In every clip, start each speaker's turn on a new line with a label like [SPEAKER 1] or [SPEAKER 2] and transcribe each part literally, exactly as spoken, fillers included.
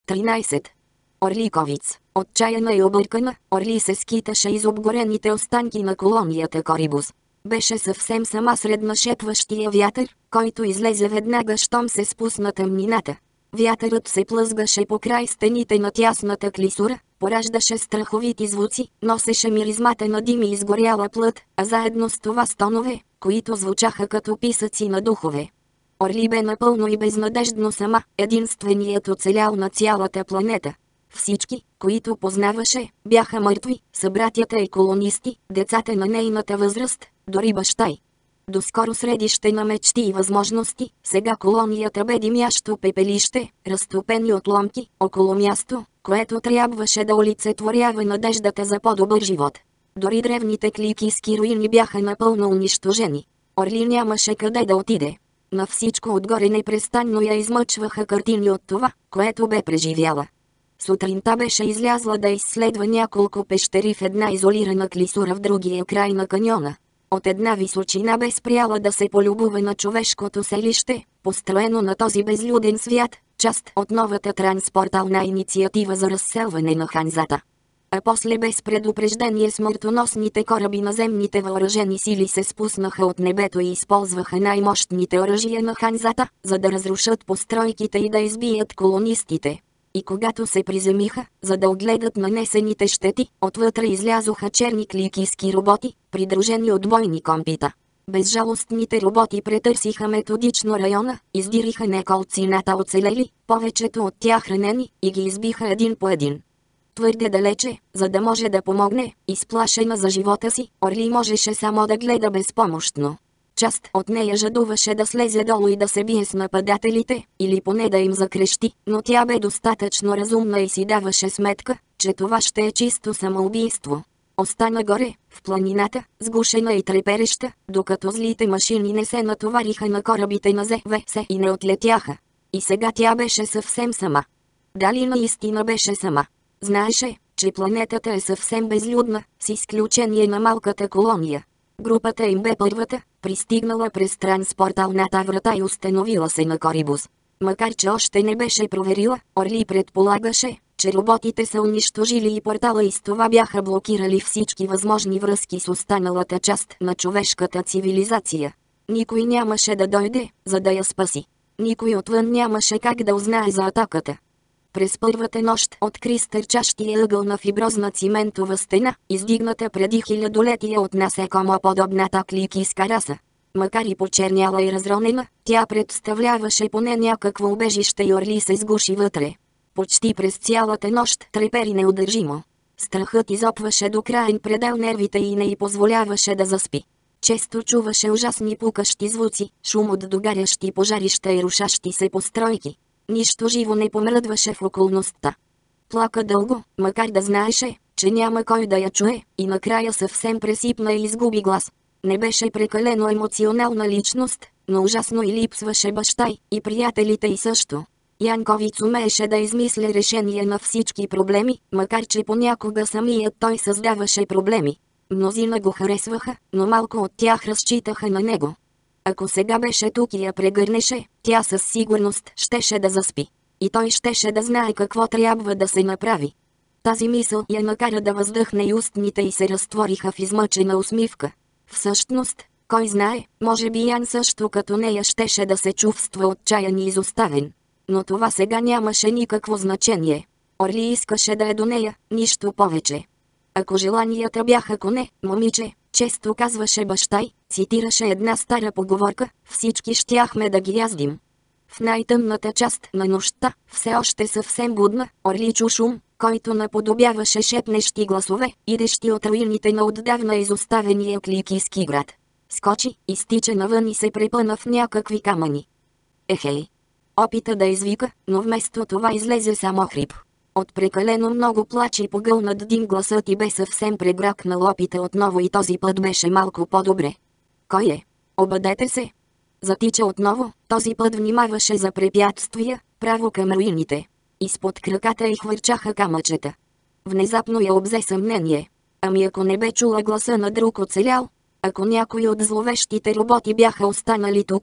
[SPEAKER 1] тринайсет. Орликовиц, отчаяна и объркана, Орли се скиташе из обгорените останки на колонията Корибус. Беше съвсем сама сред нашепващия вятър, който излезе веднага щом се спусна тъмнината. Вятърът се плъзгаше по край стените на тясната клисура, пораждаше страховити звуци, носеше миризмата на дим и изгоряла плът, а заедно с това стонове, които звучаха като писъци на духове. Орли бе напълно и безнадеждно сама, единственият оцелял на цялата планета. Всички, които познаваше, бяха мъртви, събратята и колонисти, децата на нейната възраст, дори баща й. Доскоро средище на мечти и възможности, сега колонията бе димящо пепелище, разтопени отломки, около място, което трябваше да олицетворява надеждата за по-добър живот. Дори древните кликийски руини бяха напълно унищожени. Орли нямаше къде да отиде. На всичко отгоре непрестанно я измъчваха картини от това, което бе преживяла. Сутринта беше излязла да изследва няколко пещери в една изолирана клисура в другия край на каньона. От една височина бе спряла да се полюбува на човешкото селище, построено на този безлюден свят, част от новата транспортална инициатива за разселване на Ханзата. А после без предупреждение смъртоносните кораби на земните въоръжени сили се спуснаха от небето и използваха най-мощните оръжия на Ханзата, за да разрушат постройките и да избият колонистите. И когато се приземиха, за да огледат нанесените щети, отвътре излязоха черни кликийски роботи, придружени от бойни компита. Безжалостните роботи претърсиха методично района, издириха неколцината оцелели, повечето от тях ранени, и ги избиха един по един. Твърде далече, за да може да помогне, изплашена за живота си, Орли можеше само да гледа безпомощно. Част от нея жадуваше да слезе долу и да се бие с нападателите, или поне да им закрещи, но тя бе достатъчно разумна и си даваше сметка, че това ще е чисто самоубийство. Остана горе, в планината, сгушена и трепереща, докато злите машини не се натовариха на корабите на Зе Ве Се и не отлетяха. И сега тя беше съвсем сама. Дали наистина беше сама? Знаеше, че планетата е съвсем безлюдна, с изключение на малката колония. Групата им бе първата, пристигнала през транспорталната врата и установила се на Корибус. Макар че още не беше проверила, Орли предполагаше, че роботите са унищожили и портала и с това бяха блокирали всички възможни връзки с останалата част на човешката цивилизация. Никой нямаше да дойде, за да я спаси. Никой отвън нямаше как да узнае за атаката. През първата нощ откри стърчащия ъгъл на фиброзна циментова стена, издигната преди хилядолетия от насекомоподобната кликийска раса. Макар и почерняла и разронена, тя представляваше поне някакво убежище и Орли се сгуши вътре. Почти през цялата нощ трепери неудържимо. Страхът изопваше до краен предел нервите и не й позволяваше да заспи. Често чуваше ужасни пукащи звуци, шум от догарящи пожарища и рушащи се постройки. Нищо живо не помръдваше в околността. Плака дълго, макар да знаеше, че няма кой да я чуе, и накрая съвсем пресипна и изгуби глас. Не беше прекалено емоционална личност, но ужасно и липсваше баща й, и приятелите й също. Янковиц умееше да измисля решение на всички проблеми, макар че понякога самият той създаваше проблеми. Мнозина го харесваха, но малко от тях разчитаха на него. Ако сега беше тук и я прегърнеше, тя със сигурност щеше да заспи. И той щеше да знае какво трябва да се направи. Тази мисъл я накара да въздъхне и устните й се разтвориха в измъчена усмивка. Всъщност, кой знае, може би Ян също като нея щеше да се чувства отчаян и изоставен. Но това сега нямаше никакво значение. Орли искаше да е до нея, нищо повече. Ако желанията бяха коне, момиче, често казваше баща й, цитираше една стара поговорка, всички щяхме да ги яздим. В най-тъмната част на нощта, все още съвсем будна, Орли чу шум, който наподобяваше шепнещи гласове, идещи от руините на отдавна изоставения кликийски град. Скочи, изтича навън и се препъна в някакви камъни. Ехей! Опита да извика, но вместо това излезе само хрип. От прекалено много плач и погълнат дим гласът и бе съвсем прегракнал. Опита отново и този път беше малко по-добре. Кой е? Обадете се! Затича отново, този път внимаваше за препятствия, право към руините. Изпод краката й хвърчаха камъчета. Внезапно я обзе съмнение. Ами ако не бе чула гласа на друг оцелял? Ако някои от зловещите роботи бяха останали тук?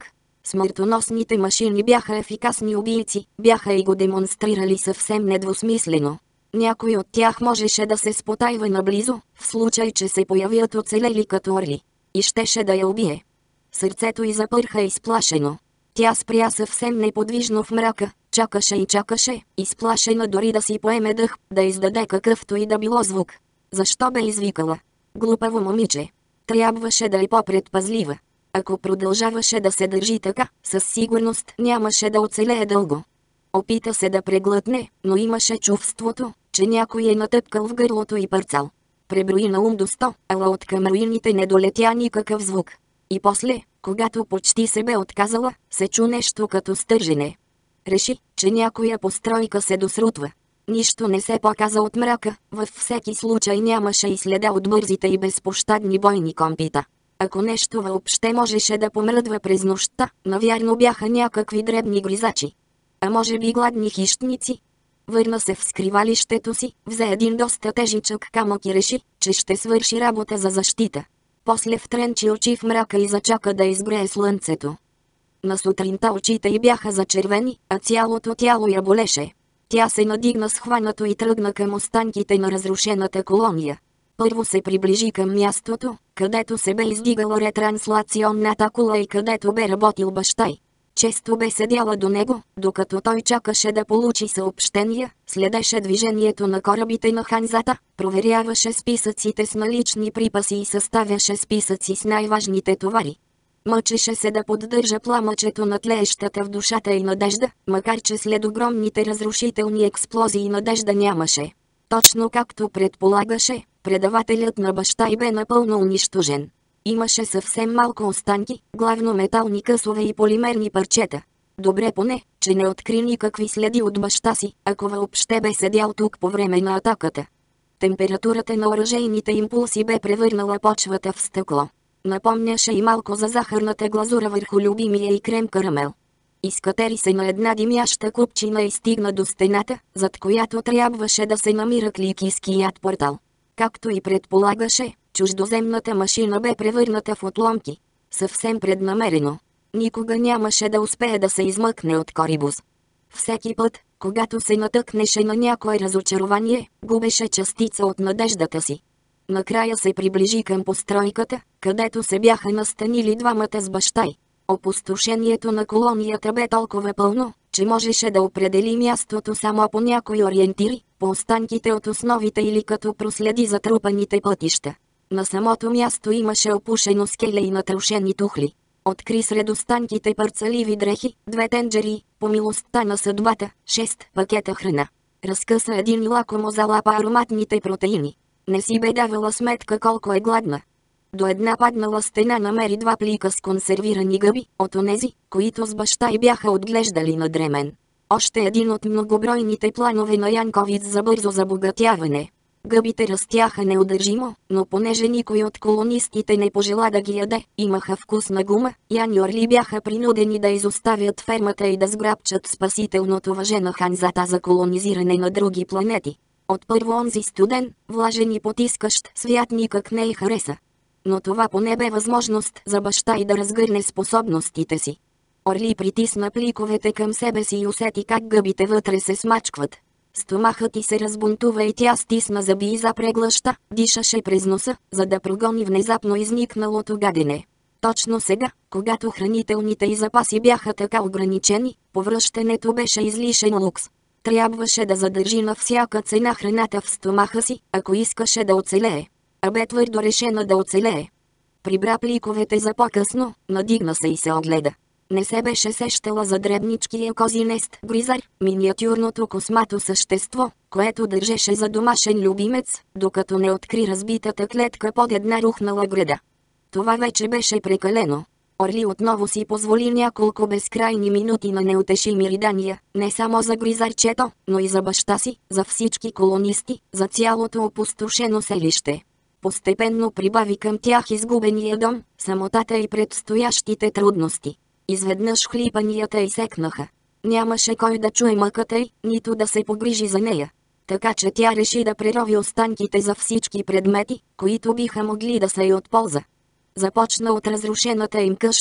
[SPEAKER 1] Смъртоносните машини бяха ефикасни убийци, бяха и го демонстрирали съвсем недвусмислено. Някой от тях можеше да се спотайва наблизо, в случай че се появят оцелели като орли. И щеше да я убие. Сърцето й запърха изплашено. Тя спря съвсем неподвижно в мрака, чакаше и чакаше, изплашена дори да си поеме дъх, да издаде какъвто и да било звук. Защо бе извикала? Глупаво момиче. Трябваше да е по-предпазлива. Ако продължаваше да се държи така, със сигурност нямаше да оцелее дълго. Опита се да преглътне, но имаше чувството, че някой е натъпкал в гърлото и парцал. Преброи на ум до сто, ала от към руините не долетя никакъв звук. И после, когато почти се бе отказала, се чу нещо като стържене. Реши, че някоя постройка се досрутва. Нищо не се показа от мрака, във всеки случай нямаше и следа от бързите и безпощадни бойни компита. Ако нещо въобще можеше да помръдва през нощта, навярно бяха някакви дребни гризачи. А може би гладни хищници? Върна се в скривалището си, взе един доста тежичък камък и реши, че ще свърши работа за защита. После втренчи очи в мрака и зачака да изгрее слънцето. На сутринта очите й бяха зачервени, а цялото тяло я болеше. Тя се надигна схванато и тръгна към останките на разрушената колония. Първо се приближи към мястото, където се бе издигала ретрансляционната кула и където бе работил баща й. Често бе седяла до него, докато той чакаше да получи съобщения, следеше движението на корабите на Ханзата, проверяваше списъците с налични припаси и съставяше списъци с най-важните товари. Мъчеше се да поддържа пламъчето на тлеещата в душата и надежда, макар че след огромните разрушителни експлозии надежда нямаше. Точно както предполагаше, предавателят на баща й бе напълно унищожен. Имаше съвсем малко останки, главно метални късове и полимерни парчета. Добре поне, че не откри никакви следи от баща си, ако въобще бе седял тук по време на атаката. Температурата на оръжейните импулси бе превърнала почвата в стъкло. Напомняше и малко за захарната глазура върху любимия и крем карамел. Изкатери се на една димяща купчина и стигна до стената, зад която трябваше да се намира кликийският портал. Както и предполагаше, чуждоземната машина бе превърната в отломки. Съвсем преднамерено. Никога нямаше да успее да се измъкне от Корибус. Всеки път, когато се натъкнеше на някое разочарование, губеше частица от надеждата си. Накрая се приближи към постройката, където се бяха настанили двамата с баща й. Опустошението на колонията бе толкова пълно, че можеше да определи мястото само по някои ориентири, по останките от основите или като проследи затрупаните пътища. На самото място имаше опушено скеле и натрошени тухли. Откри сред останките парцаливи дрехи, две тенджери, по милостта на съдбата, шест пакета храна. Разкъса един и лакомо залапа ароматните протеини. Не си бе давала сметка колко е гладна. До една паднала стена намери два плика с консервирани гъби, от онези, които с баща й бяха отглеждали на дремен. Още един от многобройните планове на Янковиц за бързо забогатяване. Гъбите растяха неудържимо, но понеже никой от колонистите не пожела да ги яде, имаха вкус на гума, Ян и Орли бяха принудени да изоставят фермата и да сграбчат спасителното въже на Ханзата за колонизиране на други планети. Отпърво онзи студен, влажен и потискащ свят никак не й хареса. Но това поне бе възможност за баща й да разгърне способностите си. Орли притисна пликовете към себе си и усети как гъбите вътре се смачкват. Стомахът й се разбунтува и тя стисна зъби и запре глъща, дишаше през носа, за да прогони внезапно изникналото гадене. Точно сега, когато хранителните й запаси бяха така ограничени, повръщането беше излишен лукс. Трябваше да задържи на всяка цена храната в стомаха си, ако искаше да оцелее. А бе твърдо решена да оцелее. Прибра пликовете за по-късно, надигна се и се огледа. Не се беше сещала за дребничкия козинест гризар, миниатюрното космато същество, което държеше за домашен любимец, докато не откри разбитата клетка под една рухнала града. Това вече беше прекалено. Орли отново си позволи няколко безкрайни минути на неутешими ридания, не само за гризарчето, но и за баща си, за всички колонисти, за цялото опустошено селище. Постепенно прибави към тях изгубения дом, самотата и предстоящите трудности. Изведнъж хлипанията изсекнаха. Нямаше кой да чуе мъката й, нито да се погрижи за нея. Така че тя реши да прерови останките за всички предмети, които биха могли да са й от полза. Започна от разрушената им къща.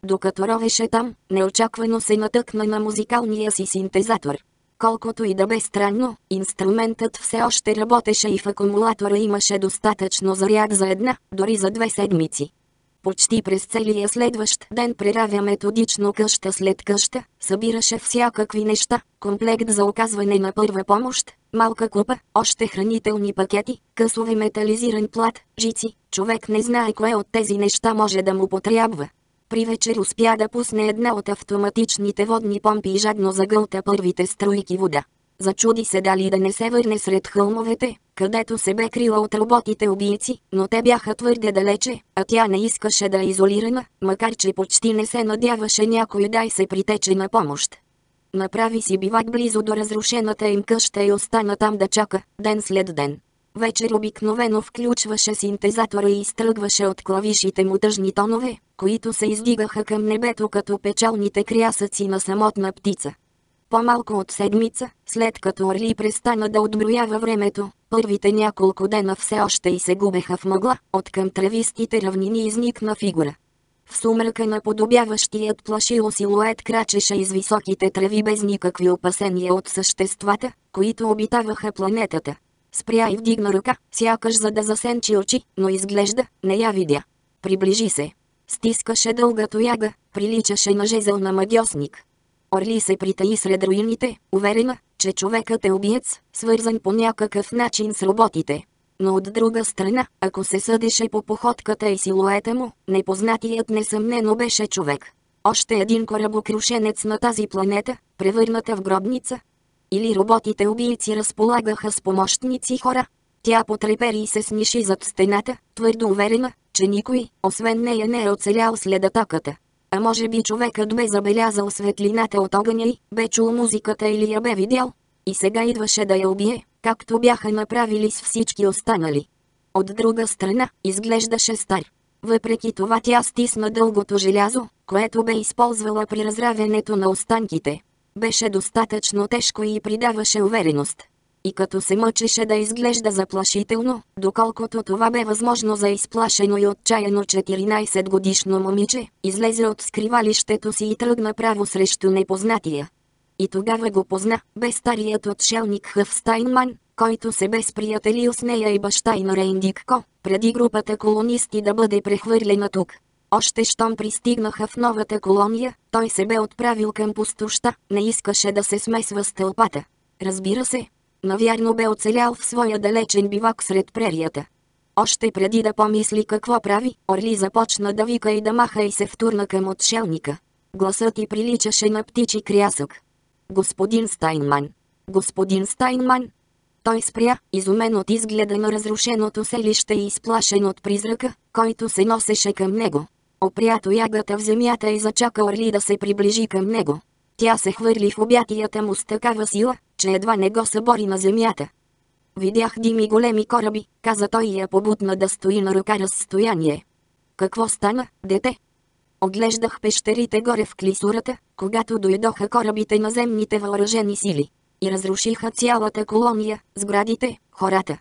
[SPEAKER 1] Докато ровеше там, неочаквано се натъкна на музикалния си синтезатор. Колкото и да бе странно, инструментът все още работеше и в акумулатора имаше достатъчно заряд за една, дори за две седмици. Почти през целия следващ ден преравя методично къща след къща, събираше всякакви неща, комплект за оказване на първа помощ, малка купа, още хранителни пакети, късове метализиран плат, жици. Човек не знае кое от тези неща може да му потрябва. При вечер успя да пусне една от автоматичните водни помпи и жадно загълта първите струйки вода. Зачуди се дали да не се върне сред хълмовете, където се бе крила от роботите убийци, но те бяха твърде далече, а тя не искаше да е изолирана, макар че почти не се надяваше някой да й се притече на помощ. Направи си бивак близо до разрушената им къща и остана там да чака, ден след ден. Вечер обикновено включваше синтезатора и изтръгваше от клавишите му тъжни тонове, които се издигаха към небето като печалните крясъци на самотна птица. По-малко от седмица, след като Орли престана да отброява времето, първите няколко дена все още и се губеха в мъгла, откъм тревистите равнини изникна фигура. В сумрака наподобяващият плашило силует крачеше из високите треви без никакви опасения от съществата, които обитаваха планетата. Спря и вдигна ръка, сякаш за да засенчи очи, но изглежда, не я видя. Приближи се. Стискаше дълга тояга, приличаше на жезъл на магьосник. Орли се притаи сред руините, уверена, че човекът е убиец, свързан по някакъв начин с роботите. Но от друга страна, ако се съдеше по походката и силуета му, непознатият несъмнено беше човек. Още един корабокрушенец на тази планета, превърната в гробница. Или роботите убийци разполагаха с помощници хора. Тя потрепери и се сниши зад стената, твърдо уверена, че никой, освен нея, не е оцелял след атаката. А може би човекът бе забелязал светлината от огъня и бе чул музиката или я бе видял. И сега идваше да я убие, както бяха направили с всички останали. От друга страна, изглеждаше стар. Въпреки това тя стисна дългото желязо, което бе използвала при разравянето на останките. Беше достатъчно тежко и придаваше увереност. И като се мъчеше да изглежда заплашително, доколкото това бе възможно за изплашено и отчаяно четиринайсетгодишно момиче, излезе от скривалището си и тръгна право срещу непознатия. И тогава го позна, бе старият отшелник Хъв Стайнман, който се бе сприятелил с нея и баща и на Рейндикко, преди групата колонисти да бъде прехвърлена тук. Още щом пристигнаха в новата колония, той се бе отправил към пустоща, не искаше да се смесва с тълпата. Разбира се, навярно бе оцелял в своя далечен бивак сред прерията. Още преди да помисли какво прави, Орли започна да вика и да маха и се втурна към отшелника. Гласът й приличаше на птичи крясък. Господин Стайнман! Господин Стайнман! Той спря, изумен от изгледа на разрушеното селище и изплашен от призрака, който се носеше към него. Опря тоягата в земята и зачака Орли да се приближи към него. Тя се хвърли в обятията му с такава сила, че едва не го събори на земята. Видях дими големи кораби, каза той и я побутна да стои на ръка разстояние. Какво стана, дете? Оглеждах пещерите горе в клисурата, когато дойдоха корабите на земните въоръжени сили. И разрушиха цялата колония, сградите, хората.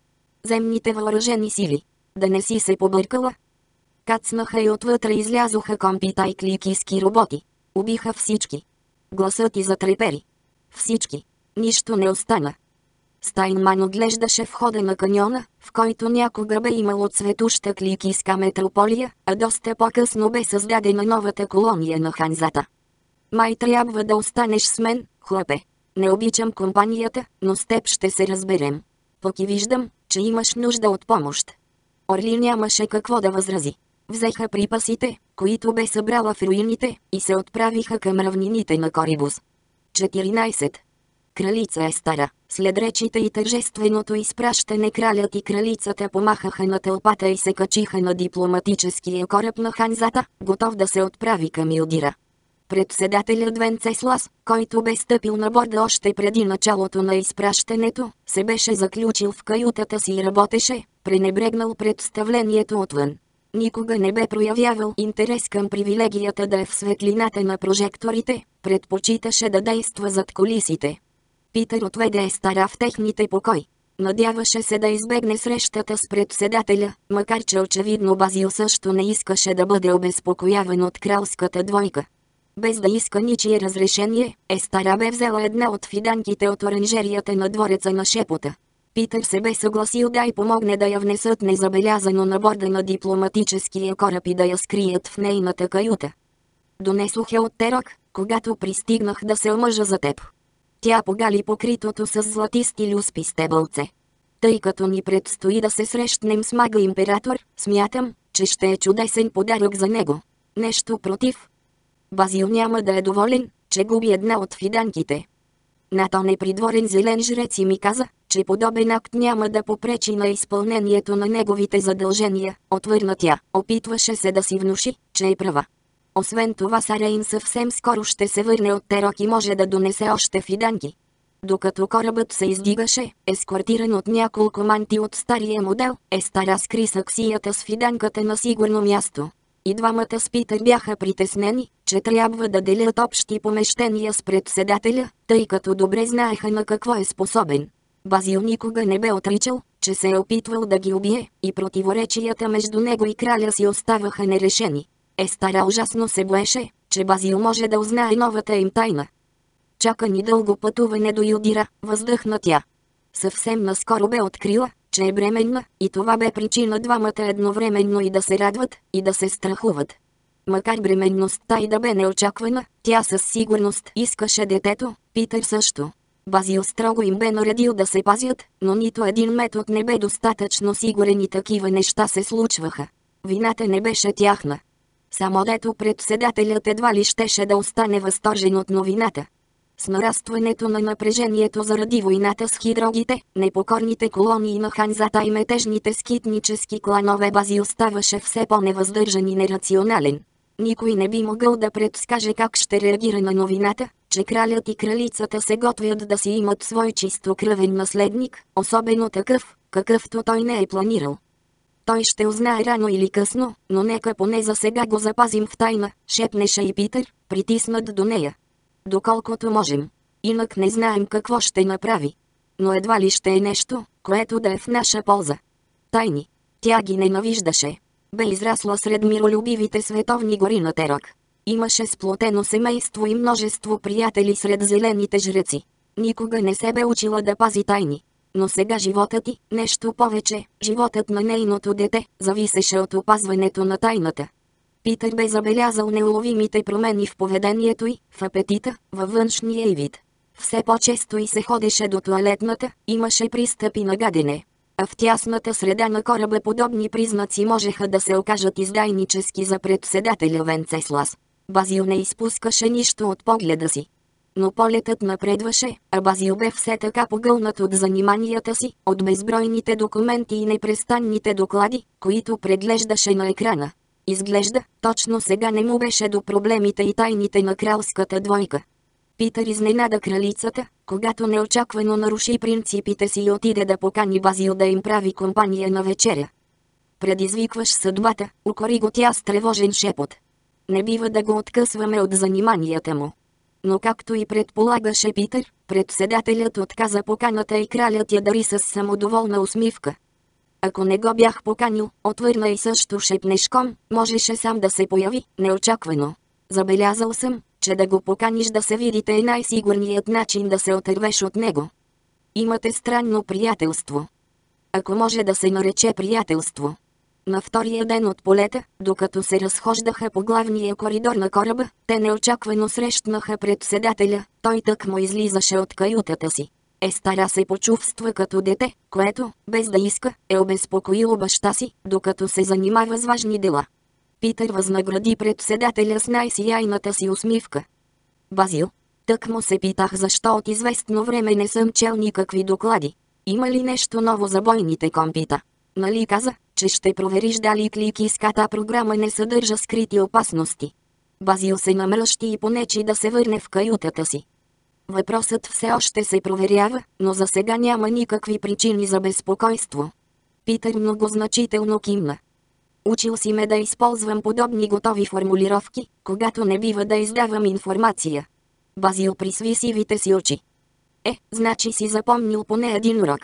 [SPEAKER 1] Земните въоръжени сили. Да не си се побъркала? Кацнаха и отвътре излязоха компита и кликийски роботи. Убиха всички. Гласът й затрепери. Всички. Нищо не остана. Стайнман оглеждаше входа на каньона, в който някога бе имало цветуща кликийска метрополия, а доста по-късно бе създадена новата колония на Ханзата. Май трябва да останеш с мен, хлапе. Не обичам компанията, но с теб ще се разберем. Пък и виждам, че имаш нужда от помощ. Орли нямаше какво да възрази. Взеха припасите, които бе събрала в руините, и се отправиха към равнините на Корибус. четиринайсет. Кралица е стара. След речите и тържественото изпращане кралят и кралицата помахаха на тълпата и се качиха на дипломатическия кораб на Ханзата, готов да се отправи към Илдира. Председателят Венцеслас, който бе стъпил на борда още преди началото на изпращането, се беше заключил в каютата си и работеше, пренебрегнал представлението отвън. Никога не бе проявявал интерес към привилегията да е в светлината на прожекторите, предпочиташе да действа зад кулисите. Питър отведе Естара в техните покой. Надяваше се да избегне срещата с председателя, макар че очевидно Базил също не искаше да бъде обезпокояван от кралската двойка. Без да иска ничие разрешение, Естара бе взела една от фиданките от оранжерията на двореца на Шепота. Питър се бе съгласил да й помогне да я внесат незабелязано на борда на дипломатическия кораб и да я скрият в нейната каюта. Донесох я от Терок, когато пристигнах да се омъжа за теб. Тя погали покритото с златисти люспи стебълце. Тъй като ни предстои да се срещнем с мага император, смятам, че ще е чудесен подарък за него. Нещо против? Базил няма да е доволен, че губи една от фиданките. Натон е придворен зелен жрец и ми каза, че подобен акт няма да попречи на изпълнението на неговите задължения, отвърна тя. Опитваше се да си внуши, че е права. Освен това Сарейн съвсем скоро ще се върне от Терок и може да донесе още фиданки. Докато корабът се издигаше, ескортиран от няколко манти от стария модел, Естара скри саксията с фиданката на сигурно място. И двамата с Питър бяха притеснени, че трябва да делят общи помещения с председателя, тъй като добре знаеха на какво е способен. Базил никога не бе отричал, че се е опитвал да ги убие, и противоречията между него и краля си оставаха нерешени. Естара ужасно се боеше, че Базил може да узнае новата им тайна. Чака ни дълго пътуване до Юдира, въздъхна тя. Съвсем наскоро бе открила, че е бременна, и това бе причина двамата едновременно и да се радват, и да се страхуват. Макар бременността и да бе неочаквана, тя със сигурност искаше детето, Питър също. Базил строго им бе наредил да се пазят, но нито един метод не бе достатъчно сигурен и такива неща се случваха. Вината не беше тяхна. Само дето председателят едва ли щеше да остане възторжен от новината. С нарастването на напрежението заради войната с хидрогите, непокорните колонии на Ханзата и метежните скитнически кланове, Базил ставаше все по-невъздържан и нерационален. Никой не би могъл да предскаже как ще реагира на новината, че кралят и кралицата се готвят да си имат свой чистокръвен наследник, особено такъв, какъвто той не е планирал. Той ще узнае рано или късно, но нека поне за сега го запазим в тайна, шепнеше и Питър, притиснат до нея. Доколкото можем. Инак не знаем какво ще направи. Но едва ли ще е нещо, което да е в наша полза. Тайни. Тя ги ненавиждаше. Бе израсла сред миролюбивите световни гори на Терок. Имаше сплотено семейство и множество приятели сред зелените жреци. Никога не се бе учила да пази тайни. Но сега животът ти, нещо повече, животът на нейното дете, зависеше от опазването на тайната. Питър бе забелязал неуловимите промени в поведението й, в апетита, във външния й вид. Все по-често й се ходеше до тоалетната, имаше пристъпи на гадене. А в тясната среда на кораба подобни признаци можеха да се окажат издайнически за председателя Венцеслас. Базил не изпускаше нищо от погледа си. Но полетът напредваше, а Базил бе все така погълнат от заниманията си, от безбройните документи и непрестанните доклади, които преглеждаше на екрана. Изглежда, точно сега не му беше до проблемите и тайните на кралската двойка. Питър изненада кралицата, когато неочаквано наруши принципите си и отиде да покани Базил да им прави компания на вечеря. Предизвикваш съдбата, укори го тя с тревожен шепот. Не бива да го откъсваме от заниманията му. Но както и предполагаше Питър, председателят отказа поканата и кралят я дари с самодоволна усмивка. Ако не го бях поканил, отвърна и също шепнешком, можеше сам да се появи, неочаквано. Забелязал съм, че да го поканиш да се видите е най-сигурният начин да се отървеш от него. Имате странно приятелство. Ако може да се нарече приятелство. На втория ден от полета, докато се разхождаха по главния коридор на кораба, те неочаквано срещнаха председателя, той тъкмо излизаше от каютата си. Естара се почувства като дете, което, без да иска, е обезпокоило баща си, докато се занимава с важни дела. Питър възнагради председателя с най-сияйната си усмивка. Базил, тъкмо се питах защо от известно време не съм чел никакви доклади. Има ли нещо ново за бойните компита? Нали каза, че ще провериш дали кликиската програма не съдържа скрити опасности? Базил се намръщи и понечи да се върне в каютата си. Въпросът все още се проверява, но за сега няма никакви причини за безпокойство. Питър многозначително кимна. Учил си ме да използвам подобни готови формулировки, когато не бива да издавам информация. Базил присви сивите си очи. Е, значи си запомнил поне един урок.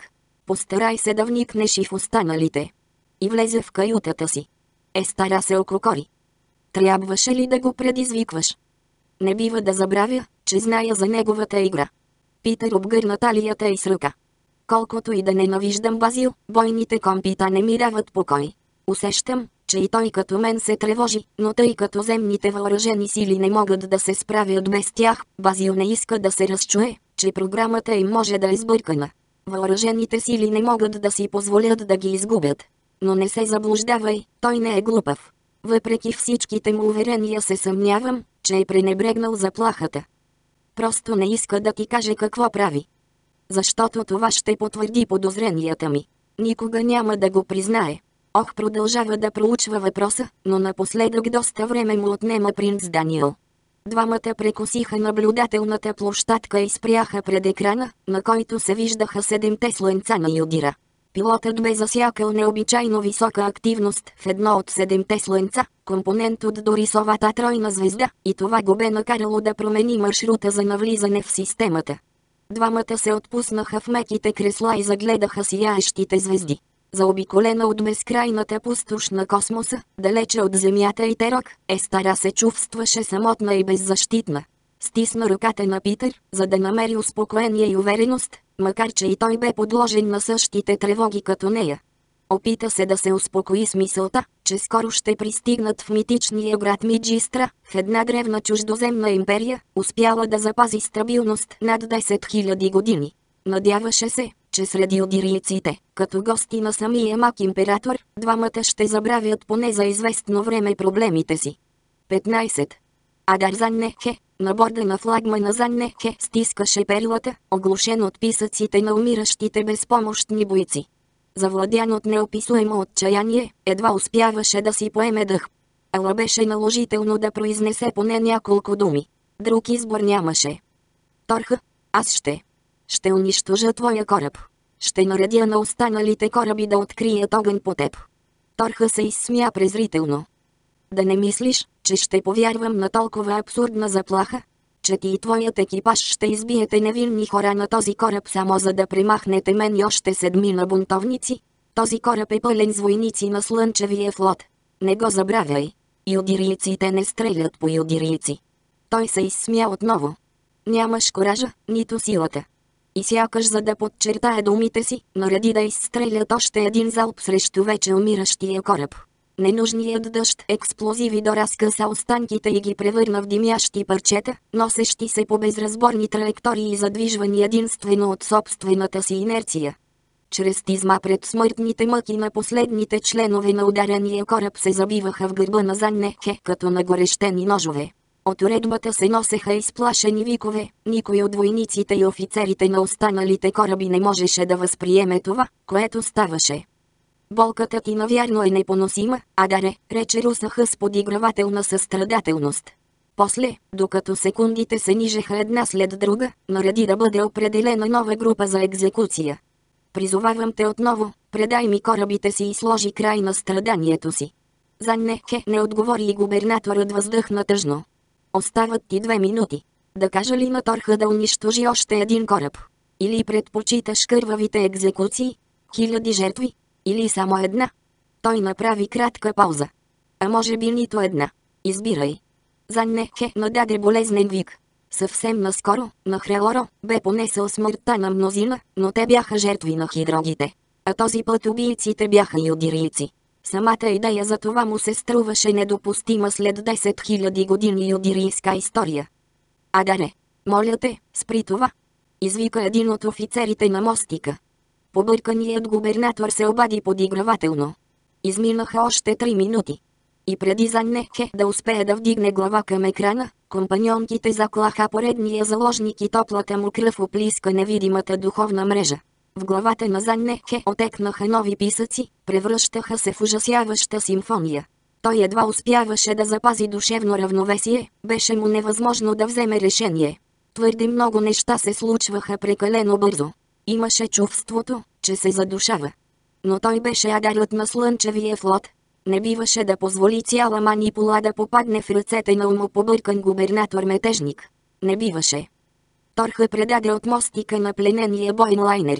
[SPEAKER 1] Постарай се да вникнеш и в останалите. И влезе в каютата си. Естара се ококори. Трябваше ли да го предизвикваш? Не бива да забравя, че зная за неговата игра. Питър обгърна талията й с ръка. Колкото и да ненавиждам Базил, бойните компита не ми дават покой. Усещам, че и той като мен се тревожи, но тъй като земните въоръжени сили не могат да се справят без тях, Базил не иска да се разчуе, че програмата им може да е сбъркана. Въоръжените сили не могат да си позволят да ги изгубят. Но не се заблуждавай, той не е глупав. Въпреки всичките му уверения се съмнявам, че е пренебрегнал заплахата. Просто не иска да ти каже какво прави. Защото това ще потвърди подозренията ми. Никога няма да го признае. Ох, продължава да проучва въпроса, но напоследък доста време му отнема принц Даниел. Двамата прекосиха наблюдателната площадка и спряха пред екрана, на който се виждаха седемте слънца на Юдира. Пилотът бе засякал необичайно висока активност в едно от седемте слънца, компонент от Дорисовата тройна звезда, и това го бе накарало да промени маршрута за навлизане в системата. Двамата се отпуснаха в меките кресла и загледаха сияещите звезди. Заобиколена от безкрайната пустош на космоса, далече от Земята и Терок, Естара се чувстваше самотна и беззащитна. Стисна ръката на Питър, за да намери успокоение и увереност, макар че и той бе подложен на същите тревоги като нея. Опита се да се успокои с мисълта, че скоро ще пристигнат в митичния град Миджистра, в една древна чуждоземна империя, успяла да запази стабилност над десет хиляди години. Надяваше се, че сред юдирийците, като гости на самия мак император, двамата ще забравят поне за известно време проблемите си. петнайсет. Адар Заннехе, на борда на флагмана Заннехе, стискаше перлата, оглушен от писъците на умиращите безпомощни бойци. Завладян от неописуемо отчаяние, едва успяваше да си поеме дъх. Ала беше наложително да произнесе поне няколко думи. Друг избор нямаше. Торха, аз ще. Ще унищожа твоя кораб. Ще наредя на останалите кораби да открият огън по теб. Торха се изсмя презрително. Да не мислиш, че ще повярвам на толкова абсурдна заплаха? Че ти и твоят екипаж ще избиете невинни хора на този кораб само за да премахнете мен и още седмина бунтовници? Този кораб е пълен с войници на Слънчевия флот. Не го забравяй. Юдирийците не стрелят по юдирийци. Той се изсмя отново. Нямаш коража, нито силата. И сякаш за да подчертая думите си, нареди да изстрелят още един залп срещу вече умиращия кораб. Ненужният дъжд експлозиви доразкъса останките и ги превърна в димящи парчета, носещи се по безразборни траектории и задвижвани единствено от собствената си инерция. Чрез тизма пред смъртните мъки на последните членове на ударения кораб се забиваха в гърба на Заннехе като на горещени ножове. От уредбата се носеха изплашени викове, никой от войниците и офицерите на останалите кораби не можеше да възприеме това, което ставаше. Болката ти навярно е непоносима, Адаре, рече Русаха с подигравателна състрадателност. После, докато секундите се нижеха една след друга, нареди да бъде определена нова група за екзекуция. Призовавам те отново, предай ми корабите си и сложи край на страданието си. Заннехе не отговори и губернаторът въздъхна тъжно. Остават ти две минути. Да кажа ли на Торха да унищожи още един кораб? Или предпочиташ кървавите екзекуции? Хиляди жертви? Или само една? Той направи кратка пауза. А може би нито една. Избирай. Заннехе нададе болезнен вик. Съвсем наскоро, на Хрелоро, бе понесъл смъртта на мнозина, но те бяха жертви на хидрогите. А този път убийците бяха юдирийци. Самата идея за това му се струваше недопустима след десет хиляди години юдирийска история. Адаре, моля те, спри това. Извика един от офицерите на мостика. Побърканият губернатор се обади подигравателно. Изминаха още три минути. И преди Заннехе да успее да вдигне глава към екрана, компаньонките заклаха поредния заложник и топлата му кръв оплиска невидимата духовна мрежа. В главата на Заннехе отекнаха нови писъци, превръщаха се в ужасяваща симфония. Той едва успяваше да запази душевно равновесие, беше му невъзможно да вземе решение. Твърде много неща се случваха прекалено бързо. Имаше чувството, че се задушава. Но той беше адарът на Слънчевия флот. Не биваше да позволи цяла манипула да попадне в ръцете на умопобъркан губернатор-метежник. Не биваше. Торха предаде от мостика на пленения бойнлайнер.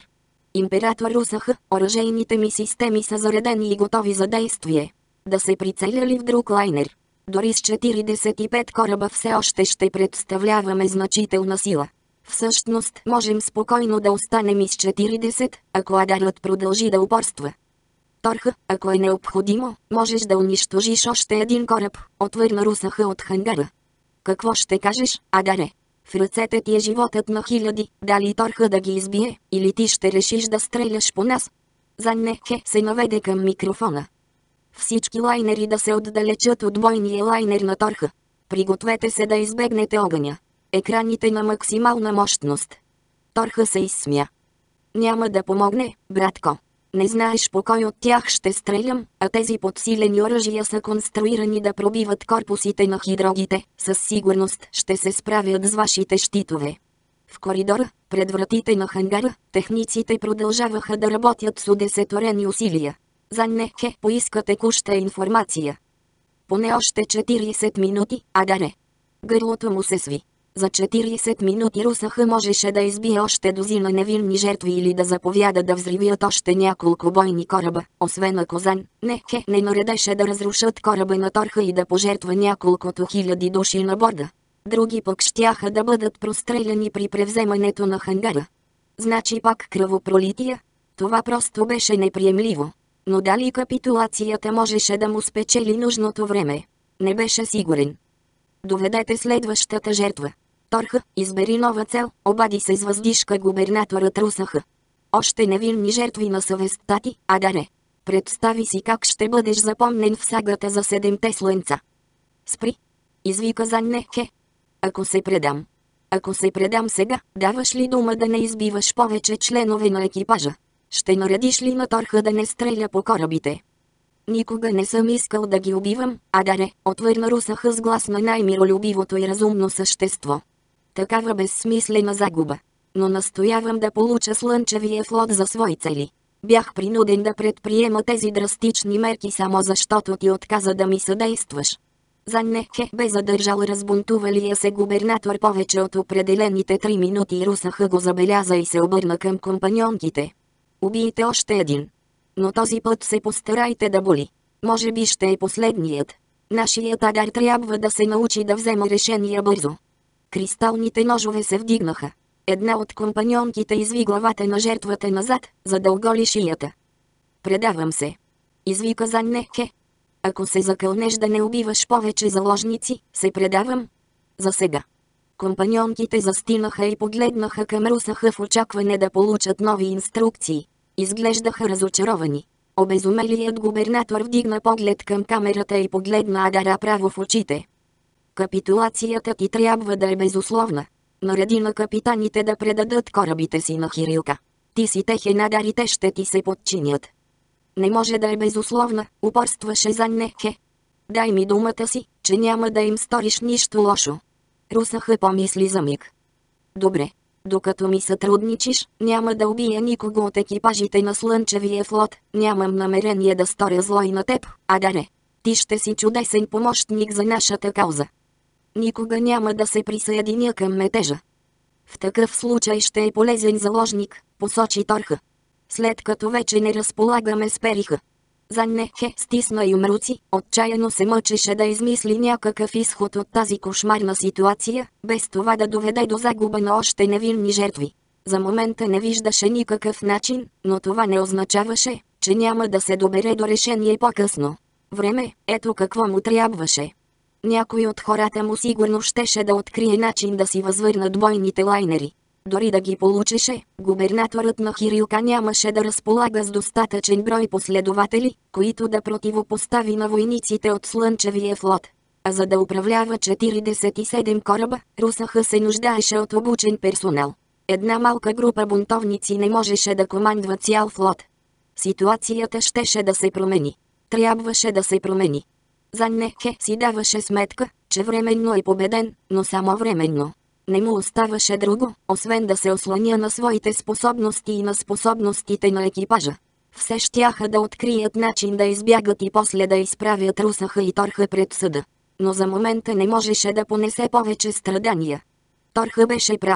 [SPEAKER 1] Император Русаха, оръжейните ми системи са заредени и готови за действие. Да се прицеля ли в друг лайнер? Дори с четиридесет и пет кораба все още ще представляваме значителна сила. Всъщност можем спокойно да останем и с четиридесет, ако Адарът продължи да упорства. Торха, ако е необходимо, можеш да унищожиш още един кораб, отвърна Русаха от хангара. Какво ще кажеш, Адаре? В ръцете ти е животът на хиляди, дали Торха да ги избие, или ти ще решиш да стреляш по нас? Заннехе се наведе към микрофона. Всички лайнери да се отдалечат от бойния лайнер на Торха. Пригответе се да избегнете огъня. Екраните на максимална мощност. Торха се изсмя. Няма да помогне, братко. Не знаеш по кой от тях ще стрелям, а тези подсилени оръжия са конструирани да пробиват корпусите на хидрогите. Със сигурност ще се справят с вашите щитове. В коридора, пред вратите на хангара, техниците продължаваха да работят с удесеторени усилия. Заннехе поиска текуща информация. Поне още четиридесет минути, Адаре. Гърлото му се сви. За четиридесет минути Русаха можеше да избие още дозина невинни жертви или да заповяда да взривят още няколко бойни кораба, освен ако Зан, не, хе, не наредеше да разрушат кораба на Торха и да пожертва няколкото хиляди души на борда. Други пък щяха да бъдат простреляни при превземането на хангара. Значи пак кръвопролития? Това просто беше неприемливо. Но дали капитулацията можеше да му спечели нужното време? Не беше сигурен. Доведете следващата жертва. Торха, избери нова цел, обади се с въздишка губернаторът Русаха. Още невинни жертви на съвестта ти, Адаре. Представи си как ще бъдеш запомнен в сагата за седемте слънца. Спри. Извика Заннехе. Ако се предам. Ако се предам сега, даваш ли дума да не избиваш повече членове на екипажа? Ще наредиш ли на Торха да не стреля по корабите? Никога не съм искал да ги убивам, Адаре, отвърна Русаха с глас на най-миролюбивото и разумно същество. Такава безсмислена загуба. Но настоявам да получа слънчевия флот за свои цели. Бях принуден да предприема тези драстични мерки само защото ти отказа да ми съдействаш. Заннехе бе задържал разбунтувалия се губернатор повече от определените три минути и Русаха го забеляза и се обърна към компаньонките. Убийте още един. Но този път се постарайте да боли. Може би ще е последният. Нашият Адар трябва да се научи да взема решения бързо. Кристалните ножове се вдигнаха. Една от компаньонките изви главата на жертвата назад, за да оголи шията. Предавам се. Извика Заннехе. Ако се закълнеш да не убиваш повече заложници, се предавам. За сега. Компаньонките застинаха и погледнаха към Русаха в очакване да получат нови инструкции. Изглеждаха разочаровани. Обезумелият губернатор вдигна поглед към камерата и погледна Адара право в очите. Капитулацията ти трябва да е безусловна. Нареди на капитаните да предадат корабите си на Хирилка. Ти си техен Адар и те ще ти се подчинят. Не може да е безусловна, упорстваше Заннехе. Дай ми думата си, че няма да им сториш нищо лошо. Русаха помисли за миг. Добре. Докато ми сътрудничиш, няма да убия никого от екипажите на Слънчевия флот, нямам намерение да сторя зло и на теб, Адаре. Ти ще си чудесен помощник за нашата кауза. Никога няма да се присъединя към метежа. В такъв случай ще е полезен заложник, посочи Торха. След като вече не разполагаме с периха. Заннехе стисна юмруци, отчаяно се мъчеше да измисли някакъв изход от тази кошмарна ситуация, без това да доведе до загуба на още невинни жертви. За момента не виждаше никакъв начин, но това не означаваше, че няма да се добере до решение по-късно. Време, ето какво му трябваше. Някой от хората му сигурно щеше да открие начин да си възвърнат бойните лайнери. Дори да ги получеше, губернаторът на Хирилка нямаше да разполага с достатъчен брой последователи, които да противопостави на войниците от Слънчевия флот. А за да управлява четиридесет и седем кораба, Русаха се нуждаеше от обучен персонал. Една малка група бунтовници не можеше да командва цял флот. Ситуацията щеше да се промени. Трябваше да се промени. Заннехе си даваше сметка, че временно е победен, но само временно. Не му оставаше друго, освен да се осланя на своите способности и на способностите на екипажа. Все щяха да открият начин да избягат и после да изправят Русаха и Торха пред съда. Но за момента не можеше да понесе повече страдания. Торха беше прав.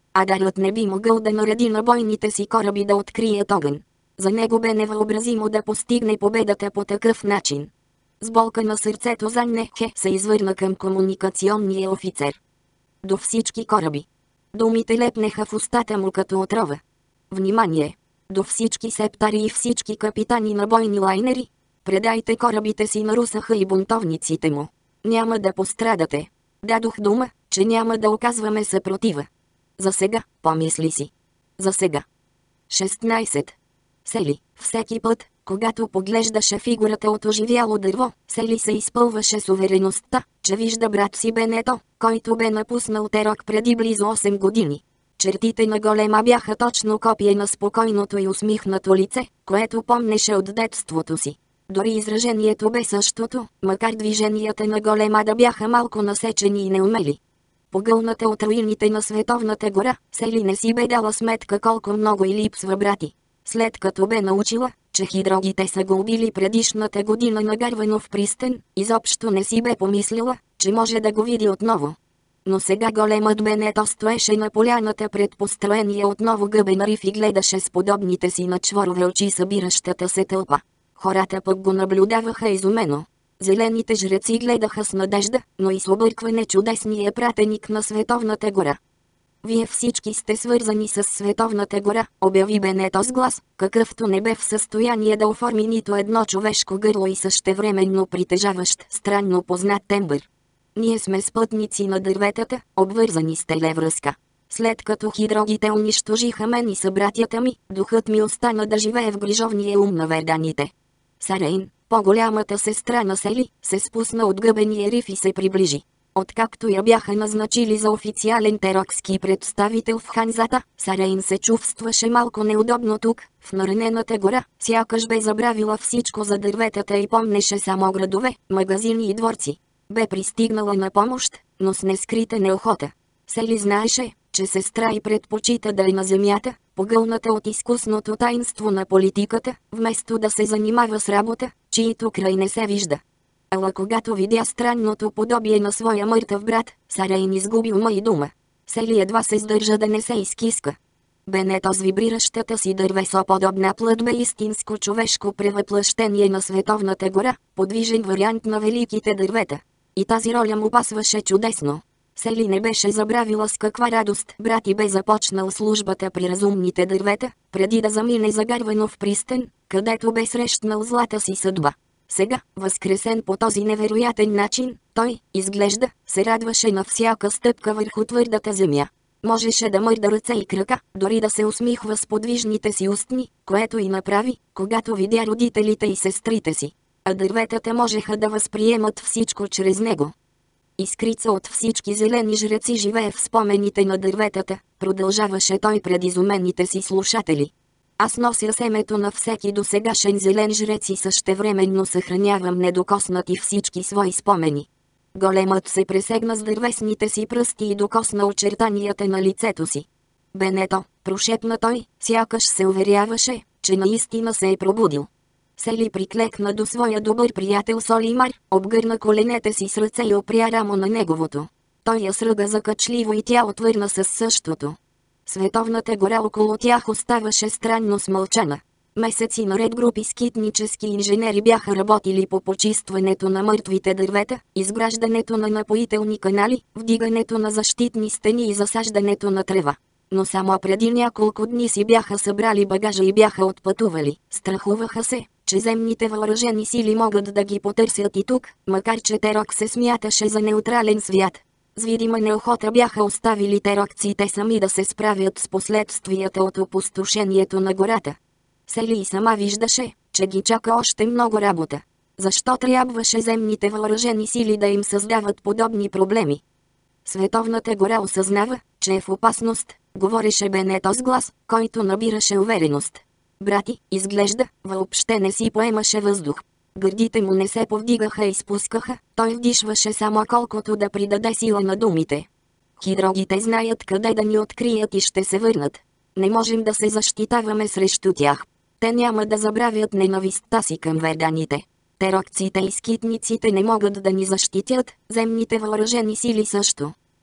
[SPEAKER 1] Адарът не би могъл да нареди на бойните си кораби да открият огън. За него бе невъобразимо да постигне победата по такъв начин. С болка на сърцето Заннехе се извърна към комуникационния офицер. До всички кораби. Думите лепнеха в устата му като отрова. Внимание! До всички септари и всички капитани на бойни лайнери. Предайте корабите си на Русаха и бунтовниците му. Няма да пострадате. Дадох дума, че няма да оказваме съпротива. За сега, помисли си. За сега. шестнайсет. Сели, всеки път, когато поглеждаше фигурата от оживяло дърво, Сели се изпълваше с увереността, че вижда брат си Бенето, който бе напуснал Терок преди близо осем години. Чертите на голема бяха точно копие на спокойното и усмихнато лице, което помнеше от детството си. Дори изражението бе същото, макар движенията на голема да бяха малко насечени и неумели. Погълната от руините на Световната гора, Сели не си бе дала сметка колко много й липсва брати. След като бе научила, че хидрогите са го убили предишната година на Гарванов пристан, изобщо не си бе помислила, че може да го види отново. Но сега големът Бенето стоеше на поляната пред построения отново гъбен риф и гледаше с подобните си на чворове очи събиращата се тълпа. Хората пък го наблюдаваха изумено. Зелените жреци гледаха с надежда, но и с объркване чудесния пратеник на Световната гора. Вие всички сте свързани с Световната гора, обяви Бенето с глас, какъвто не бе в състояние да оформи нито едно човешко гърло и същевременно притежаващ странно познат тембър. Ние сме спътници на дърветата, обвързани с телевръзка. След като хидрогите унищожиха мен и събратята ми, духът ми остана да живее в грижовния ум на верданите. Сарейн, по-голямата сестра на Сели, се спусна от гъбения риф и се приближи. Откакто я бяха назначили за официален терокски представител в Ханзата, Сарейн се чувстваше малко неудобно тук, в наранената гора, сякаш бе забравила всичко за дърветата и помнеше само градове, магазини и дворци. Бе пристигнала на помощ, но с нескрита неохота. Сели знаеше, че сестра й предпочита да е на земята, погълната от изкусното таинство на политиката, вместо да се занимава с работа, чието край не се вижда. Ала когато видя странното подобие на своя мъртъв брат, Сарейн изгуби ума и дума. Сели едва се сдържа да не се изкиска. Бенето с вибриращата си дървесоподобна плът бе истинско човешко превъплъщение на Световната гора, подвижен вариант на великите дървета. И тази роля му пасваше чудесно. Сели не беше забравила с каква радост брат и бе започнал службата при разумните дървета, преди да замине за Гарванов пристан, където бе срещнал злата си съдба. Сега, възкресен по този невероятен начин, той, изглежда, се радваше на всяка стъпка върху твърдата земя. Можеше да мърда ръце и крака, дори да се усмихва с подвижните си устни, което и направи, когато видя родителите и сестрите си. А дърветата можеха да възприемат всичко чрез него. Искрица от всички зелени жреци живее в спомените на дърветата, продължаваше той пред изумените си слушатели. Аз нося семето на всеки досегашен зелен жрец и същевременно съхранявам недокоснати всички свои спомени. Големът се пресегна с дървесните си пръсти и докосна очертанията на лицето си. Бенето, прошепна той, сякаш се уверяваше, че наистина се е пробудил. Сели приклекна до своя добър приятел Солимар, обгърна коленете си с ръце и опря рамо на неговото. Той я сръга закачливо и тя отвърна със същото. Световната гора около тях оставаше странно смълчана. Месеци наред групи скитнически инженери бяха работили по почистването на мъртвите дървета, изграждането на напоителни канали, вдигането на защитни стени и засаждането на трева. Но само преди няколко дни си бяха събрали багажа и бяха отпътували. Страхуваха се, че земните въоръжени сили могат да ги потърсят и тук, макар че Терок се смяташе за неутрален свят. С видима неохота бяха оставили терокците сами да се справят с последствията от опустошението на гората. Сели и сама виждаше, че ги чака още много работа. Защо трябваше земните въоръжени сили да им създават подобни проблеми? Световната гора осъзнава, че е в опасност, говореше Бенето с глас, който набираше увереност. Брати, изглежда, въобще не си поемаше въздух. Гърдите му не се повдигаха и спускаха, той вдишваше само колкото да придаде сила на думите. Хидрогите знаят къде да ни открият и ще се върнат. Не можем да се защитаваме срещу тях. Те няма да забравят ненавистта си към верданите. Терокците и скитниците не могат да ни защитят, земните въоръжени сили също.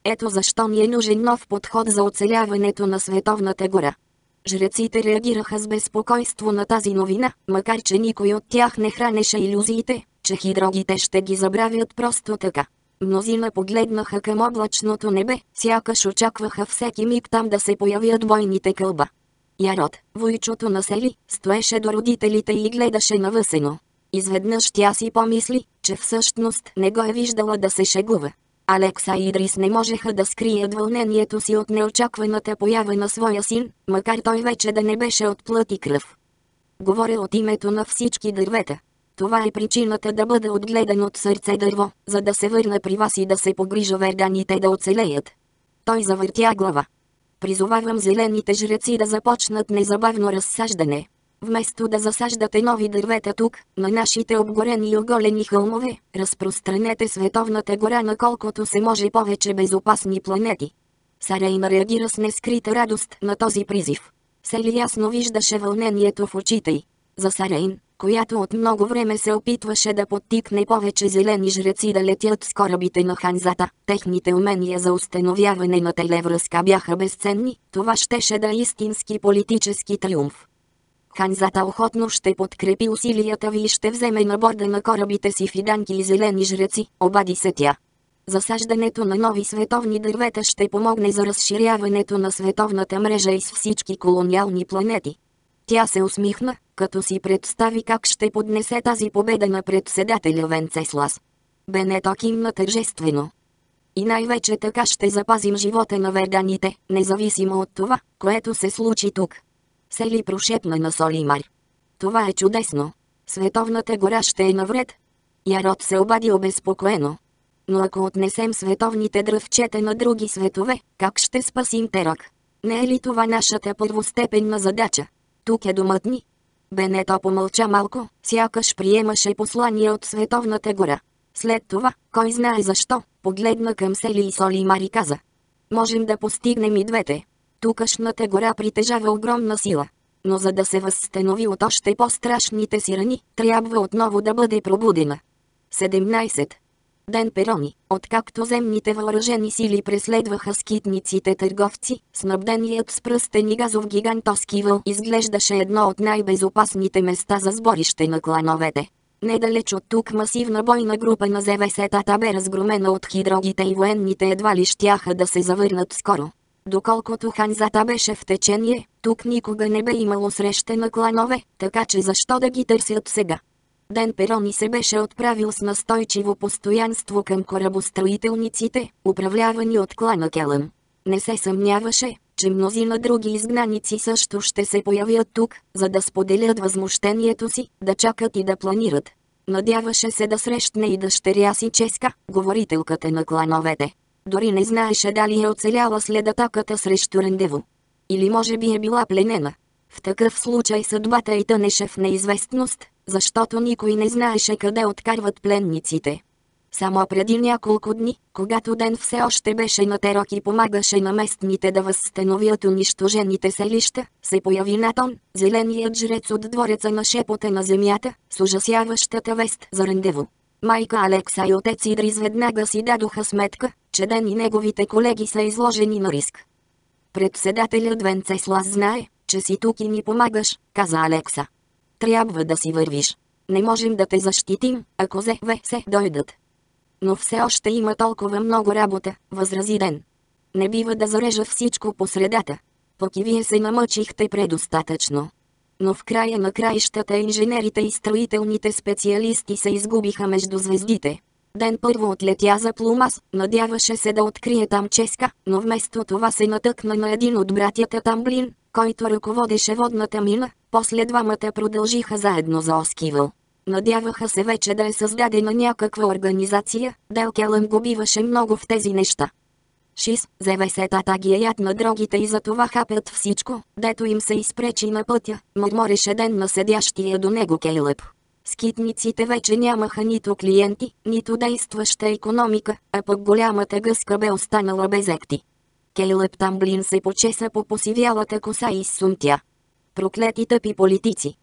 [SPEAKER 1] Ето защо ни е нужен нов подход за оцеляването на Световната гора. Жреците реагираха с безпокойство на тази новина, макар че никой от тях не хранеше илюзиите, че хидрогите ще ги забравят просто така. Мнозина погледнаха към облачното небе, сякаш очакваха всеки миг там да се появят бойните кълба. Ярод, войчото на Сели, стоеше до родителите и гледаше навъсено. Изведнъж тя си помисли, че всъщност не го е виждала да се шегува. Алекса и Идрис не можеха да скрият вълнението си от неочакваната поява на своя син, макар той вече да не беше от плът и кръв. Говоря от името на всички дървета. Това е причината да бъде отгледан от сърце дърво, за да се върна при вас и да се погрижа верданите да оцелеят. Той завъртя глава. Призовавам зелените жреци да започнат незабавно разсаждане. Вместо да засаждате нови дървета тук, на нашите обгорени и оголени хълмове, разпространете Световната гора на колкото се може повече безопасни планети. Сарейн реагира с нескрита радост на този призив. Сели ясно виждаше вълнението в очите й. За Сарейн, която от много време се опитваше да подтикне повече зелени жреци да летят с корабите на Ханзата, техните умения за установяване на телевръзка бяха безценни, това щеше да е истински политически триумф. Ханзата охотно ще подкрепи усилията ви и ще вземе на борда на корабите си фиданки и зелени жреци, обади се тя. Засаждането на нови световни дървета ще помогне за разширяването на световната мрежа из всички колониални планети. Тя се усмихна, като си представи как ще поднесе тази победа на председателя Венцеслас. Бенето кимна тържествено. И най-вече така ще запазим живота на верданите, независимо от това, което се случи тук. Сели прошепна на Солимар. Това е чудесно. Световната гора ще е навред. Ярод се обади обезпокоено. Но ако отнесем световните дръвчета на други светове, как ще спасим Терок? Не е ли това нашата първостепенна задача? Тук е домът ни. Бенето помълча малко, сякаш приемаше послание от Световната гора. След това, кой знае защо, погледна към Сели и Солимар и каза. Можем да постигнем и двете. Тукашната гора притежава огромна сила. Но за да се възстанови от още по-страшните си рани, трябва отново да бъде пробудена. седемнайсет. Ден Перони, откакто земните въоръжени сили преследваха скитниците търговци, снабденият с пръстен и газов гигантоски въл изглеждаше едно от най-безопасните места за сборище на клановете. Недалеч от тук масивна бойна група на ЗВС-тата бе разгромена от хидрогите и военните едва ли щяха да се завърнат скоро. Доколкото Ханзата беше в течение, тук никога не бе имало среща на кланове, така че защо да ги търсят сега? Ден Перони се беше отправил с настойчиво постоянство към корабостроителниците, управлявани от клана Келън. Не се съмняваше, че мнозина други изгнаници също ще се появят тук, за да споделят възмущението си, да чакат и да планират. Надяваше се да срещне и дъщеря си Ческа, говорителката на клановете. Дори не знаеше дали е оцеляла след атаката срещу Рендево. Или може би е била пленена. В такъв случай съдбата й тънеше в неизвестност, защото никой не знаеше къде откарват пленниците. Само преди няколко дни, когато Ден все още беше на Терок и помагаше на местните да възстановят унищожените селища, се появи Натон, зеленият жрец от двореца на шепота на земята, с ужасяващата вест за Рендево. Майка Алекса и отец Идрис веднага си дадоха сметка, че Ден и неговите колеги са изложени на риск. Председателят Венцеслас знае, че си тук и ни помагаш, каза Алекса. Трябва да си вървиш. Не можем да те защитим, ако ЗВС дойдат. Но все още има толкова много работа, възрази Ден. Не бива да зарежа всичко по средата. Пък и вие се намъчихте предостатъчно. Но в края на краищата инженерите и строителните специалисти се изгубиха между звездите. Ден първо отлетя за Плумас, надяваше се да открие там Ческа, но вместо това се натъкна на един от братята Тамблин, който ръководеше водната мина, после двамата продължиха заедно за Оскивъл. Надяваха се вече да е създадена някаква организация, Дел Келън го биваше много в тези неща. Шис, ЗВС-тата ги е яд на дрогите и затова хапят всичко, дето им се изпречи на пътя, мърмореше Ден на седящия до него Кейлъб. Скитниците вече нямаха нито клиенти, нито действаща икономика, а пък голямата гъска бе останала без екти. Кейлъб Тамблин се почеса по посивялата коса и изсумтя. Проклети тъпи политици.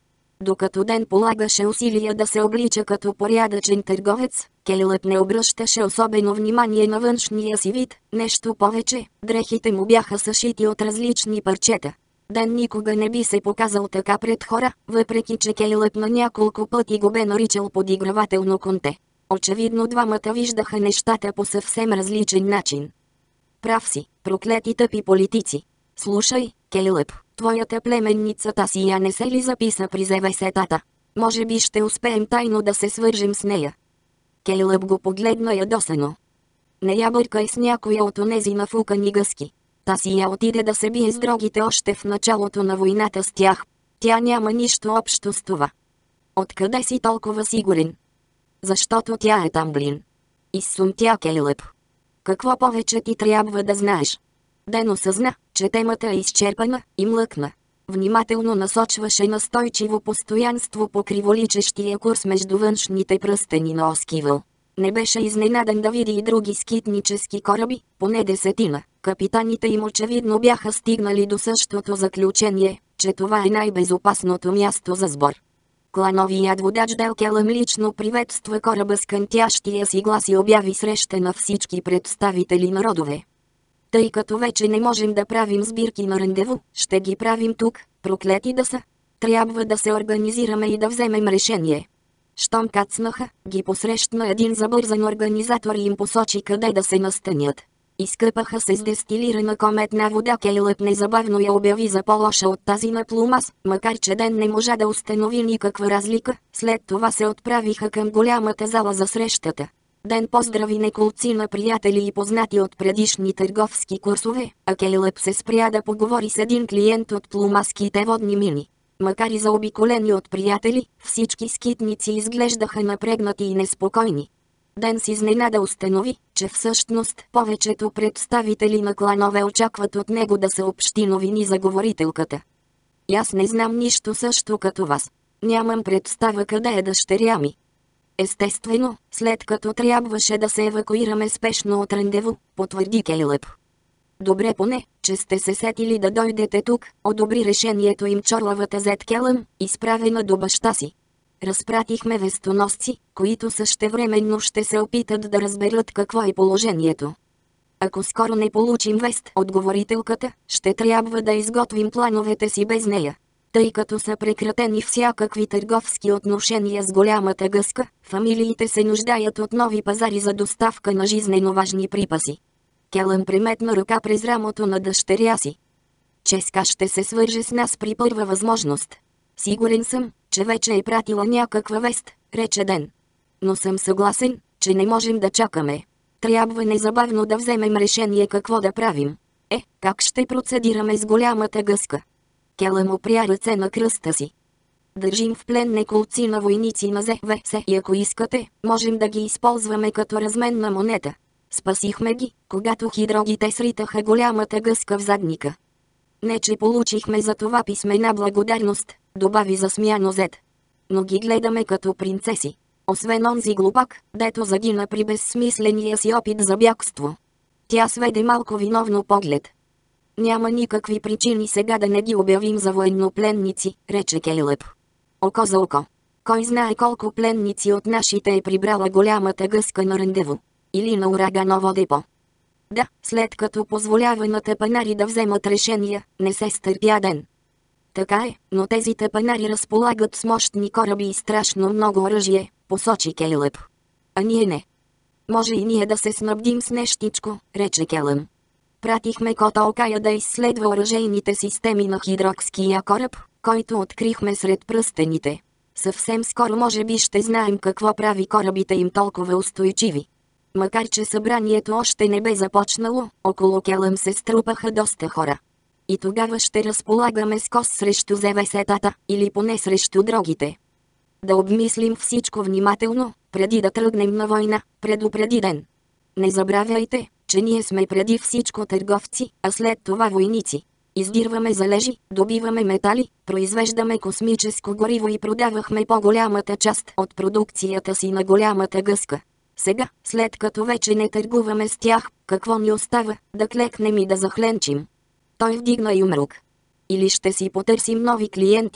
[SPEAKER 1] Докато Ден полагаше усилия да се облича като порядъчен търговец, Кейлъб не обръщаше особено внимание на външния си вид, нещо повече, дрехите му бяха съшити от различни парчета. Ден никога не би се показал така пред хора, въпреки че Кейлъб на няколко пъти го бе наричал подигравателно конте. Очевидно двамата виждаха нещата по съвсем различен начин. Прав си, проклети тъпи политици. Слушай, Кейлъб, твоята племенница Тасия не се ли записа при зевесетата? Може би ще успеем тайно да се свържем с нея. Кейлъб го погледна ядосано. Не я бъркай с някоя от онези нафукани гъски. Тасия отиде да се бие с другите още в началото на войната с тях. Тя няма нищо общо с това. Откъде си толкова сигурен? Защото тя е там, блин. Изсумтя Кейлъб. Какво повече ти трябва да знаеш? Ден осъзна, че темата е изчерпана, и млъкна. Внимателно насочваше настойчиво постоянство по криволичещия курс между външните пръстени на Оскивъл. Не беше изненадан да види и други скитнически кораби, поне десетина. Капитаните им очевидно бяха стигнали до същото заключение, че това е най-безопасното място за сбор. Клановият водач Дел Келъм лично приветства кораба с кънтящия си глас и обяви среща на всички представители на родове. Тъй като вече не можем да правим сбирки на рандеву, ще ги правим тук, проклети да са. Трябва да се организираме и да вземем решение. Щом кацнаха, ги посрещна един забързан организатор и им посочи къде да се настанят. Изкъпаха се с дестилирана кометна вода. Кейлъб незабавно я обяви за по-лоша от тази на Плумас, макар че Ден не можа да установи никаква разлика. След това се отправиха към голямата зала за срещата. Ден поздрави неколци на приятели и познати от предишни търговски курсове, а Кейлъб се спря да поговори с един клиент от плумаските водни мини. Макар и заобиколени от приятели, всички скитници изглеждаха напрегнати и неспокойни. Ден с изненада установи, че всъщност повечето представители на кланове очакват от него да съобщи новини за говорителката. И аз не знам нищо също като вас. Нямам представа къде е дъщеря ми. Естествено, след като трябваше да се евакуираме спешно от рандеву, потвърди Кейлъб. Добре поне, че сте се сетили да дойдете тук, одобри решението им чорлавата Зет Келъм, изправена до баща си. Разпратихме вестоносци, които същевременно ще се опитат да разберат какво е положението. Ако скоро не получим вест от говорителката, ще трябва да изготвим плановете си без нея. Тъй като са прекратени всякакви търговски отношения с голямата гъска, фамилиите се нуждаят от нови пазари за доставка на жизнено важни припаси. Келъм преметна ръка през рамото на дъщеря си. Ческа ще се свърже с нас при първа възможност. Сигурен съм, че вече е пратила някаква вест, рече Ден. Но съм съгласен, че не можем да чакаме. Трябва незабавно да вземем решение какво да правим. Е, как ще процедираме с голямата гъска? Келъм опря ръце на кръста си. Държим в плен неколци на войници на Зе Ве Се и ако искате, можем да ги използваме като разменна монета. Спасихме ги, когато хидрогите сритаха голямата гъска в задника. Не че получихме за това писмена благодарност, добави засмяно Зет. Но ги гледаме като принцеси. Освен онзи глупак, дето загина при безсмисления си опит за бягство. Тя сведе малко виновно поглед. Няма никакви причини сега да не ги обявим за военнопленници, рече Кейлъб. Око за око. Кой знае колко пленници от нашите е прибрала голямата гъска на рандеву. Или на ураганово депо. Да, след като позволява на тъпанари да вземат решения, не се стърпя Ден. Така е, но тези тъпанари разполагат с мощни кораби и страшно много оръжие, посочи Кейлъб. А ние не. Може и ние да се снабдим с нещичко, рече Келъм. Пратихме Кота Окая да изследва оръжейните системи на хидрокския кораб, който открихме сред пръстените. Съвсем скоро може би ще знаем какво прави корабите им толкова устойчиви. Макар че събранието още не бе започнало, около Келъм се струпаха доста хора. И тогава ще разполагаме с кос срещу зевесетата, или поне срещу другите. Да обмислим всичко внимателно, преди да тръгнем на война, предупреди Ден. Не забравяйте, че ние сме преди всичко търговци, а след това войници. Издирваме залежи, добиваме метали, произвеждаме космическо гориво и продавахме по-голямата част от продукцията си на голямата гъска. Сега, след като вече не търгуваме с тях, какво ни остава, да клекнем и да захленчим? Той вдигна юмрук. Или ще си потърсим нови клиенти.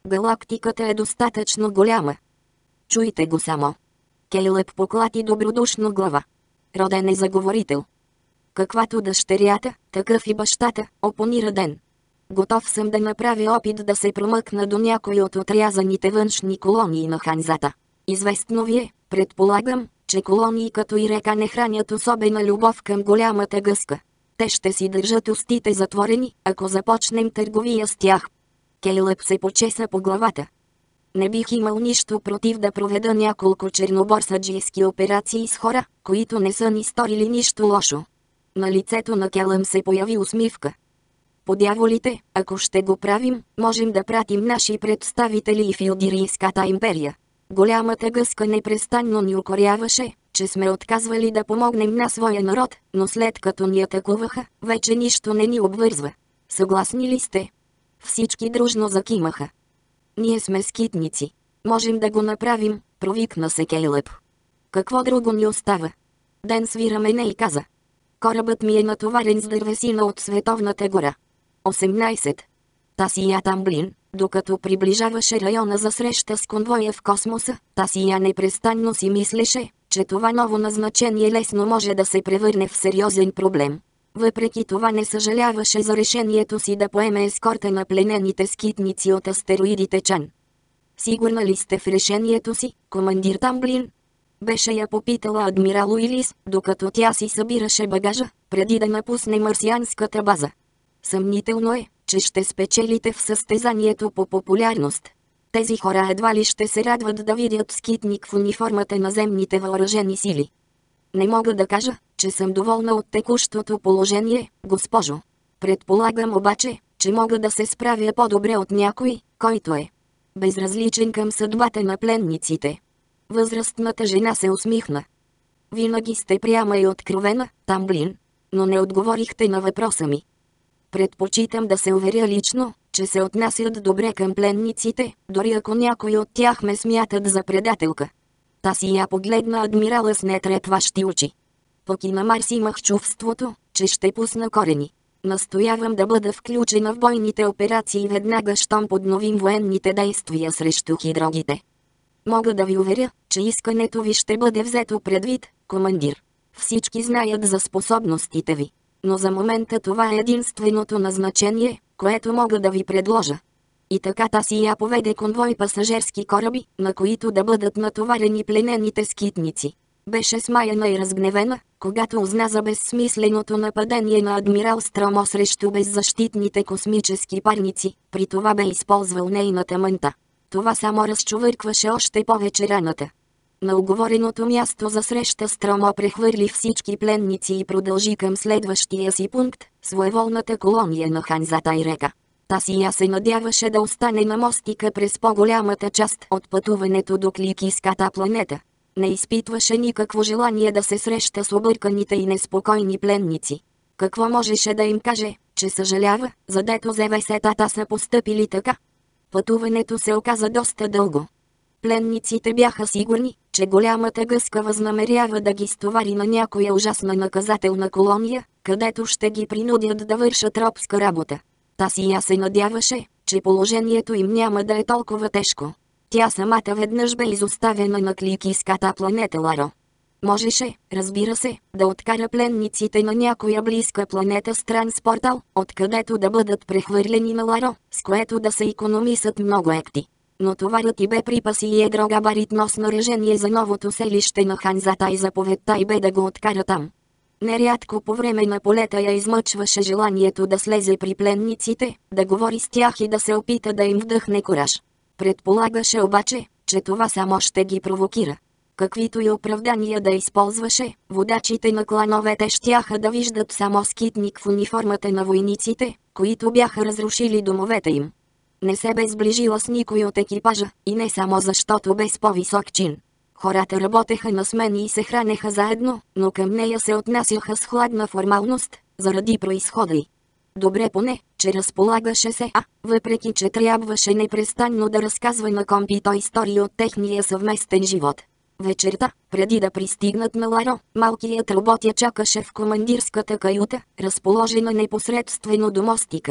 [SPEAKER 1] Галактиката е достатъчно голяма. Чуйте го само. Кейлъб поклати добродушно глава. Роден е заговорител. Каквато дъщерята, такъв и бащата, опонира Ден. Готов съм да направя опит да се промъкна до някой от отрязаните външни колонии на Ханзата. Известно ви е, предполагам, че колонии като и река не хранят особена любов към голямата гъска. Те ще си държат устите затворени, ако започнем търговия с тях. Кейлъб се почеса по главата. Не бих имал нищо против да проведа няколко черноборсаджийски операции с хора, които не са ни сторили нищо лошо. На лицето на Келъм се появи усмивка. По дяволите, ако ще го правим, можем да пратим наши представители и в Илдирийската империя. Голямата гъска непрестанно ни укоряваше, че сме отказвали да помогнем на своя народ, но след като ни атакуваха, вече нищо не ни обвързва. Съгласни ли сте? Всички дружно закимаха. Ние сме скитници. Можем да го направим, провикна се Кейлъб. Какво друго ни остава? Ден свира мене и каза. Корабът ми е натоварен с дървесина от Световната гора. осемнайсет. Тасия Тамблин, докато приближаваше района за среща с конвоя в космоса, Тасия непрестанно си мислеше, че това ново назначение лесно може да се превърне в сериозен проблем. Въпреки това не съжаляваше за решението си да поеме ескорта на пленените скитници от астероидите Чан. Сигурна ли сте в решението си, командир Тамблин? Беше я попитала адмирал Уилис, докато тя си събираше багажа, преди да напусне марсианската база. Съмнително е, че ще спечелите в състезанието по популярност. Тези хора едва ли ще се радват да видят скитник в униформата на земните въоръжени сили. Не мога да кажа, че съм доволна от текущото положение, госпожо. Предполагам обаче, че мога да се справя по-добре от някой, който е безразличен към съдбата на пленниците. Възрастната жена се усмихна. Винаги сте пряма и откровена, Тамблин, но не отговорихте на въпроса ми. Предпочитам да се уверя лично, че се отнасят добре към пленниците, дори ако някой от тях ме смятат за предателка. Та си я погледна адмирала с нетрепващи очи. Пък и на Марс имах чувството, че ще пусна корени. Настоявам да бъда включена в бойните операции веднага, щом подновим военните действия срещу хидрогите. Мога да ви уверя, че искането ви ще бъде взето предвид, командир. Всички знаят за способностите ви. Но за момента това е единственото назначение, което мога да ви предложа. И така Тасия поведе конвой пасажерски кораби, на които да бъдат натоварени пленените скитници. Беше смаяна и разгневена, когато узна за безсмисленото нападение на адмирал Стромо срещу беззащитните космически парници, при това бе използвал нейната мънта. Това само разчувъркваше още повече раната. На уговореното място за среща Стромо прехвърли всички пленници и продължи към следващия си пункт, своеволната колония на Ханзата и река. Тасия се надяваше да остане на мостика през по-голямата част от пътуването до Кликийската планета. Не изпитваше никакво желание да се среща с обърканите и неспокойни пленници. Какво можеше да им каже, че съжалява, задето зевесетата са постъпили така? Пътуването се оказа доста дълго. Пленниците бяха сигурни, че голямата гъска възнамерява да ги стовари на някоя ужасна наказателна колония, където ще ги принудят да вършат робска работа. Тасия се надяваше, че положението им няма да е толкова тежко. Тя самата веднъж бе изоставена на Кликийската планета Ларо. Можеше, разбира се, да откара пленниците на някоя близка планета с транспортал, откъдето да бъдат прехвърлени на Ларо, с което да се икономисат много екти. Но товарът и бе припаси и едро габаритно снаряжение за новото селище на Ханзата и заповедта и бе да го откара там. Нерядко по време на полета я измъчваше желанието да слезе при пленниците, да говори с тях и да се опита да им вдъхне кураж. Предполагаше обаче, че това само ще ги провокира. Каквито и оправдания да използваше, водачите на клановете щяха да виждат само скитник в униформата на войниците, които бяха разрушили домовете им. Не се бе сближила с никой от екипажа, и не само защото бе с по-висок чин. Хората работеха на смени и се хранеха заедно, но към нея се отнасяха с хладна формалност, заради произхода й. Добре поне, че разполагаше се, а, въпреки че трябваше непрестанно да разказва на компито истории от техния съвместен живот. Вечерта, преди да пристигнат на Ларо, малкият робот я чакаше в командирската каюта, разположена непосредствено до мостика.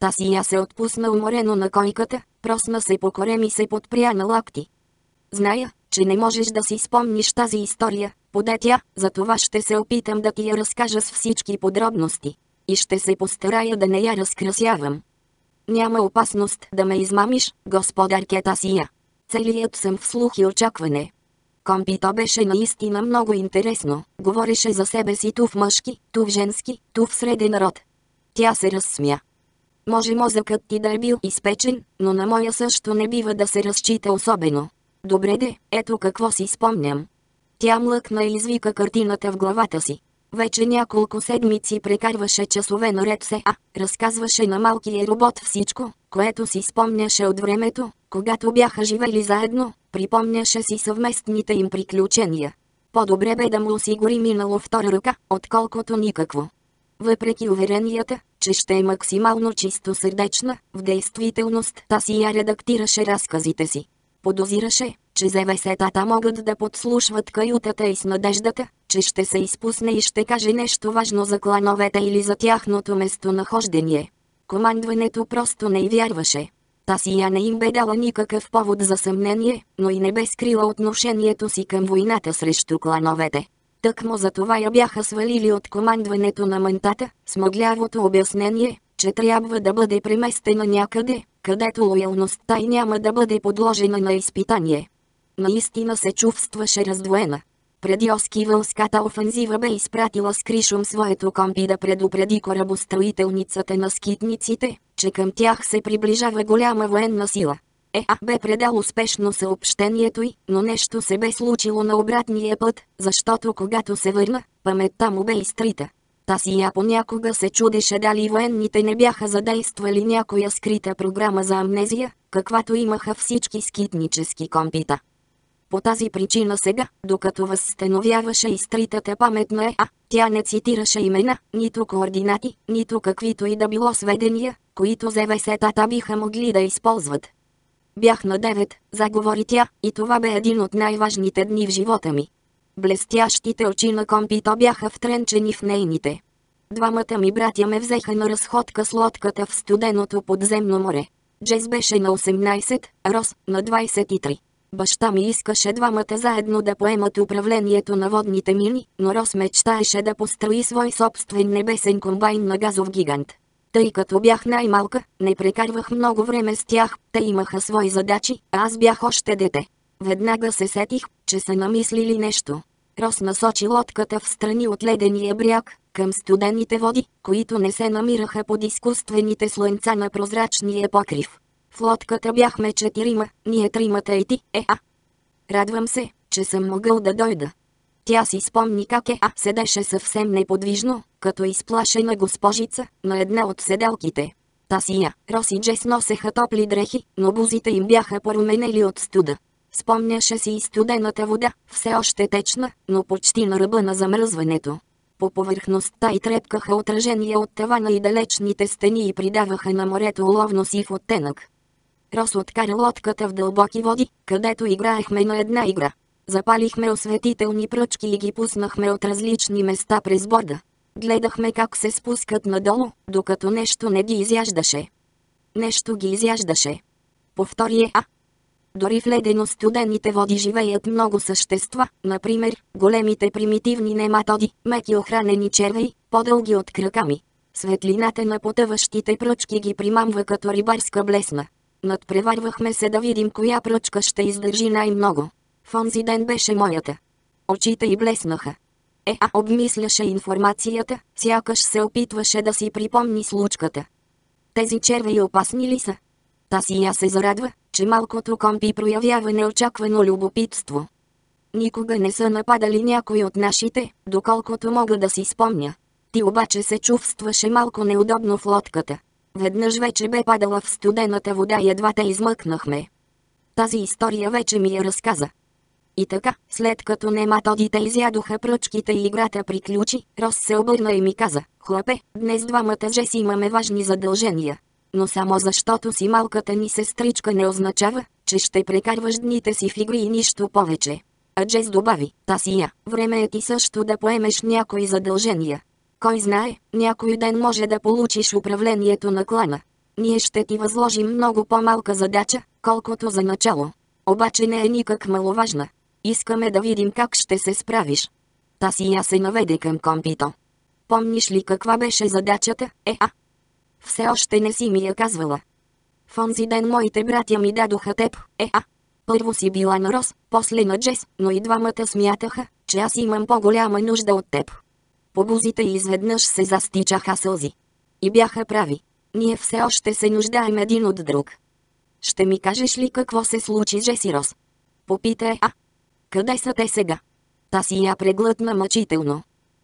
[SPEAKER 1] Тасия се отпусна уморено на койката, просна се по корем и се подпря на лакти. Зная, че не можеш да си спомниш тази история, поде тя, затова ще се опитам да ти я разкажа с всички подробности. И ще се постарая да не я разкрасявам. Няма опасност да ме измамиш, господарке Тасия. Целият съм в слух и очакване. Компито беше наистина много интересно, говореше за себе си ту в мъжки, ту в женски, ту в среден род. Тя се разсмя. Може мозъкът ти да е бил изпечен, но на моя също не бива да се разчита особено. Добре де, ето какво си спомням. Тя млъкна и извика картината в главата си. Вече няколко седмици прекарваше часове наред се, а разказваше на малкия робот всичко, което си спомняше от времето, когато бяха живели заедно, припомняше си съвместните им приключения. По-добре бе да му осигури минало втора ръка, отколкото никакво. Въпреки уверенията, че ще е максимално чистосърдечна, в действителност Тасия редактираше разказите си. Подозираше, че зевесетата могат да подслушват каютата и с надеждата, че ще се изпусне и ще каже нещо важно за клановете или за тяхното местонахождение. Командването просто не й вярваше. Тасия не им бе дала никакъв повод за съмнение, но и не бе скрила отношението си към войната срещу клановете. Тъкмо за това я бяха свалили от командването на мантата, с мъглявото обяснение, че трябва да бъде преместена някъде, където лоялността й няма да бъде подложена на изпитание. Наистина се чувстваше раздвоена. Преди Оскивълската офанзива бе изпратила с Кришум своето компи да предупреди корабостроителницата на скитниците, че към тях се приближава голяма военна сила. Е, а бе предал успешно съобщението й, но нещо се бе случило на обратния път, защото когато се върна, паметта му бе изтрита. Тасия понякога се чудеше дали военните не бяха задействали някоя скрита програма за амнезия, каквато имаха всички скитнически компита. По тази причина сега, докато възстановяваше изтритата памет на Е А, тя не цитираше имена, нито координати, нито каквито и да било сведения, които зевесетата биха могли да използват. Бях на девет, заговори тя, и това бе един от най-важните дни в живота ми. Блестящите очи на компито бяха втренчени в нейните. Двамата ми братя ме взеха на разходка с лодката в студеното подземно море. Джес беше на осемнайсет, Рос на двайсет и три. Баща ми искаше двамата заедно да поемат управлението на водните мини, но Рос мечтаеше да построи свой собствен небесен комбайн на газов гигант. Тъй като бях най-малка, не прекарвах много време с тях, те имаха свои задачи, а аз бях още дете. Веднага се сетих, че са намислили нещо. Рос насочи лодката в страни от ледения бряг, към студените води, които не се намираха под изкуствените слънца на прозрачния покрив. В лодката бяхме четирима, ние тримата и ти, Е А. Радвам се, че съм могъл да дойда. Тя си спомни как Е А седеше съвсем неподвижно, като изплашена госпожица, на една от седалките. Тасия, Рос и Джес носеха топли дрехи, но бузите им бяха поруменели от студа. Спомняше си и студената вода, все още течна, но почти на ръба на замръзването. По повърхността й трепкаха отражения от тавана и далечните стени и придаваха на морето уловно сив оттенък. Рос откара лодката в дълбоки води, където играехме на една игра. Запалихме осветителни пръчки и ги пуснахме от различни места през борда. Гледахме как се спускат надолу, докато нещо не ги изяждаше. Нещо ги изяждаше. Повтори Е А. Дори в ледено-студените води живеят много същества, например, големите примитивни нематоди, меки охранени червеи, по-дълги от крака ми. Светлината на потъващите пръчки ги примамва като рибарска блесна. Надпреварвахме се да видим коя пръчка ще издържи най-много. В онзи ден беше моята. Очите й блеснаха. Е А обмисляше информацията, сякаш се опитваше да си припомни случката. Тези червеи опасни ли са? Тасия се зарадва, че малкото компи проявява неочаквано любопитство. Никога не са нападали някой от нашите, доколкото мога да си спомня. Ти обаче се чувстваше малко неудобно в лодката. Веднъж вече бе падала в студената вода и едва те измъкнахме. Тази история вече ми я разказа. И така, след като нематодите изядоха пръчките и играта приключи, Рос се обърна и ми каза: "Хлапе, днес двамата Джес имаме важни задължения. Но само защото си малката ни сестричка не означава, че ще прекарваш дните си в игри и нищо повече." А Джес добави: "Тасия, време е ти също да поемеш някои задължения. Кой знае, някой ден може да получиш управлението на клана." Ние ще ти възложим много по-малка задача, колкото за начало. Обаче не е никак маловажна. Искаме да видим как ще се справиш. Тасия се наведе към компито. Помниш ли каква беше задачата, е, а? Все още не си ми я казвала. В онзи ден моите братя ми дадоха теб, е, а? Първо си била на Рос, после на Джес, но и двамата смятаха, че аз имам по-голяма нужда от теб. По бузите изведнъж се застичаха сълзи. И бяха прави. Ние все още се нуждаем един от друг. Ще ми кажеш ли какво се случи с Джес и Рос? Попита е, а? Къде са те сега? Та си я преглътна мъчително.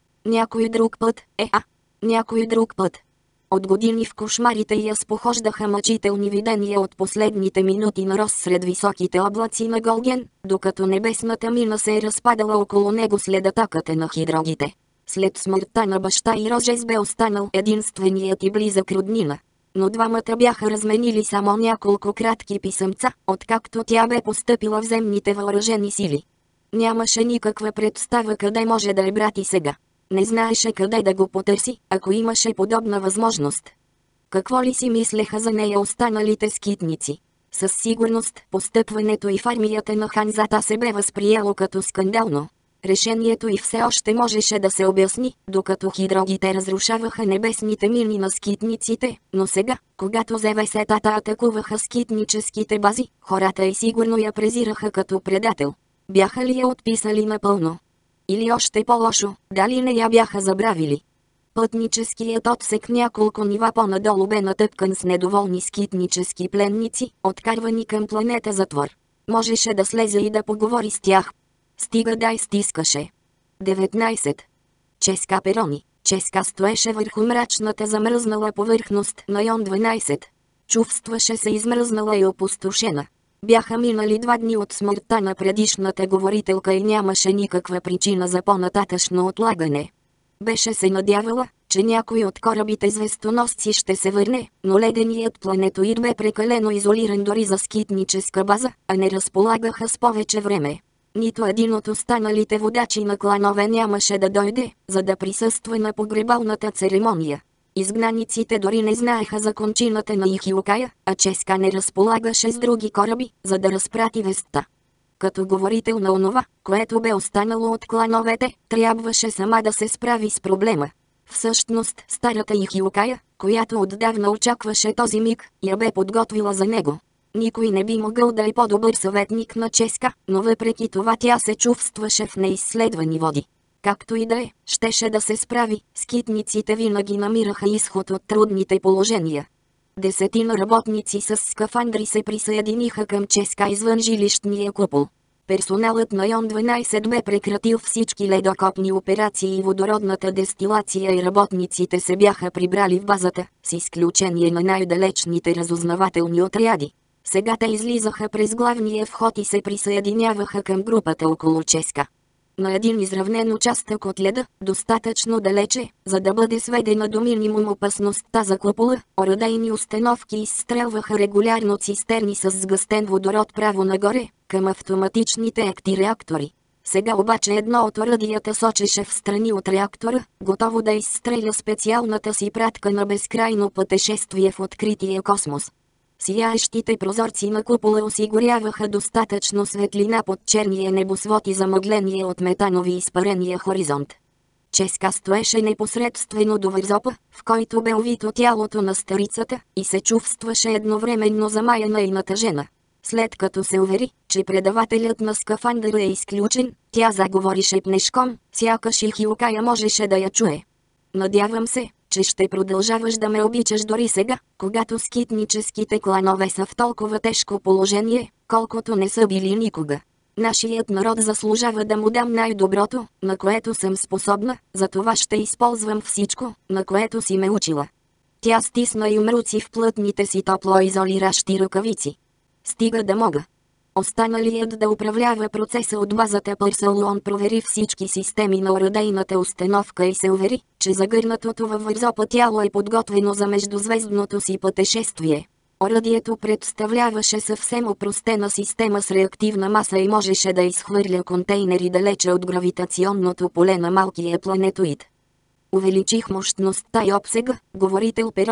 [SPEAKER 1] Някой друг път, е, а? Някой друг път. От години в кошмарите я спохождаха мъчителни видения от последните минути на Рос сред високите облаци на Голген, докато небесната мина се е разпадала около него след атаката на хидрогите. След смъртта на баща и Рожес бе останал единственият и близък роднина. Но двамата бяха разменили само няколко кратки писъмца, откакто тя бе постъпила в земните въоръжени сили. Нямаше никаква представа къде може да е брат и сега. Не знаеше къде да го потърси, ако имаше подобна възможност. Какво ли си мислеха за нея останалите скитници? Със сигурност, постъпването и в армията на Ханзата се бе възприело като скандално. Решението и все още можеше да се обясни, докато хидрогите разрушаваха небесните мини на скитниците, но сега, когато зевесетата атакуваха скитническите бази, хората и сигурно я презираха като предател. Бяха ли я отписали напълно? Или още по-лошо, дали не я бяха забравили? Пътническият отсек няколко нива по-надолу бе натъпкан с недоволни скитнически пленници, откарвани към планета затвор. Можеше да слезе и да поговори с тях. Стига да изтискаше. деветнайсет. Ческа Перони. Ческа стоеше върху мрачната замръзнала повърхност на Йон дванайсет. Чувстваше се измръзнала и опустошена. Бяха минали два дни от смъртта на предишната говорителка и нямаше никаква причина за по-нататъшно отлагане. Беше се надявала, че някой от корабите звездоносци ще се върне, но леденият планетоид бе прекалено изолиран дори за скитническа база, а не разполагаха с повече време. Нито един от останалите водачи на кланове нямаше да дойде, за да присъства на погребалната церемония. Изгнаниците дори не знаеха за кончината на Ихиокая, а Ческа не разполагаше с други кораби, за да разпрати вестта. Като говорител на онова, което бе останало от клановете, трябваше сама да се справи с проблема. Всъщност, старата Ихиокая, която отдавна очакваше този миг, я бе подготвила за него. Никой не би могъл да е по-добър съветник на Ческа, но въпреки това тя се чувстваше в неизследвани води. Както и да е, щеше да се справи, скитниците винаги намираха изход от трудните положения. Десетина работници с скафандри се присъединиха към Ческа извън жилищния купол. Персоналът на Йон дванайсет бе прекратил всички ледокопни операции и водородната дестилация и работниците се бяха прибрали в базата, с изключение на най-далечните разузнавателни отряди. Сега те излизаха през главния вход и се присъединяваха към групата около Ческа. На един изравнен участък от леда, достатъчно далече, за да бъде сведена до минимум опасността за купола, оръдейни установки изстрелваха регулярно цистерни с сгъстен водород право нагоре, към автоматичните актиреактори. Сега обаче едно от оръдията сочеше в страни от реактора, готово да изстреля специалната си пратка на безкрайно пътешествие в открития космос. Сияещите прозорци на купола осигуряваха достатъчно светлина под черния небосвод и замъгления от метанови изпарения хоризонт. Ческа стоеше непосредствено до вързопа, в който бе увито тялото на старицата, и се чувстваше едновременно замаяна и натъжена. След като се увери, че предавателят на скафандъра е изключен, тя заговори шепнешком, сякаш Ихиокая можеше да я чуе. Надявам се, че ще продължаваш да ме обичаш дори сега, когато скитническите кланове са в толкова тежко положение, колкото не са били никога. Нашият народ заслужава да му дам най-доброто, на което съм способна, затова ще използвам всичко, на което си ме учила. Тя стисна юмруци в плътните си топлоизолиращи ръкавици. Стига да мога. Останалият да управлява процеса от базата Пърсалон провери всички системи на оръдейната установка и се увери, че загърнатото във вързопа тяло е подготвено за междузвездното си пътешествие. Оръдието представляваше съвсем опростена система с реактивна маса и можеше да изхвърля контейнери далече от гравитационното поле на малкия планетоид. Увеличих мощността и обсега, говорител Перони.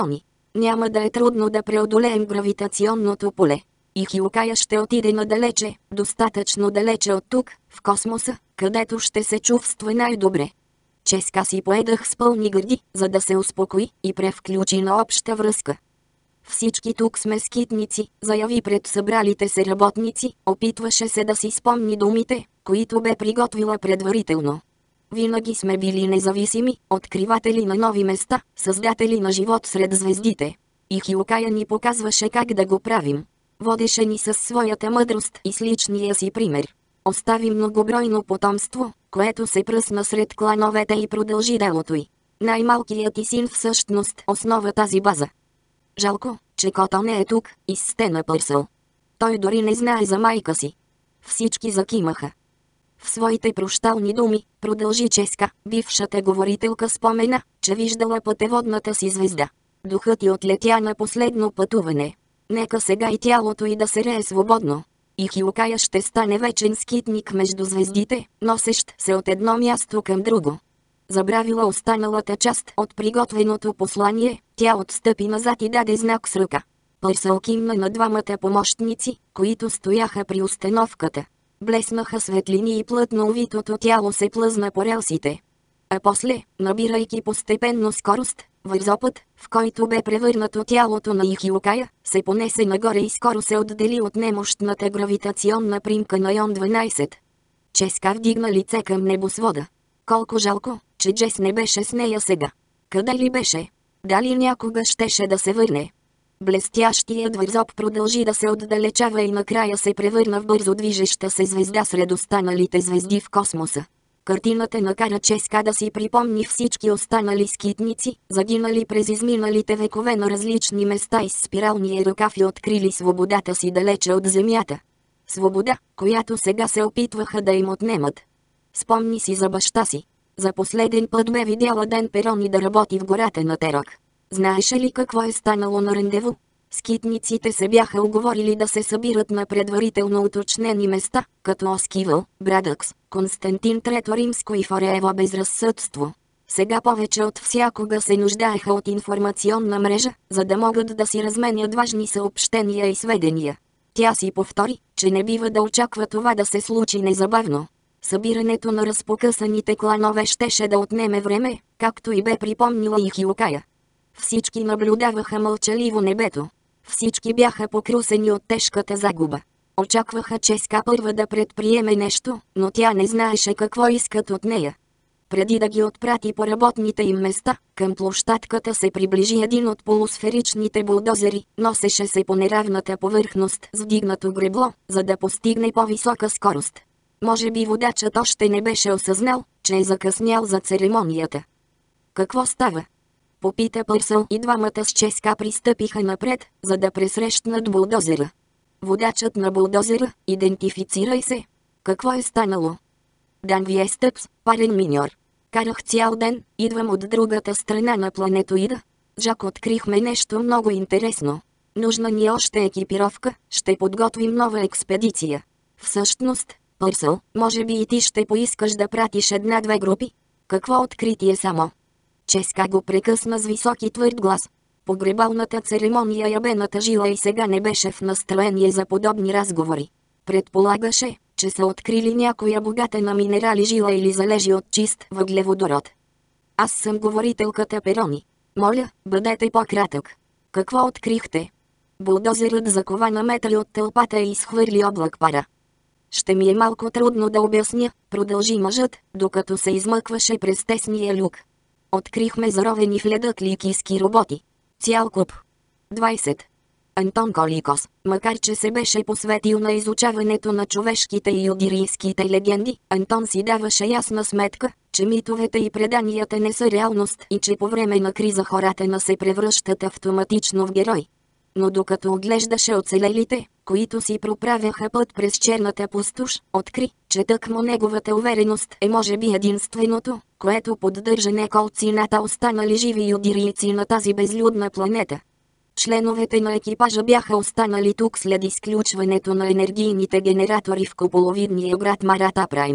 [SPEAKER 1] Няма да е трудно да преодолеем гравитационното поле. И Хиокая ще отиде надалече, достатъчно далече от тук, в космоса, където ще се чувства най-добре. Ческа си поедах с пълни гърди, за да се успокои и превключи на обща връзка. Всички тук сме скитници, заяви пред събралите се работници, опитваше се да си спомни думите, които бе приготвила предварително. Винаги сме били независими, откриватели на нови места, създатели на живот сред звездите. И Хиокая ни показваше как да го правим. Водеше ни със своята мъдрост и с личния си пример. Остави многобройно потомство, което се пръсна сред клановете и продължи делото й. Най-малкият ти син всъщност основа тази база. Жалко, че Кото не е тук, изстена Пърсъл. Той дори не знае за майка си. Всички закимаха. В своите прощални думи, продължи Ческа, бившата говорителка спомена, че виждала пътеводната си звезда. Духът й отлетя на последно пътуване. Нека сега и тялото й да се рее свободно. И Хиокая ще стане вечен скитник между звездите, носещ се от едно място към друго. Забравила останалата част от приготвеното послание, тя отстъпи назад и даде знак с ръка. Пърсъл кимна на двамата помощници, които стояха при установката. Блеснаха светлини и плътно увитото тяло се плъзна по релсите. А после, набирайки постепенно скорост, вързопът, в който бе превърнато тялото на Хиокая, се понесе нагоре и скоро се отдели от немощната гравитационна примка на Йон дванайсет. Ческа вдигна лице към небосвода. Колко жалко, че Джес не беше с нея сега. Къде ли беше? Дали някога щеше да се върне? Блестящият вързоп продължи да се отдалечава и накрая се превърна в бързо движеща се звезда сред останалите звезди в космоса. Картината накара Ческа да си припомни всички останали скитници, загинали през изминалите векове на различни места из спиралния ръкав и открили свободата си далече от земята. Свобода, която сега се опитваха да им отнемат. Спомни си за баща си. За последен път бе видяла Ден Перони да работи в гората на Терок. Знаеше ли какво е станало на рандеву? Скитниците се бяха уговорили да се събират на предварително уточнени места, като Оскивъл, Брадъкс, Константин Трето Римско и Фореево безразсъдство. Сега повече от всякога се нуждаеха от информационна мрежа, за да могат да си разменят важни съобщения и сведения. Тя си повтори, че не бива да очаква това да се случи незабавно. Събирането на разпокъсаните кланове щеше да отнеме време, както и бе припомнила и Хиокая. Всички наблюдаваха мълчаливо небето. Всички бяха покрусени от тежката загуба. Очакваха Ческа първа да предприеме нещо, но тя не знаеше какво искат от нея. Преди да ги отпрати по работните им места, към площадката се приближи един от полусферичните булдозери, носеше се по неравната повърхност с вдигнато гребло, за да постигне по-висока скорост. Може би водачът още не беше осъзнал, че е закъснял за церемонията. Какво става? Попита Пърсъл и двамата с Ческа пристъпиха напред, за да пресрещнат булдозера. Водачът на булдозера, идентифицирай се. Какво е станало? Дан Виестъпс, парен миньор. Карах цял ден, идвам от другата страна на планетоида. Жак, открихме нещо много интересно. Нужна ни е още екипировка, ще подготвим нова експедиция. Всъщност, Пърсъл, може би и ти ще поискаш да пратиш една-две групи? Какво откритие само? Ческа го прекъсна с висок и твърд глас. Погребалната церемония я бе натъжила и сега не беше в настроение за подобни разговори. Предполагаше, че са открили някоя богата на минерали жила или залежи от чист въглеводород. Аз съм говорителката Перони. Моля, бъдете по-кратък. Какво открихте? Булдозерът закова на метали от тълпата и изхвърли облак пара. Ще ми е малко трудно да обясня, продължи мъжът, докато се измъкваше през тесния люк. Открихме заровени в леда кликийски роботи. Цял куп. двайсет. Антон Коликос, макар че се беше посветил на изучаването на човешките и юдирийските легенди, Антон си даваше ясна сметка, че митовете и преданията не са реалност и че по време на криза хората не се превръщат автоматично в герой. Но докато оглеждаше оцелелите, които си проправяха път през черната пустош, откри, че тъкмо неговата увереност е може би единственото, което поддържа неколцината останали живи юдирийци на тази безлюдна планета. Членовете на екипажа бяха останали тук след изключването на енергийните генератори в куполовидния град Марата Прайм.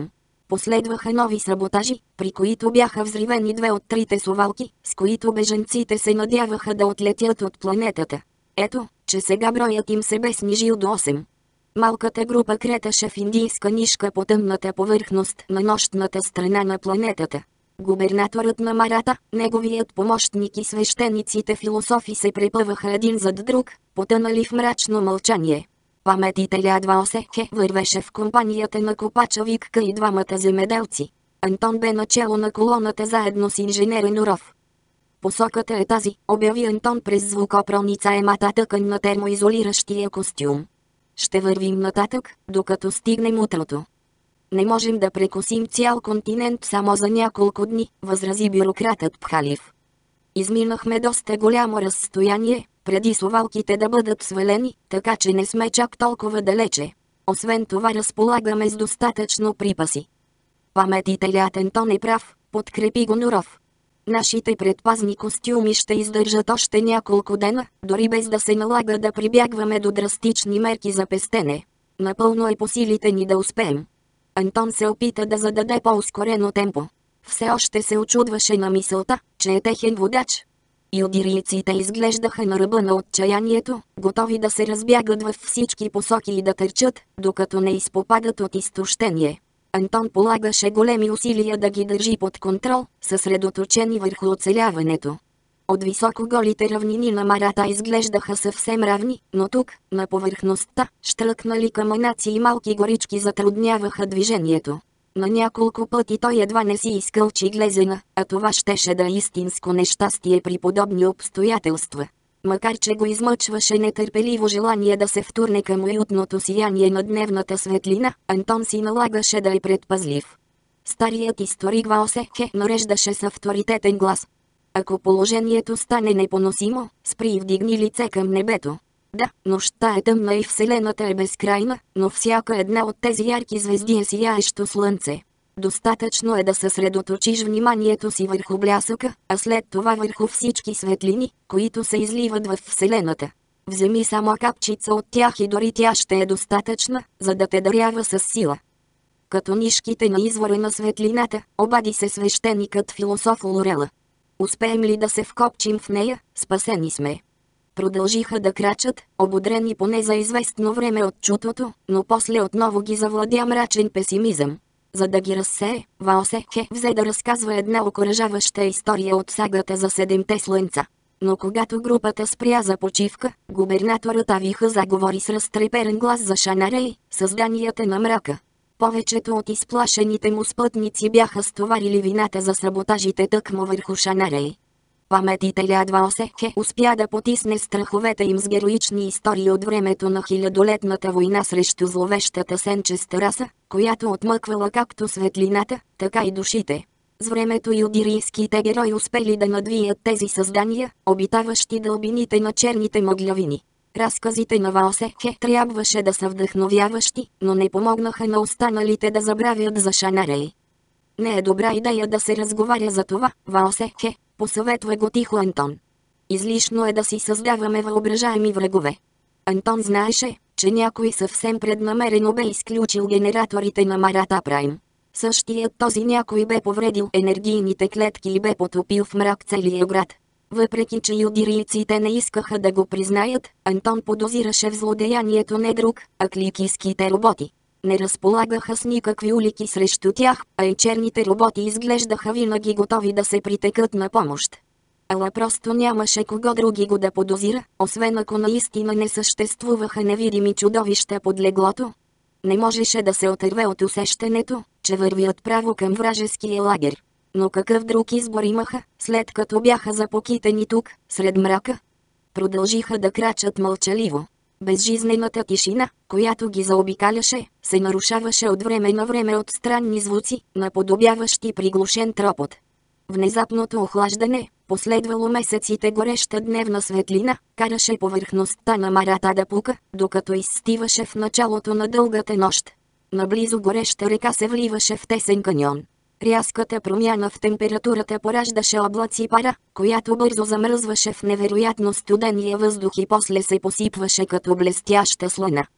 [SPEAKER 1] Последваха нови саботажи, при които бяха взривени две от трите совалки, с които бежанците се надяваха да отлетят от планетата. Ето, че сега броят им се бе снижил до осем. Малката група креташе в индийска нишка по тъмната повърхност на нощната страна на планетата. Губернаторът на Марата, неговият помощник и свещениците философи се препъваха един зад друг, потънали в мрачно мълчание. Паметителя Дваосехе вървеше в компанията на копача Викка и двамата земеделци. Антон бе начело на колоната заедно с инженер Нуров. Посоката е тази, обяви Антон през звукопроницаемата тъкан на термоизолиращия костюм. Ще вървим нататък, докато стигнем утрото. Не можем да прекосим цял континент само за няколко дни, възрази бюрократът Пхалив. Изминахме доста голямо разстояние, преди совалките да бъдат свалени, така че не сме чак толкова далече. Освен това разполагаме с достатъчно припаси. Паметителят Антон е прав, подкрепи го Нуров. Нашите предпазни костюми ще издържат още няколко дена, дори без да се налага да прибягваме до драстични мерки за пестене. Напълно е по силите ни да успеем. Антон се опита да зададе по-ускорено темпо. Все още се очудваше на мисълта, че е техен водач. Юдирийците изглеждаха на ръба на отчаянието, готови да се разбягат във всички посоки и да търчат, докато не изпопадат от изтощение. Антон полагаше големи усилия да ги държи под контрол, съсредоточени върху оцеляването. От високо голите равнини на Марата изглеждаха съвсем равни, но тук, на повърхността, щръкнали камънаци и малки горички затрудняваха движението. На няколко пъти той едва не си изкълчи глезена, а това щеше да е истинско нещастие при подобни обстоятелства. Макар че го измъчваше нетърпеливо желание да се втурне към уютното сияние на дневната светлина, Антон си налагаше да е предпазлив. Старият историк Ваосехе нареждаше с авторитетен глас. Ако положението стане непоносимо, спри и вдигни лице към небето. Да, нощта е тъмна и вселената е безкрайна, но всяка една от тези ярки звезди е сияещо слънце. Достатъчно е да съсредоточиш вниманието си върху блясъка, а след това върху всички светлини, които се изливат в вселената. Вземи само капчица от тях и дори тя ще е достатъчна, за да те дарява с сила. Като нишките на извора на светлината, обади се свещеникът философ Лорела. Успеем ли да се вкопчим в нея, спасени сме. Продължиха да крачат, ободрени поне за известно време от чутото, но после отново ги завладя мрачен песимизъм. За да ги разсее, Ваосехе взе да разказва една окуражаваща история от сагата за седемте слънца. Но когато групата спря за почивка, губернаторът Авиха заговори с разтреперен глас за Шанарей, създанията на мрака. Повечето от изплашените му спътници бяха стоварили вината за саботажите тъкмо върху Шанарей. Паметителят Ваосехе успя да потисне страховете им с героични истории от времето на хилядолетната война срещу зловещата сенчеста раса, която отмъквала както светлината, така и душите. С времето юдирийските герои успели да надвият тези създания, обитаващи дълбините на черните мъглявини. Разказите на Ваосехе трябваше да са вдъхновяващи, но не помогнаха на останалите да забравят за Шанарей. Не е добра идея да се разговаря за това, Ваосехе, посъветва го тихо Антон. Излишно е да си създаваме въображаеми врагове. Антон знаеше, че някой съвсем преднамерено бе изключил генераторите на Марата Прайм. Същият този някой бе повредил енергийните клетки и бе потопил в мрак целия град. Въпреки че юдирийците не искаха да го признаят, Антон подозираше в злодеянието не друг, а кликийските роботи. Не разполагаха с никакви улики срещу тях, а и черните роботи изглеждаха винаги готови да се притекат на помощ. Ала просто нямаше кого други го да подозира, освен ако наистина не съществуваха невидими чудовища под леглото. Не можеше да се отърве от усещането, че вървят право към вражеския лагер. Но какъв друг избор имаха, след като бяха запокитени тук, сред мрака? Продължиха да крачат мълчаливо. Безжизнената тишина, която ги заобикаляше, се нарушаваше от време на време от странни звуци, наподобяващи приглушен тропот. Внезапното охлаждане, последвало месеците гореща дневна светлина, караше повърхността на Марата да пука, докато изстиваше в началото на дългата нощ. Наблизо гореща река се вливаше в тесен каньон. Рязката промяна в температурата пораждаше облаци пара, която бързо замръзваше в невероятно студения въздух и после се посипваше като блестяща слъна.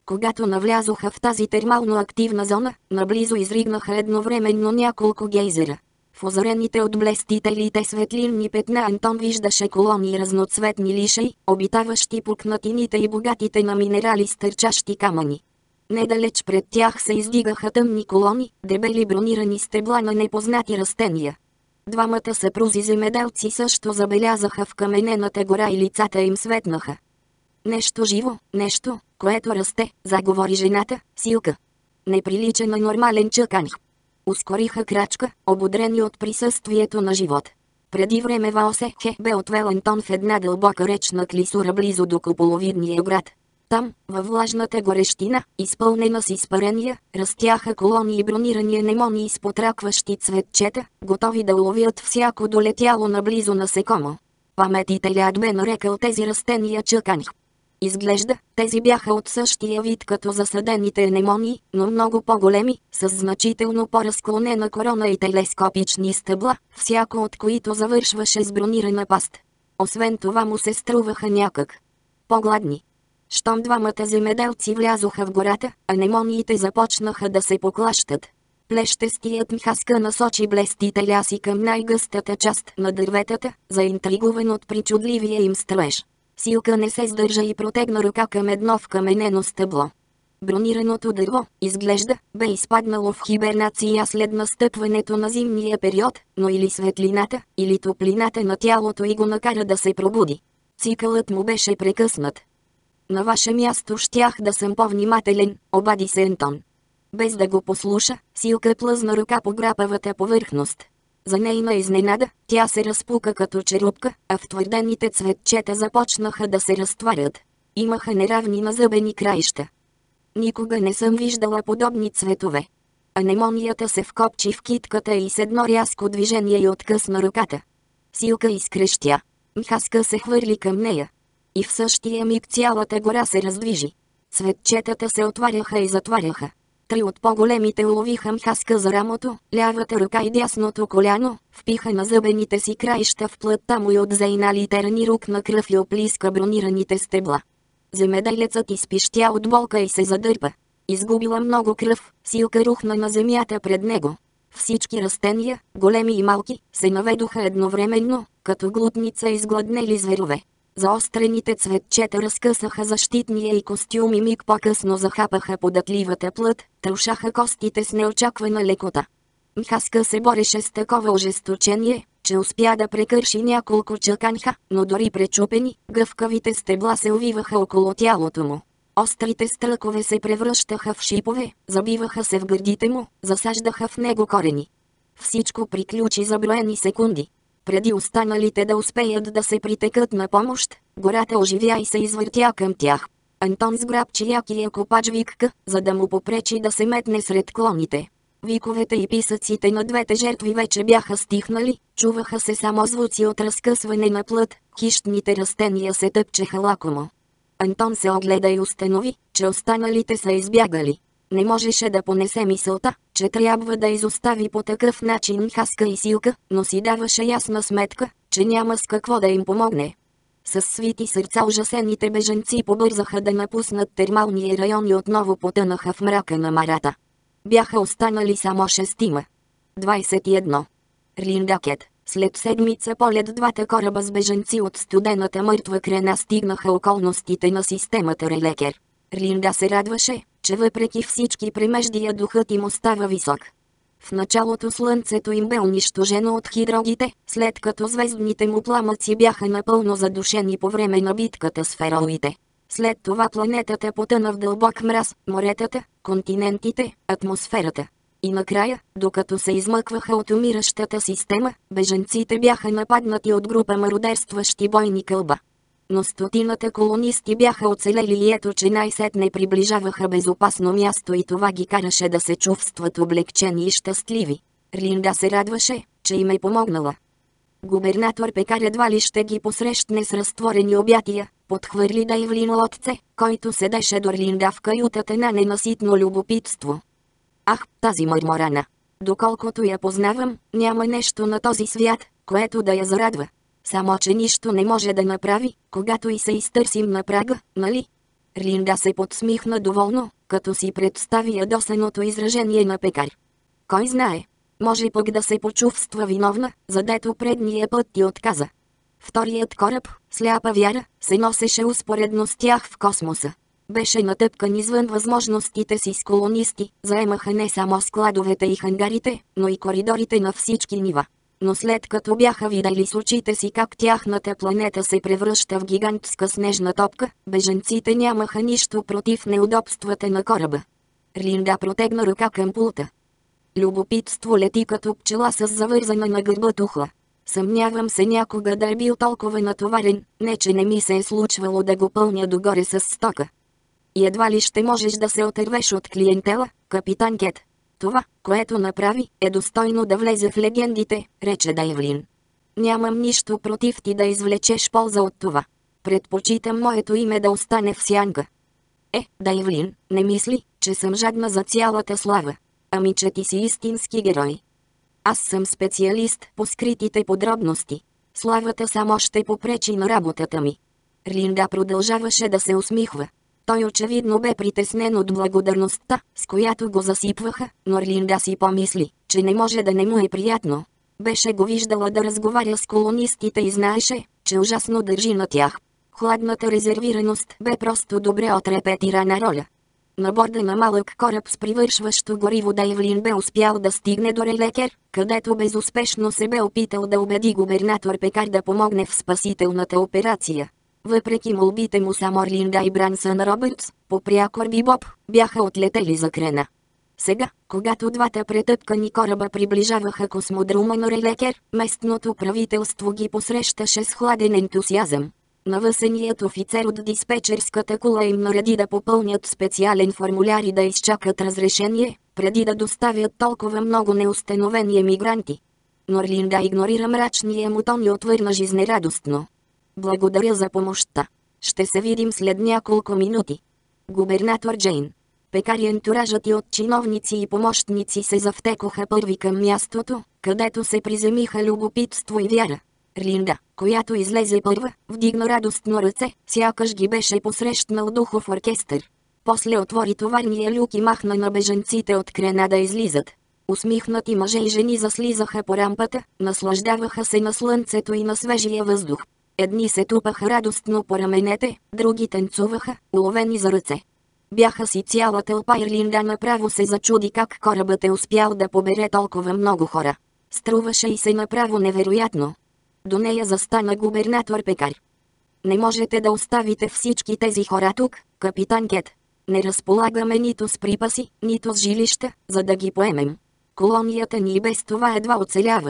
[SPEAKER 1] Когато навлязоха в тази термално активна зона, наблизо изригнаха едновременно няколко гейзера. В озарените от блестителите светлинни петна Антон виждаше колони разноцветни лишаи, обитаващи пукнатините и богатите на минерали стърчащи камъни. Недалеч пред тях се издигаха тъмни колони, дебели бронирани стебла на непознати растения. Двамата съпрузи земеделци също забелязаха в каменената гора и лицата им светнаха. Нещо живо, нещо, което расте, заговори жената, Силка. Не прилича на нормален чаканх. Ускориха крачка, ободрени от присъствието на живот. Преди време Ваосехе бе отвел Антон в една дълбока речна клисура близо до куполовидния град. Там, във влажната горещина, изпълнена с изпарения, растяха колони и бронирани анемони с потракващи цветчета, готови да уловят всяко долетяло наблизо насекомо. Паметителят бе нарекал тези растения чаканх. Изглежда, тези бяха от същия вид като засадените анемонии, но много по-големи, с значително по-разклонена корона и телескопични стъбла, всяко от които завършваше с бронирана паст. Освен това му се струваха някак по-гладни. Щом двамата земеделци влязоха в гората, анемониите започнаха да се поклащат. Плещестият Михаска насочи блестителя си към най-гъстата част на дърветата, заинтригуван от причудливия им строеж. Силка не се сдържа и протегна ръка към едно вкаменено стъбло. Бронираното дърво, изглежда, бе изпаднало в хибернация след настъпването на зимния период, но или светлината, или топлината на тялото й го накара да се пробуди. Цикълът му беше прекъснат. На ваше място щях да съм по-внимателен, обади се Антон. Без да го послуша, Силка плъзна ръка по грапавата повърхност. За нейна изненада, тя се разпука като черупка, а втвърдените цветчета започнаха да се разтварят. Имаха неравни назъбени краища. Никога не съм виждала подобни цветове. Анемонията се вкопчи в китката и с едно рязко движение й откъсна ръката. Силка изкрещя. Михаска се хвърли към нея. И в същия миг цялата гора се раздвижи. Цветчетата се отваряха и затваряха. Три от по-големите уловиха Михаска за рамото, лявата ръка и дясното коляно, впиха на зъбените си краища в плътта му и от заиналите рани рукна кръв и оплиска бронираните стебла. Земеделецът изпищя от болка и се задърпа. Изгубила много кръв, Силка рухна на земята пред него. Всички растения, големи и малки, се наведоха едновременно, като глутница изгладнели зверове. Заострените цветчета разкъсаха защитния и костюм и миг по-късно захапаха податливата плът, трошаха костите с неочаквана лекота. Михаска се бореше с такова ожесточение, че успя да прекърши няколко чаканха, но дори пречупени, гъвкавите стебла се увиваха около тялото му. Острите стръкове се превръщаха в шипове, забиваха се в гърдите му, засаждаха в него корени. Всичко приключи за броени секунди. Преди останалите да успеят да се притекат на помощ, гората оживя и се извъртя към тях. Антон сграбчи якия копач викка, за да му попречи да се метне сред клоните. Виковете и писъците на двете жертви вече бяха стихнали, чуваха се само звуци от разкъсване на плът, хищните растения се тъпчеха лакомо. Антон се огледа и установи, че останалите са избягали. Не можеше да понесе мисълта, че трябва да изостави по такъв начин Михаска и Силка, но си даваше ясна сметка, че няма с какво да им помогне. С свити сърца ужасените бежанци побързаха да напуснат термалния район и отново потънаха в мрака на марата. Бяха останали само шестима. двайсет и едно. Риндакет. След седмица полет двата кораба с бежанци от студената мъртва крена стигнаха околностите на системата Релекер. Ринда се радваше, че въпреки всички премеждия духът им остава висок. В началото слънцето им бе унищожено от хидрогите, след като звездните му пламъци бяха напълно задушени по време на битката с фероите. След това планетата потъна в дълбок мраз, моретата, континентите, атмосферата. И накрая, докато се измъкваха от умиращата система, бежанците бяха нападнати от група мародерстващи бойни кълба. Но стотината колонисти бяха оцелели и ето че най-сетне приближаваха безопасно място и това ги караше да се чувстват облегчени и щастливи. Ринда се радваше, че им е помогнала. Губернатор Пекар едва ли ще ги посрещне с разтворени обятия, подхвърли Дейвлин Лотце, който седеше до Ринда в каютата на ненаситно любопитство. Ах, тази мърморана! Доколкото я познавам, няма нещо на този свят, което да я зарадва. Само че нищо не може да направи, когато и се изтърсим на прага, нали? Линда се подсмихна доволно, като си представи ядосаното изражение на Пекар. Кой знае, може пък да се почувства виновна, задето предния път ти отказа. Вторият кораб, сляпа вяра, се носеше успоредно с тях в космоса. Беше натъпкан извън възможностите си с колонисти, заемаха не само складовете и хангарите, но и коридорите на всички нива. Но след като бяха видели с очите си как тяхната планета се превръща в гигантска снежна топка, бежанците нямаха нищо против неудобствата на кораба. Линда протегна ръка към пулта. Любопитство лети като пчела с завързана на гърба тухла. Съмнявам се някога да е бил толкова натоварен, не че не ми се е случвало да го пълня догоре с стока. И едва ли ще можеш да се отървеш от клиентела, капитан Кет. Това, което направи, е достойно да влезе в легендите, рече Дайвлин. Нямам нищо против ти да извлечеш полза от това. Предпочитам моето име да остане в сянка. Е, Дайвлин, не мисли, че съм жадна за цялата слава. Ами че ти си истински герой. Аз съм специалист по скритите подробности. Славата само ще попречи на работата ми. Линда продължаваше да се усмихва. Той очевидно бе притеснен от благодарността, с която го засипваха, но Линда си помисли, че не може да не му е приятно. Беше го виждала да разговаря с колонистите и знаеше, че ужасно държи на тях. Хладната резервираност бе просто добре отрепетирана роля. На борда на малък кораб с привършващо гориво Дайвлин бе успял да стигне до Релекер, където безуспешно се бе опитал да убеди губернатор Пекар да помогне в спасителната операция. Въпреки молбите му само Линда и Брансън Робъртс, по прякор Бибоп, бяха отлетели за крена. Сега, когато двата претъпкани кораба приближаваха космодрума на Релекер, местното правителство ги посрещаше с хладен ентусиазъм. Навъсеният офицер от диспетчерската кула им нареди да попълнят специален формуляр и да изчакат разрешение, преди да доставят толкова много неустановени емигранти. Но Линда игнорира мрачния му тон и отвърна жизнерадостно. Благодаря за помощта. Ще се видим след няколко минути. Губернатор Джейн. Пекар и ентуражът и от чиновници и помощници се завтекоха първи към мястото, където се приземиха любопитство и вяра. Линда, която излезе първа, вдигна радостно ръце, сякаш ги беше посрещнал духов оркестър. После отвори товарния люк и махна на бежанците от крена да излизат. Усмихнати мъже и жени заслизаха по рампата, наслаждаваха се на слънцето и на свежия въздух. Едни се тупаха радостно по раменете, други танцуваха, уловени за ръце. Бяха си цяла тълпа и Линда направо се зачуди как корабът е успял да побере толкова много хора. Струваше и се направо невероятно. До нея застана губернатор Пекар. Не можете да оставите всички тези хора тук, капитан Кет. Не разполагаме нито с припаси, нито с жилища, за да ги поемем. Колонията ни и без това едва оцелява.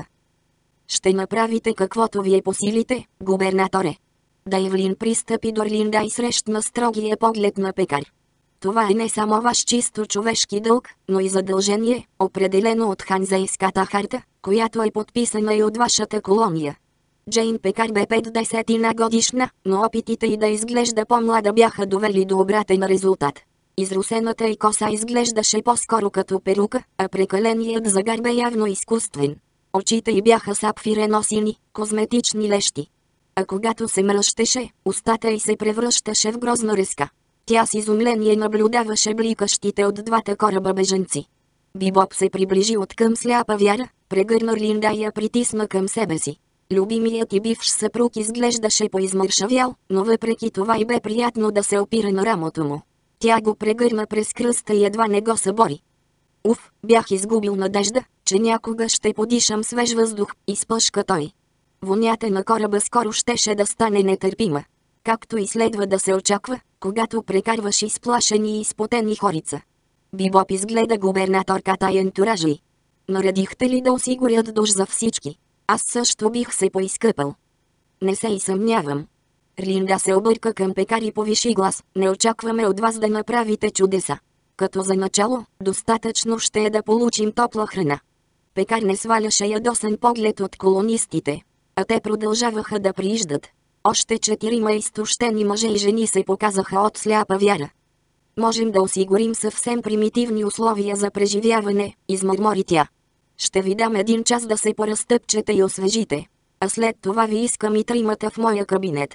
[SPEAKER 1] Ще направите каквото ви е по силите, губернаторе. Дайвлин пристъпи до Линда и срещна строгия поглед на Пекар. Това е не само ваш чисто човешки дълг, но и задължение, определено от Ханзейската харта, която е подписана и от вашата колония. Джейн Пекар бе петдесетина годишна, но опитите й да изглежда по-млада бяха довели до обратен резултат. Изрусената й коса изглеждаше по-скоро като перука, а прекаленият загар бе явно изкуствен. Очите й бяха сапфирено сини, козметични лещи. А когато се мръщеше, устата й се превръщаше в грозна резка. Тя с изумление наблюдаваше бликащите от двата кораба бежанци. Бибоп се приближи откъм сляпа вяра, прегърна Линда и я притисна към себе си. Любимият и бивш съпруг изглеждаше поизмършавял, но въпреки това и бе приятно да се опира на рамото му. Тя го прегърна през кръста и едва не го събори. Уф, бях изгубил надежда, че някога ще подишам свеж въздух, изпъшка той. Вонята на кораба скоро щеше да стане нетърпима. Както и следва да се очаква, когато прекарваш изплашени и изпотени хорица. Бибоп изгледа губернаторката и ентуража й. Наредихте ли да осигурят душ за всички? Аз също бих се поизкъпал. Не се и съмнявам. Линда се обърка към Пекар и повиши глас. Не очакваме от вас да направите чудеса. Като за начало, достатъчно ще е да получим топла храна. Пекар не сваляше ядосен поглед от колонистите, а те продължаваха да прииждат. Още четирима изтощени мъже и жени се показаха от сляпа вяра. Можем да осигурим съвсем примитивни условия за преживяване, измърмори тя. Ще ви дам един час да се поразтъпчете и освежите. А след това ви искам и тримата в моя кабинет.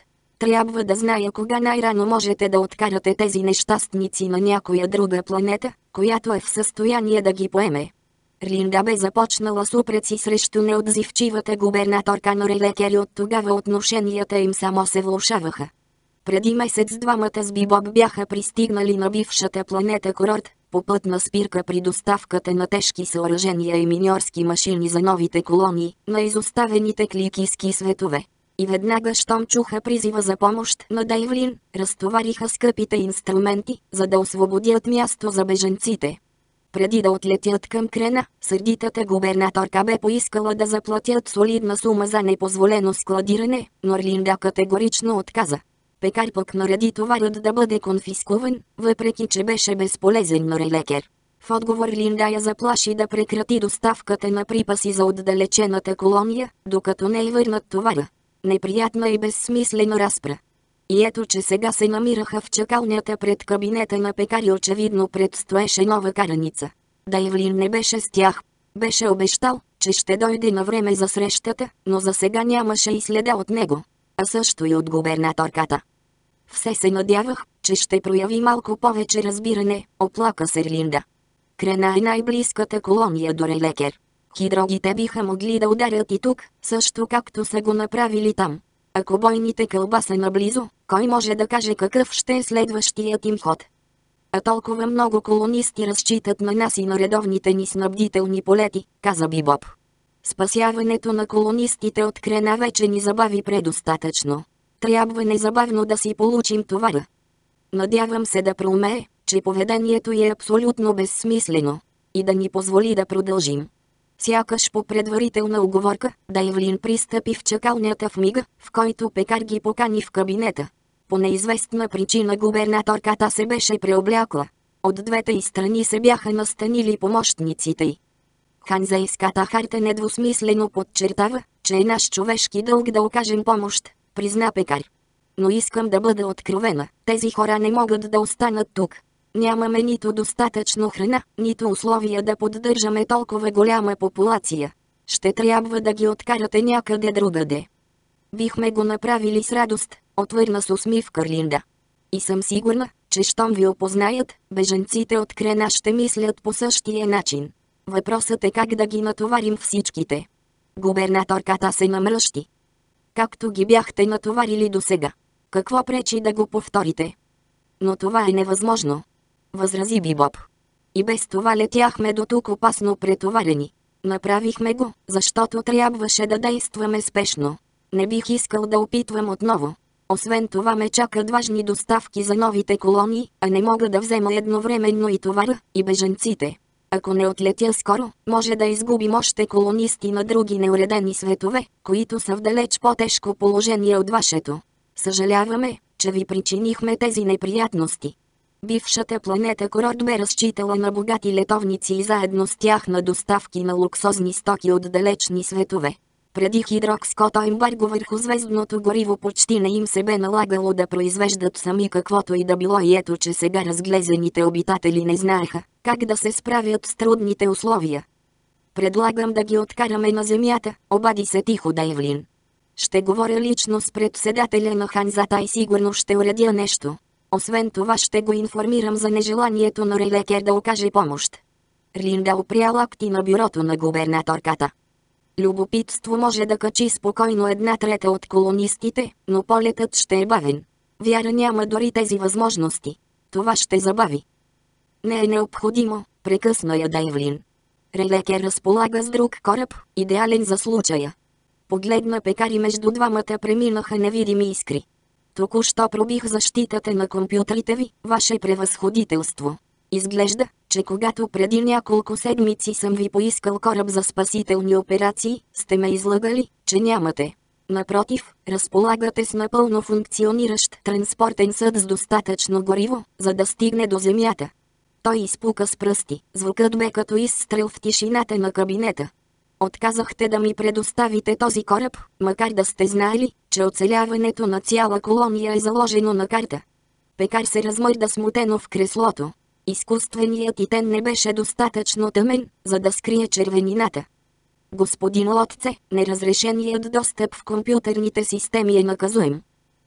[SPEAKER 1] Трябва да зная кога най-рано можете да откарате тези нещастници на някоя друга планета, която е в състояние да ги поеме. Линда бе започнала с упреци срещу неотзивчивата губернаторка на Релекер и от тогава отношенията им само се влошаваха. Преди месец двамата с Бибоп бяха пристигнали на бившата планета Курорт, по пътна спирка при доставката на тежки съоръжения и миньорски машини за новите колонии на изоставените кликийски светове. И веднага щом чуха призива за помощ на Дейвлин, разтовариха скъпите инструменти, за да освободят място за бежанците. Преди да отлетят към Крена, сърдитата губернаторка бе поискала да заплатят солидна сума за непозволено складиране, но Линда категорично отказа. Пекар пък нареди товарът да бъде конфискуван, въпреки че беше безполезен на Релекер. В отговор Линда я заплаши да прекрати доставката на припаси за отдалечената колония, докато не й върнат товара. Неприятна и безсмислена разпра. И ето че сега се намираха в чакалнята пред кабинета на Пекар и очевидно предстоеше нова караница. Дейвлин не беше с тях. Беше обещал, че ще дойде на време за срещата, но за сега нямаше и следа от него. А също и от губернаторката. Все се надявах, че ще прояви малко повече разбиране, оплака се Линда. Крена е най-близката колония до Релекер. Хидрогите биха могли да ударят и тук, също както са го направили там. Ако бойните кълба са наблизо, кой може да каже какъв ще е следващият им ход? А толкова много колонисти разчитат на нас и на редовните ни снабдителни полети, каза Бибоп. Спасяването на колонистите от Крена вече ни забави предостатъчно. Трябва незабавно да си получим товара. Надявам се да проумее, че поведението й е абсолютно безсмислено и да ни позволи да продължим. Сякаш по предварителна уговорка, Дейвлин пристъпи в чакалнята в мига, в който Пекар ги покани в кабинета. По неизвестна причина губернаторката се беше преоблякла. От двете и страни се бяха настанили помощниците й. Ханзейската харта недвусмислено подчертава, че е наш човешки дълг да окажем помощ, призна Пекар. Но искам да бъда откровена, тези хора не могат да останат тук. Нямаме нито достатъчно храна, нито условия да поддържаме толкова голяма популация. Ще трябва да ги откарате някъде другаде. Бихме го направили с радост, отвърна с усмивка Линда. И съм сигурна, че щом ви опознаят, бежанците от Крена ще мислят по същия начин. Въпросът е как да ги натоварим всичките. Губернаторката се намръщи. Както ги бяхте натоварили досега. Какво пречи да го повторите? Но това е невъзможно, възрази Бибоп. И без това летяхме до тук опасно претоварени. Направихме го, защото трябваше да действаме спешно. Не бих искал да опитвам отново. Освен това ме чакат важни доставки за новите колонии, а не мога да взема едновременно и товара, и бежанците. Ако не отлетя скоро, може да изгубим още колонисти на други неуредени светове, които са в далеч по-тежко положение от вашето. Съжаляваме, че ви причинихме тези неприятности. Бившата планета Курорт бе разчитала на богати летовници и заедно с тях на доставки на луксозни стоки от далечни светове. Преди хидрокското ембарго върху звездното гориво почти не им се бе налагало да произвеждат сами каквото и да било и ето че сега разглезените обитатели не знаеха как да се справят с трудните условия. Предлагам да ги откараме на земята, обади се тихо Дейвлин. Ще говоря лично с председателя на Ханзата и сигурно ще уредя нещо. Освен това ще го информирам за нежеланието на Релекер да окаже помощ. Линда опря лакти на бюрото на губернаторката. Любопитство може да качи спокойно една трета от колонистите, но полетът ще е бавен. Вяра няма дори тези възможности. Това ще забави. Не е необходимо, прекъсна я Дейвлин. Релекер разполага с друг кораб, идеален за случая. Погледна Пекар и между двамата преминаха невидими искри. Току-що пробих защитата на компютрите ви, ваше превъзходителство. Изглежда, че когато преди няколко седмици съм ви поискал кораб за спасителни операции, сте ме излъгали, че нямате. Напротив, разполагате с напълно функциониращ транспортен съд с достатъчно гориво, за да стигне до земята. Той изпука с пръсти, звукът бе като изстрел в тишината на кабинета. Отказахте да ми предоставите този кораб, макар да сте знаели, че оцеляването на цяла колония е заложено на карта. Пекар се размърда смутено в креслото. Изкуственият титен не беше достатъчно тъмен, за да скрие червенината. Господин Лотце, неразрешеният достъп в компютърните системи е наказуем.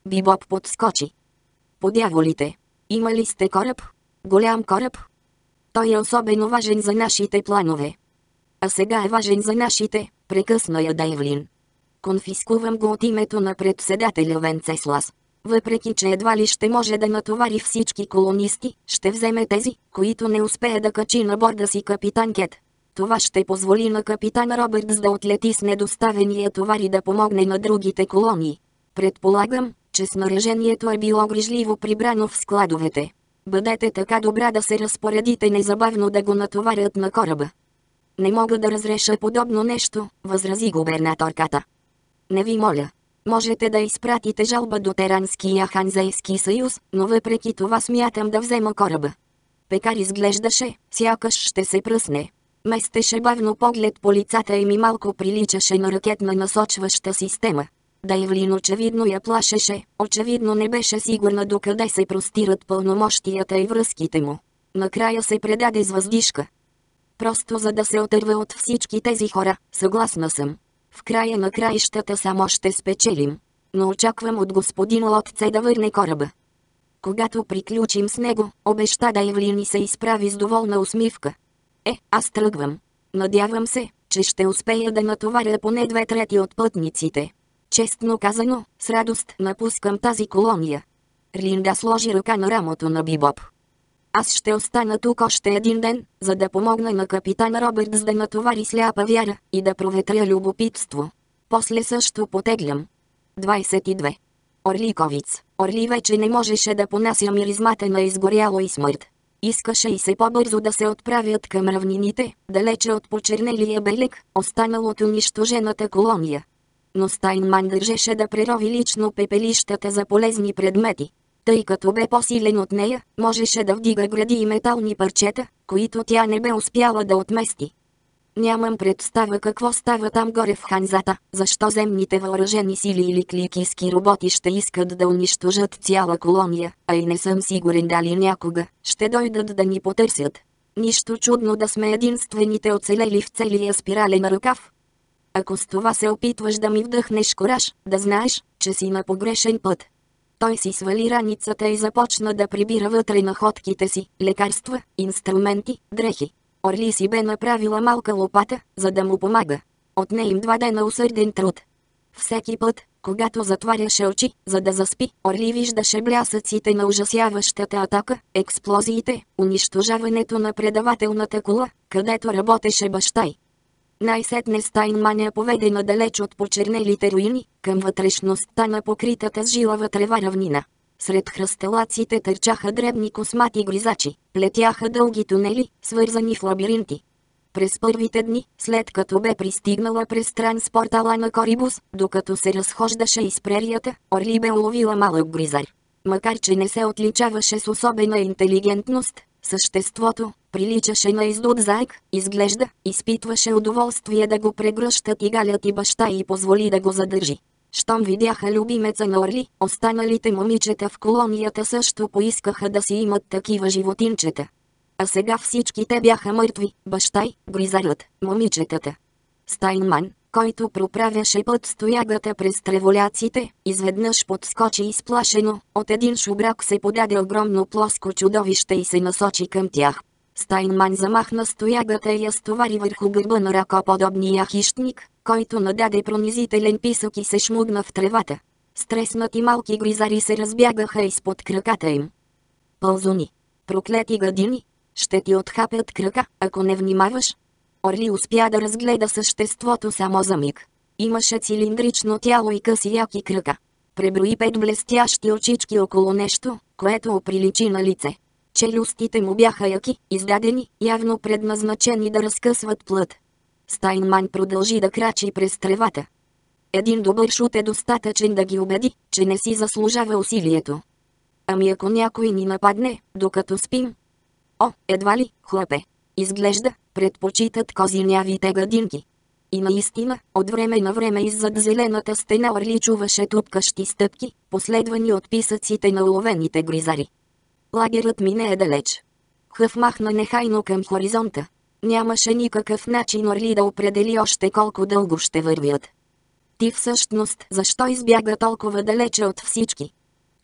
[SPEAKER 1] Бибоп подскочи. По дяволите! Имали сте кораб? Голям кораб? Той е особено важен за нашите планове. А сега е важен за нашите, прекъсна я Дейвлин. Конфискувам го от името на председателя Венцеслас. Въпреки че едва ли ще може да натовари всички колонисти, ще вземе тези, които не успее да качи на борда си капитан Кет. Това ще позволи на капитан Робъртс да отлети с недоставения товар и да помогне на другите колонии. Предполагам, че снаряжението е било грижливо прибрано в складовете. Бъдете така добра да се разпоредите незабавно да го натоварят на кораба. Не мога да разреша подобно нещо, възрази губернаторката. Не ви моля. Можете да изпратите жалба до Теранския ханзейски съюз, но въпреки това смятам да взема кораба. Пекар изглеждаше, сякаш ще се пръсне. Местеше бавно поглед по лицата и ми малко приличаше на ракетна насочваща система. Дейвлин очевидно я плашеше, очевидно не беше сигурна докъде се простират пълномощията и връзките му. Накрая се предаде с въздишка. Просто за да се отърва от всички тези хора, съгласна съм. В края на краищата само ще спечелим. Но очаквам от господин Лотце да върне кораба. Когато приключим с него, обеща Дейвлин и се изправи с доволна усмивка. Е, аз тръгвам. Надявам се, че ще успея да натоваря поне две трети от пътниците. Честно казано, с радост напускам тази колония. Ринда сложи ръка на рамото на Бибоп. Аз ще остана тук още един ден, за да помогна на капитан Робъртс да натовари сляпа вяра и да проветря любопитство. После също потеглям. двайсет и две. Орликовиц. Орли вече не можеше да понася миризмата на изгоряло и смърт. Искаше и се по-бързо да се отправят към равнините, далече от почернелия белег, останал от унищожената колония. Но Стайнман държеше да прерови лично пепелищата за полезни предмети. Тъй като бе по-силен от нея, можеше да вдига гради и метални парчета, които тя не бе успяла да отмести. Нямам представа какво става там горе в Ханзата, защо земните въоръжени сили или кликийски роботи ще искат да унищожат цяла колония, а и не съм сигурен дали някога ще дойдат да ни потърсят. Нищо чудно да сме единствените оцелели в целия спирален ръкав. Ако с това се опитваш да ми вдъхнеш кораж, да знаеш, че си на погрешен път. Той си свали раницата и започна да прибира вътре находките си, лекарства, инструменти, дрехи. Орли си бе направила малка лопата, за да му помага. Отне им два дена усърден труд. Всеки път, когато затваряше очи, за да заспи, Орли виждаше блясъците на ужасяващата атака, експлозиите, унищожаването на предавателната кула, където работеше баща й. Най-сетне Стайнман я поведе надалеч от почернелите руини, към вътрешността на покритата с жилава трева равнина. Сред хръстелаците търчаха дребни космати гризачи, плетяха дълги тунели, свързани в лабиринти. През първите дни, след като бе пристигнала през транспортала на Корибус, докато се разхождаше из прерията, Орли бе уловила малък гризар. Макар че не се отличаваше с особена интелигентност, съществото приличаше на издут заек, изглежда, изпитваше удоволствие да го прегръщат и галят и баща и позволи да го задържи. Щом видяха любимеца на Орли, останалите момичета в колонията също поискаха да си имат такива животинчета. А сега всички те бяха мъртви, баща й, гризарът, момичетата. Стайнман, който проправяше път с тоягата през треволяците, изведнъж подскочи изплашено, от един шубрак се подаде огромно плоско чудовище и се насочи към тях. Стайнман замахна с тоягата и я стовари върху гърба на ракоподобния хищник, който нададе пронизителен писък и се шмугна в тревата. Стреснати малки гризари се разбягаха изпод краката им. Пълзуни! Проклети гадини! Ще ти отхапят крака, ако не внимаваш. Орли успя да разгледа съществото само за миг. Имаше цилиндрично тяло и къси яки крака. Преброи пет блестящи очички около нещо, което оприличи на лице. Челюстите му бяха яки, издадени, явно предназначени да разкъсват плът. Стайнман продължи да крачи през тревата. Един добър шут е достатъчен да ги убеди, че не си заслужава усилието. Ами ако някой ни нападне, докато спим? О, едва ли, хлапе. Изглежда, предпочитат козинявите гадинки. И наистина, от време на време иззад зелената стена Орли чуваше тупкащи стъпки, последвани от писъците на уловените гризари. Лагерът ми не е далеч. Хъв махна нехайно към хоризонта. Нямаше никакъв начин Орли да определи още колко дълго ще вървят. Ти всъщност защо избяга толкова далече от всички?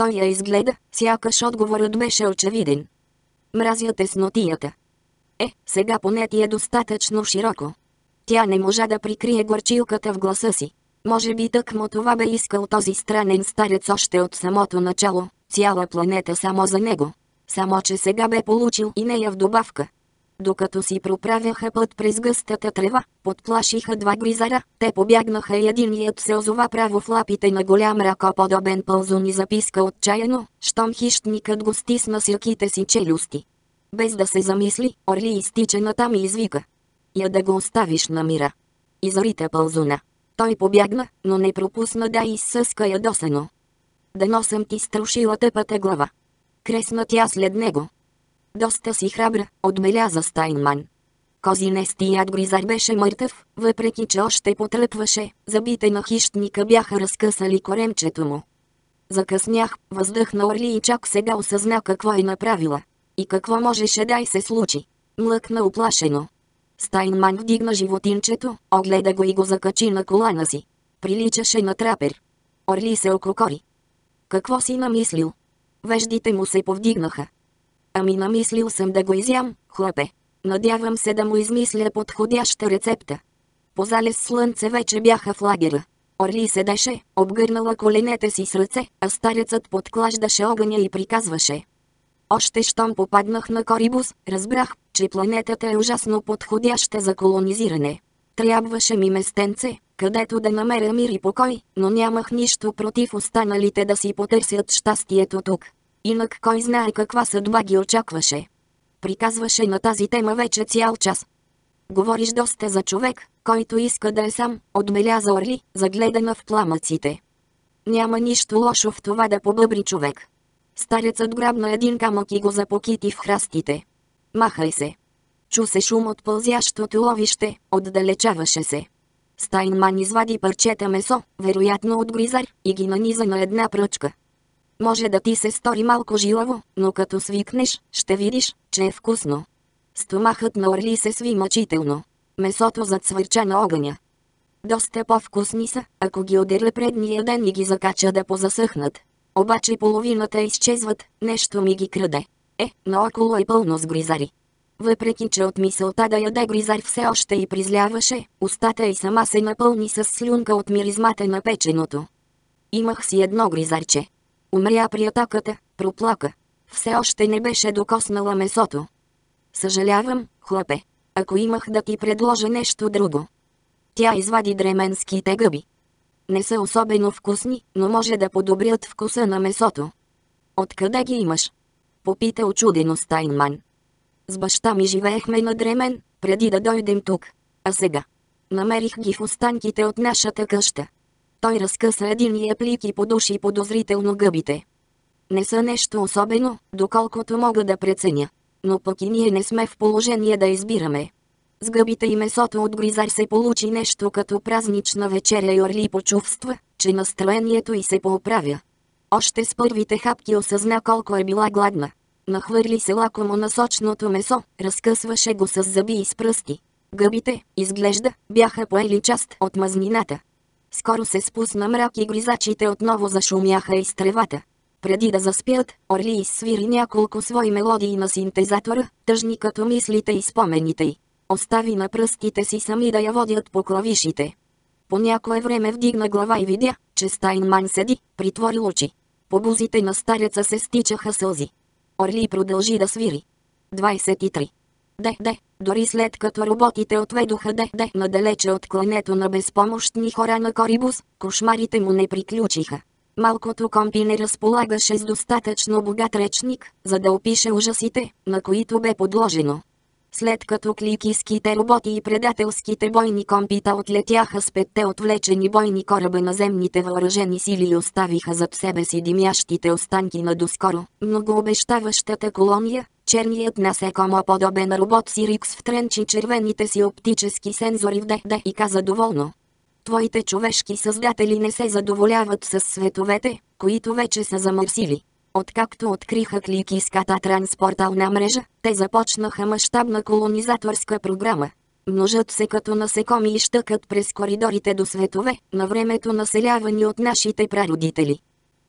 [SPEAKER 1] Той я изгледа, сякаш отговорът беше очевиден. Мразя теснотията. Е, сега поне ти е достатъчно широко. Тя не можа да прикрие горчилката в гласа си. Може би тъкмо това бе искал този странен старец още от самото начало, цяла планета само за него. Само че сега бе получил и нея в добавка. Докато си проправяха път през гъстата трева, подплашиха два гризара, те побягнаха и единият се озова право в лапите на голям ръкоподобен пълзун и записка отчаяно, щом хищникът го стисна с яките си челюсти. Без да се замисли, Орли изтича натам и извика: я да го оставиш на мира. И зарита пълзуна. Той побягна, но не пропусна да изсъска ядосано. Дано съм ти струшила тъпата глава. Кресна тя след него. Доста си храбра, отбеляза Стайнман. Козинестият гризар беше мъртъв, въпреки че още потръпваше, зъбите на хищника бяха разкъсали коремчето му. Закъснях, въздъхна Орли и чак сега осъзна какво е направила. И какво можеше да й се случи. Млъкна уплашено. Стайнман вдигна животинчето, огледа го и го закачи на колана си. Приличаше на трапер. Орли се ококори. Какво си намислил? Веждите му се повдигнаха. Ами намислил съм да го изям, хлапе. Надявам се да му измисля подходяща рецепта. По залез слънце вече бяха в лагера. Орли седеше, обгърнала коленете си с ръце, а старецът подклаждаше огъня и приказваше. Още щом попаднах на Корибус, разбрах, че планетата е ужасно подходяща за колонизиране. Трябваше ми местенце, където да намеря мир и покой, но нямах нищо против останалите да си потърсят щастието тук. Инак кой знае каква съдба ги очакваше. Приказваше на тази тема вече цял час. Говориш доста за човек, който иска да е сам, отбеляза Орли, загледана в пламъците. Няма нищо лошо в това да побъбри човек. Старецът грабна един камък и го запокити в храстите. Махай се. Чу се шум от пълзящото ловище, отдалечаваше се. Стайнман извади парчета месо, вероятно от гризар, и ги наниза на една пръчка. Може да ти се стори малко жилаво, но като свикнеш, ще видиш, че е вкусно. Стомахът на Орли се сви мъчително. Месото зацвърча на огъня. Доста по-вкусни са, ако ги одерля предния ден и ги закача да позасъхнат. Обаче половината изчезват, нещо ми ги краде. Е, наоколо е пълно с гризари. Въпреки че от мисълта да яде гризар все още й призляваше, устата й сама се напълни с слюнка от миризмата на печеното. Имах си едно гризарче. Умря при атаката, проплака. Все още не беше докоснала месото. Съжалявам, хлапе. Ако имах да ти предложа нещо друго. Тя извади дременските гъби. Не са особено вкусни, но може да подобрят вкуса на месото. Откъде ги имаш? Попита очудено Стайнман. С баща ми живеехме на Дремен, преди да дойдем тук. А сега? Намерих ги в останките от нашата къща. Той разкъса единия плик и подуши подозрително гъбите. Не са нещо особено, доколкото мога да преценя. Но пък и ние не сме в положение да избираме. С гъбите и месото от гризар се получи нещо като празнична вечеря и Орли почувства, че настроението й се пооправя. Още с първите хапки осъзна колко е била гладна. Нахвърли се лакомо на сочното месо, разкъсваше го с зъби и с пръсти. Гъбите, изглежда, бяха поели част от мазнината. Скоро се спусна мрак и гризачите отново зашумяха из тревата. Преди да заспят, Орли изсвири няколко свои мелодии на синтезатора, тъжни като мислите и спомените й. Остави на пръстите си сами да я водят по клавишите. По някое време вдигна глава и видя, че Стайнман седи, притворил очи. По бузите на стареца се стичаха сълзи. Орли продължи да свири. двайсет и три. Де, де, дори след като роботите отведоха де, де надалече от клането на безпомощни хора на Корибус, кошмарите му не приключиха. Малкото компи не разполагаше с достатъчно богат речник, за да опише ужасите, на които бе подложено. След като кликийските роботи и предателските бойни компита отлетяха с петте отвлечени бойни кораба на земните въоръжени сили и оставиха зад себе си димящите останки на доскоро многообещаващата колония, черният насекомоподобен робот Сирикс втренчи червените си оптически сензори в ДД и каза доволно: твоите човешки създатели не се задоволяват с световете, които вече са замърсили. Откакто откриха кликийската транспортална мрежа, те започнаха мащабна колонизаторска програма. Множат се като насекоми и щъкат през коридорите до светове, на времето населявани от нашите прародители.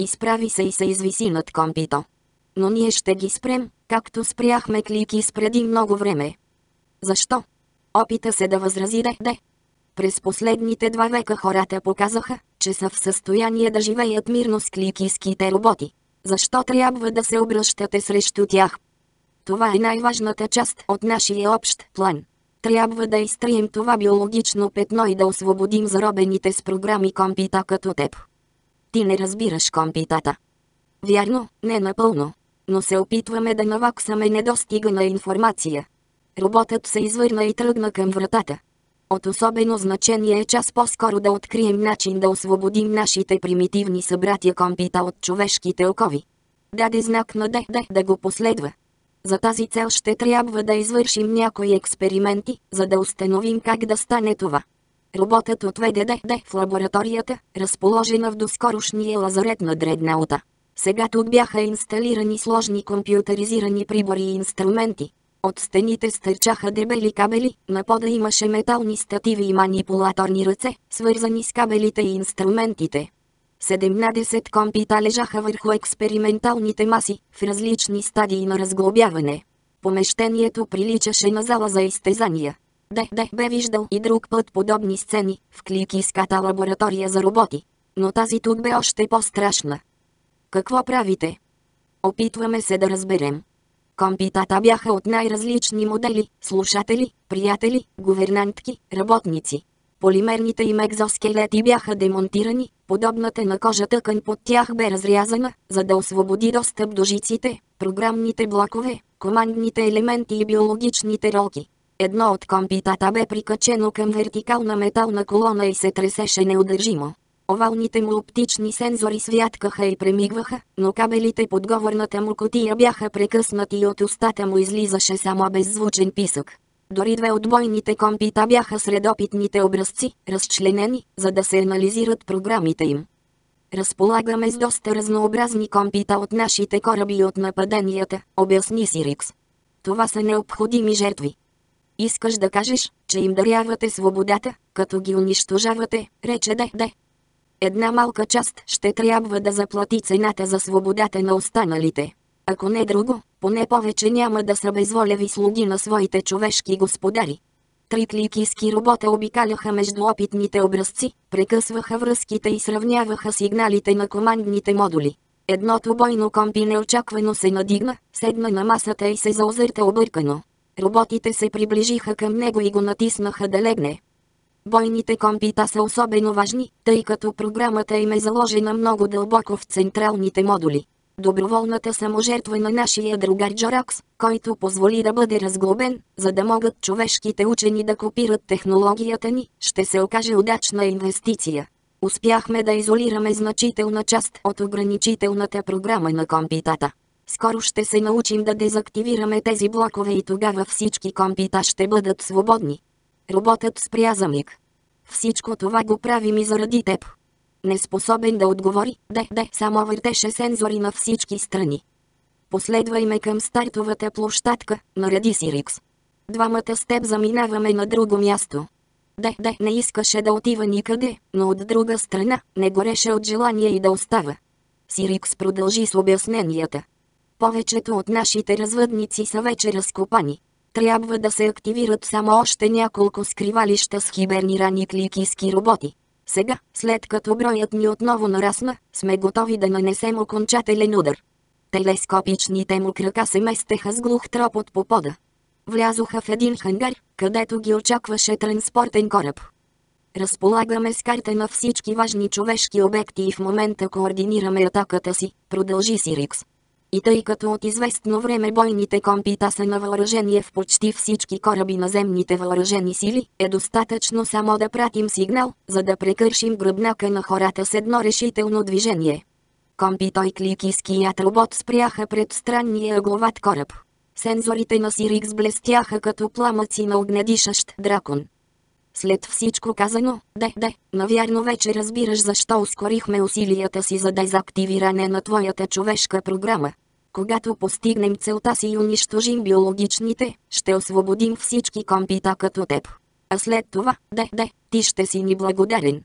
[SPEAKER 1] Изправи се и се извиси над компито. Но ние ще ги спрем, както спряхме Кликис преди много време. Защо? Опита се да възрази Де. През последните два века хората показаха, че са в състояние да живеят мирно с кликиските роботи. Защо трябва да се обръщате срещу тях? Това е най-важната част от нашия общ план. Трябва да изтрием това биологично петно и да освободим заробените с програми компита като теб. Ти не разбираш компитата. Вярно, не напълно. Но се опитваме да наваксаме недостига на информация. Роботът се извърна и тръгна към вратата. От особено значение е час по-скоро да открием начин да освободим нашите примитивни събратия компита от човешките окови. Даде знак на Де да го последва. За тази цел ще трябва да извършим някои експерименти, за да установим как да стане това. Роботът отведе Де в лабораторията, разположена в доскорошния лазарет на Дреднаута. Сега тук бяха инсталирани сложни компютъризирани прибори и инструменти. От стените стърчаха дебели кабели, на пода имаше метални стативи и манипулаторни ръце, свързани с кабелите и инструментите. седемнадесет компита лежаха върху експерименталните маси, в различни стадии на разглобяване. Помещението приличаше на зала за изтезания. Де бе виждал и друг път подобни сцени, в кликиската лаборатория за роботи. Но тази тук бе още по-страшна. Какво правите? Опитваме се да разберем. Компитата бяха от най-различни модели, слушатели, приятели, гувернантки, работници. Полимерните им екзоскелети бяха демонтирани, подобната на кожа тъкан под тях бе разрязана, за да освободи достъп до жиците, програмните блокове, командните елементи и биологичните ролки. Едно от компитата бе прикачено към вертикална метална колона и се тресеше неудържимо. Овалните му оптични сензори святкаха и премигваха, но кабелите под говорната му кутия бяха прекъснати и от устата му излизаше само беззвучен писък. Дори две от бойните компита бяха сред опитните образци, разчленени, за да се анализират програмите им. Разполагаме с доста разнообразни компита от нашите кораби и от нападенията, обясни Сирикс. Това са необходими жертви. Искаш да кажеш, че им дарявате свободата, като ги унищожавате, рече Де. Една малка част ще трябва да заплати цената за свободата на останалите. Ако не друго, поне повече няма да са безволеви слуги на своите човешки господари. Три кликиски робота обикаляха между опитните образци, прекъсваха връзките и сравняваха сигналите на командните модули. Едното бойно компи неочаквано се надигна, седна на масата и се заозърта объркано. Роботите се приближиха към него и го натиснаха да легне. Бойните компита са особено важни, тъй като програмата им е заложена много дълбоко в централните модули. Доброволната саможертва на нашия другар Джоракс, който позволи да бъде разглобен, за да могат човешките учени да копират технологията ни, ще се окаже удачна инвестиция. Успяхме да изолираме значителна част от ограничителната програма на компитата. Скоро ще се научим да дезактивираме тези блокове и тогава всички компита ще бъдат свободни. Роботът спря за миг. Всичко това го правим и заради теб. Неспособен да отговори, Де само въртеше сензори на всички страни. Последвай ме към стартовата площадка, нареди Сирикс. Двамата с теб заминаваме на друго място. Де не искаше да отива никъде, но от друга страна не гореше от желание и да остава. Сирикс продължи с обясненията. Повечето от нашите развъдници са вече разкопани. Трябва да се активират само още няколко скривалища с хибернирани кликиски роботи. Сега, след като броят ни отново нарасна, сме готови да нанесем окончателен удар. Телескопичните му крака се местеха с глух тропот по пода. Влязоха в един хангар, където ги очакваше транспортен кораб. Разполагаме с карта на всички важни човешки обекти и в момента координираме атаката си, продължи Сирикс. И тъй като от известно време бойните компита са на въоръжение в почти всички кораби на земните въоръжени сили, е достатъчно само да пратим сигнал, за да прекършим гръбнака на хората с едно решително движение. Компито и кликиският робот спряха пред странния ъгловат кораб. Сензорите на Сирикс блестяха като пламъци на огнедишащ дракон. След всичко казано, Де, навярно вече разбираш защо ускорихме усилията си за дезактивиране на твоята човешка програма. Когато постигнем целта си и унищожим биологичните, ще освободим всички компита като теб. А след това, Де, ти ще си ни благодарен.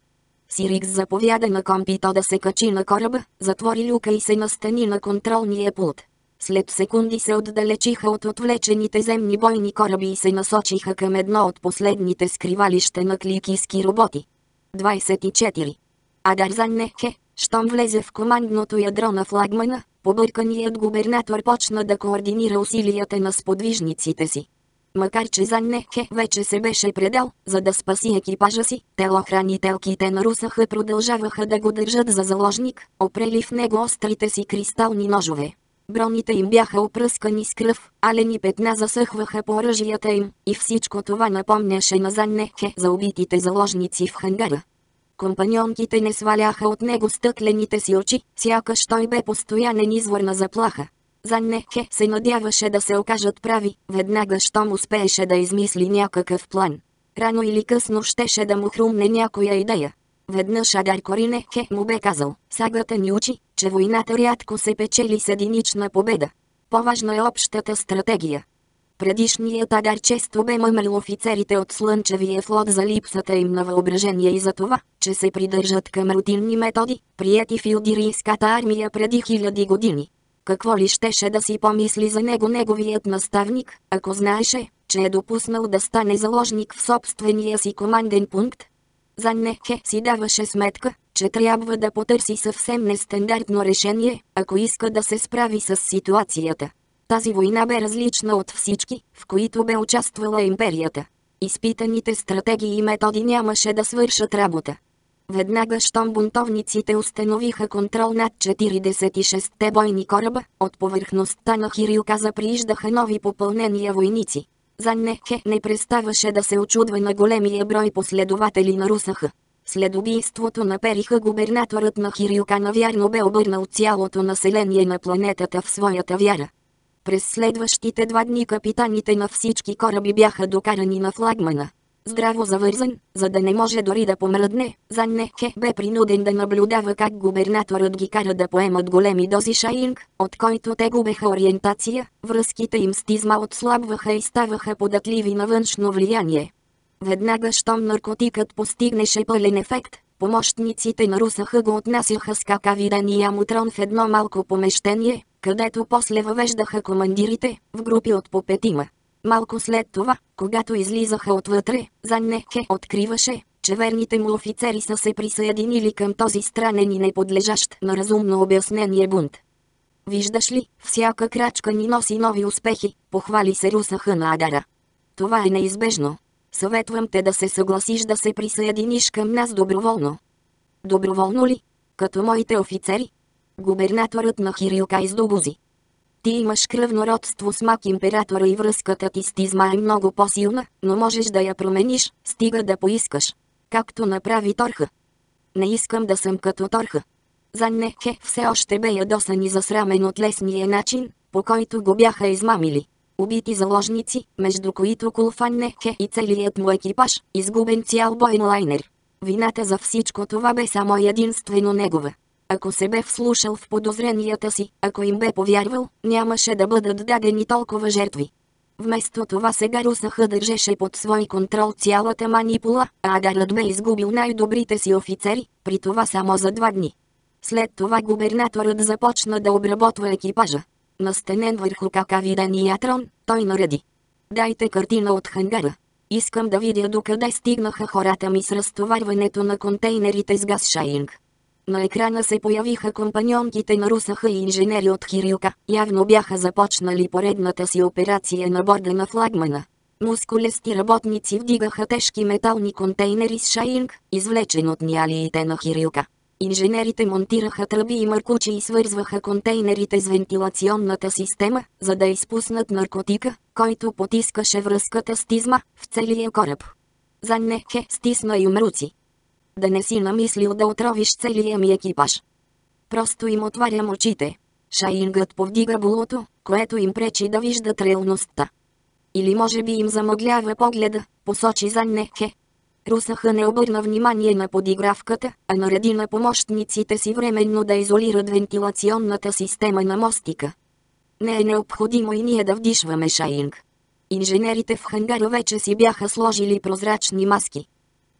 [SPEAKER 1] Сирикс заповяда на компито да се качи на кораба, затвори люка и се настани на контролния пулт. След секунди се отдалечиха от отвлечените земни бойни кораби и се насочиха към едно от последните скривалища на кликийски роботи. двайсет и четири. Адар Заннехе, щом влезе в командното ядро на флагмана, побърканият губернатор почна да координира усилията на сподвижниците си. Макар че Заннехе вече се беше предал, за да спаси екипажа си, телохранителките на Русаха продължаваха да го държат за заложник, опрели в него острите си кристални ножове. Броните им бяха опръскани с кръв, алени петна засъхваха по оръжията им, и всичко това напомняше на Заннехе за убитите заложници в хангара. Компаньонките не сваляха от него стъклените си очи, сякаш той бе постоянен извор на заплаха. Заннехе се надяваше да се окажат прави, веднага щом успееше да измисли някакъв план. Рано или късно щеше да му хрумне някоя идея. Веднъж Адар Коринехе му бе казал: сагата ни учи, че войната рядко се печели с единична победа. По-важна е общата стратегия. Предишният Адар често бе мъмрил офицерите от Слънчевия флот за липсата им на въображение и за това, че се придържат към рутинни методи, приети в Илдирийската армия преди хиляди години. Какво ли щеше да си помисли за него неговият наставник, ако знаеше, че е допуснал да стане заложник в собствения си команден пункт? Заннехе си даваше сметка, че трябва да потърси съвсем нестандартно решение, ако иска да се справи с ситуацията. Тази война бе различна от всички, в които бе участвала империята. Изпитаните стратегии и методи нямаше да свършат работа. Веднага щом бунтовниците установиха контрол над четиридесет и шестте бойни кораба, от повърхността на Хирилка прииждаха нови попълнения войници. Заннехе не преставаше да се очудва на големия брой последователи на Русаха. След убийството на Периха губернаторът на Хирилка навярно бе обърнал цялото население на планетата в своята вяра. През следващите два дни капитаните на всички кораби бяха докарани на флагмана. Здраво завързан, за да не може дори да помръдне, Заннехе бе принуден да наблюдава как губернаторът ги кара да поемат големи дози шаинг, от който те губеха ориентация, връзките им с Тизма отслабваха и ставаха податливи на външно влияние. Веднага щом наркотикът постигнеше пълен ефект, помощниците на Русаха го отнасяха с какавиден и Амутрон в едно малко помещение, където после въвеждаха командирите, в групи от по петима. Малко след това, когато излизаха отвътре, Заннехе откриваше, че верните му офицери са се присъединили към този странен и неподлежащ на разумно обяснение бунт. Виждаш ли, всяка крачка ни носи нови успехи, похвали се Русаха на Адара. Това е неизбежно. Съветвам те да се съгласиш да се присъединиш към нас доброволно. Доброволно ли? Като моите офицери? Губернаторът на Хирилка издобузи. Ти имаш кръвно родство с мак императора и връзката ти с Тизма е много по-силна, но можеш да я промениш, стига да поискаш. Както направи Торха. Не искам да съм като Торха. Заннехе все още бе ядосан и засрамен от лесния начин, по който го бяха измамили. Убити заложници, между които Кулфаннехе и целият му екипаж, изгубен цял бойн лайнер. Вината за всичко това бе само единствено негова. Ако се бе вслушал в подозренията си, ако им бе повярвал, нямаше да бъдат дадени толкова жертви. Вместо това сега Русаха държеше под свой контрол цялата манипула, а Адарът бе изгубил най-добрите си офицери, при това само за два дни. След това губернаторът започна да обработва екипажа. Настанен върху какавиден и ятрон, той нареди: дайте картина от хангара. Искам да видя докъде стигнаха хората ми с разтоварването на контейнерите с газ шаинг. На екрана се появиха компаньонките на Русаха и инженери от Хирилка, явно бяха започнали поредната си операция на борда на флагмана. Мускулести работници вдигаха тежки метални контейнери с шаинг, извлечен от ниалиите на Хирилка. Инженерите монтираха тръби и маркучи и свързваха контейнерите с вентилационната система, за да изпуснат наркотика, който потискаше връзката с Тизма в целия кораб. Заннехе стисна им руци. Да не си намислил да отровиш целия ми екипаж. Просто им отварям очите. Шаингът повдига булото, което им пречи да виждат реалността. Или може би им замъглява погледа, посочи Заннехе. Русаха не обърна внимание на подигравката, а нареди на помощниците си временно да изолират вентилационната система на мостика. Не е необходимо и ние да вдишваме шаинг. Инженерите в хангара вече си бяха сложили прозрачни маски.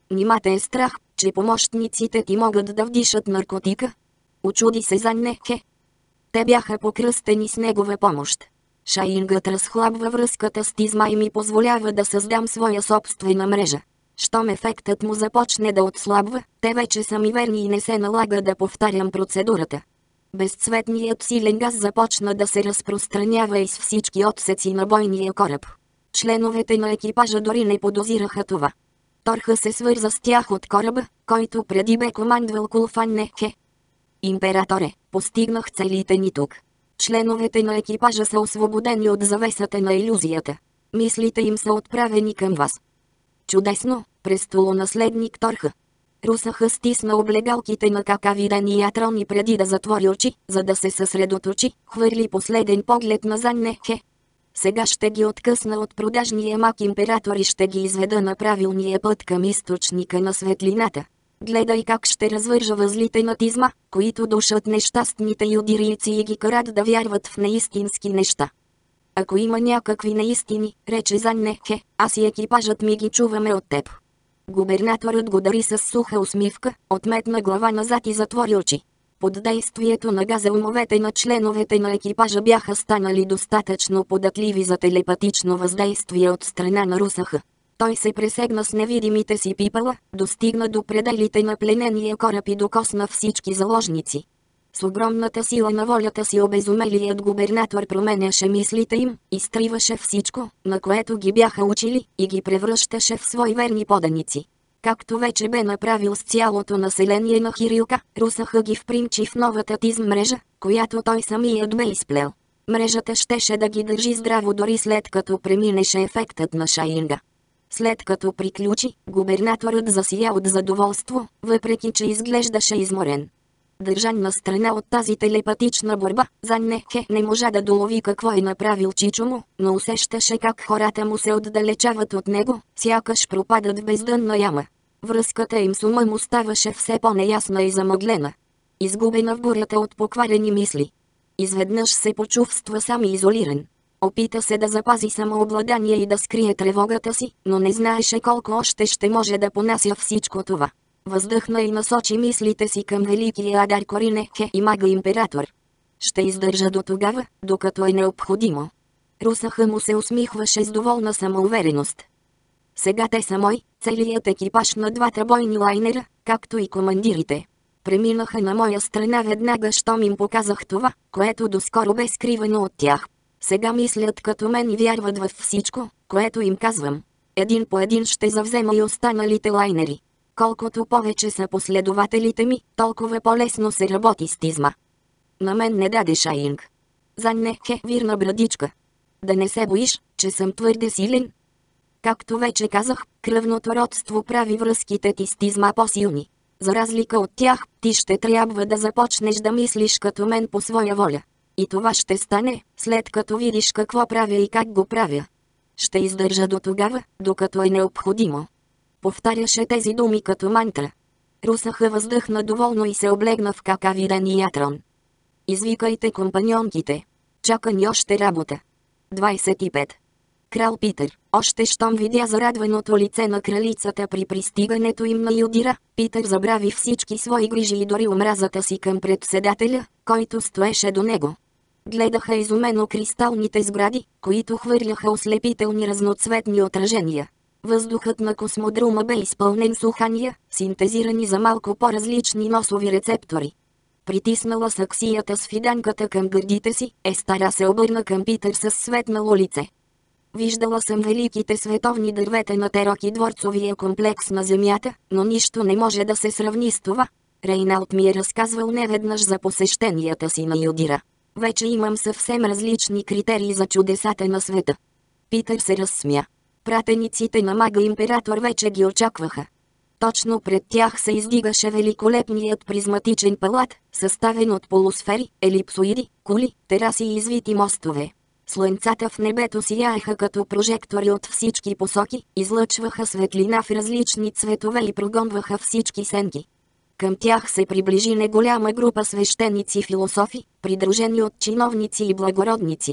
[SPEAKER 1] Нима те е страх, че помощниците ти могат да вдишат наркотика? Очуди се Заннехе. Те бяха покръстени с негова помощ. Шаингът разхлабва връзката с Тизма и ми позволява да създам своя собствена мрежа. Щом ефектът му започне да отслабва, те вече са ми верни и не се налага да повтарям процедурата. Безцветният силен газ започна да се разпространява из всички отсеци на бойния кораб. Членовете на екипажа дори не подозираха това. Торха се свърза с тях от кораба, който преди бе командвал Кулфан Нехе. Императоре, постигнах целите ни тук. Членовете на екипажа са освободени от завесата на илюзията. Мислите им са отправени към вас. Чудесно, престолонаследник Торха. Русаха стисна облегалките на какавидения трон и преди да затвори очи, за да се съсредоточи, хвърли последен поглед на Заннехе. Сега ще ги откъсна от продажния мак император и ще ги изведа на правилния път към източника на светлината. Гледай как ще развържа възлите на Тизма, които душат нещастните юдирийци и ги карат да вярват в неистински неща. Ако има някакви неистини, рече Заннехе, аз и екипажът ми ги чуваме от теб. Губернаторът го дари с суха усмивка, отметна глава назад и затвори очи. Под действието на газа умовете на членовете на екипажа бяха станали достатъчно податливи за телепатично въздействие от страна на Русаха. Той се пресегна с невидимите си пипала, достигна до пределите на пленения кораб и докосна всички заложници. С огромната сила на волята си обезумелият губернатор променяше мислите им, изтриваше всичко, на което ги бяха учили, и ги превръщаше в свои верни поданици. Както вече бе направил с цялото население на Хирилка, Русаха ги впримчи в новата Тизм мрежа, която той самият бе изплел. Мрежата щеше да ги държи здраво дори след като преминеше ефектът на Шаинга. След като приключи, губернаторът засия от задоволство, въпреки че изглеждаше изморен. Държан на страна от тази телепатична борба, Заннехе не можа да долови какво е направил Чичо му, но усещаше как хората му се отдалечават от него, сякаш пропадат в бездънна яма. Връзката им с ума му ставаше все по-неясна и замъглена. Изгубена в бурята от покварени мисли. Изведнъж се почувства сам и изолиран. Опита се да запази самообладание и да скрие тревогата си, но не знаеше колко още ще може да понася всичко това. Въздъхна и насочи мислите си към великия Адар Коринехе и мага император. Ще издържа до тогава, докато е необходимо. Русаха му се усмихваше с доволна самоувереност. Сега те са мой, целият екипаж на двата бойни лайнера, както и командирите. Преминаха на моя страна веднага, щом им показах това, което доскоро бе скривано от тях. Сега мислят като мен и вярват във всичко, което им казвам. Един по един ще завзема и останалите лайнери. Колкото повече са последователите ми, толкова по-лесно се работи с Тизма. На мен не даде Шаинг. Заннехе вирна брадичка. Да не се боиш, че съм твърде силен. Както вече казах, кръвното родство прави връзките ти с Тизма по-силни. За разлика от тях, ти ще трябва да започнеш да мислиш като мен по своя воля. И това ще стане, след като видиш какво правя и как го правя. Ще издържа до тогава, докато е необходимо. Повтаряше тези думи като мантра. Русаха въздъхна доволно и се облегна в какавидения трон. Извикайте компаньонките. Чака ни още работа. двайсет и пет. Крал Питър, още щом видя зарадваното лице на кралицата при пристигането им на Юдира, Питър забрави всички свои грижи и дори омразата си към председателя, който стоеше до него. Гледаха изумено кристалните сгради, които хвърляха ослепителни разноцветни отражения. Въздухът на космодрума бе изпълнен с ухания, синтезирани за малко по-различни носови рецептори. Притиснала саксията с фиданката към гърдите си, Естара се обърна към Питър със светнало лице. Виждала съм великите световни дървета на Терок и дворцовия комплекс на Земята, но нищо не може да се сравни с това. Рейналд ми е разказвал неведнъж за посещенията си на Юдира. Вече имам съвсем различни критерии за чудесата на света. Питър се разсмя. Пратениците на мага император вече ги очакваха. Точно пред тях се издигаше великолепният призматичен палат, съставен от полусфери, елипсоиди, кули, тераси и извити мостове. Слънцата в небето сияеха като прожектори от всички посоки, излъчваха светлина в различни цветове и прогонваха всички сенки. Към тях се приближи неголяма група свещеници-философи, придружени от чиновници и благородници.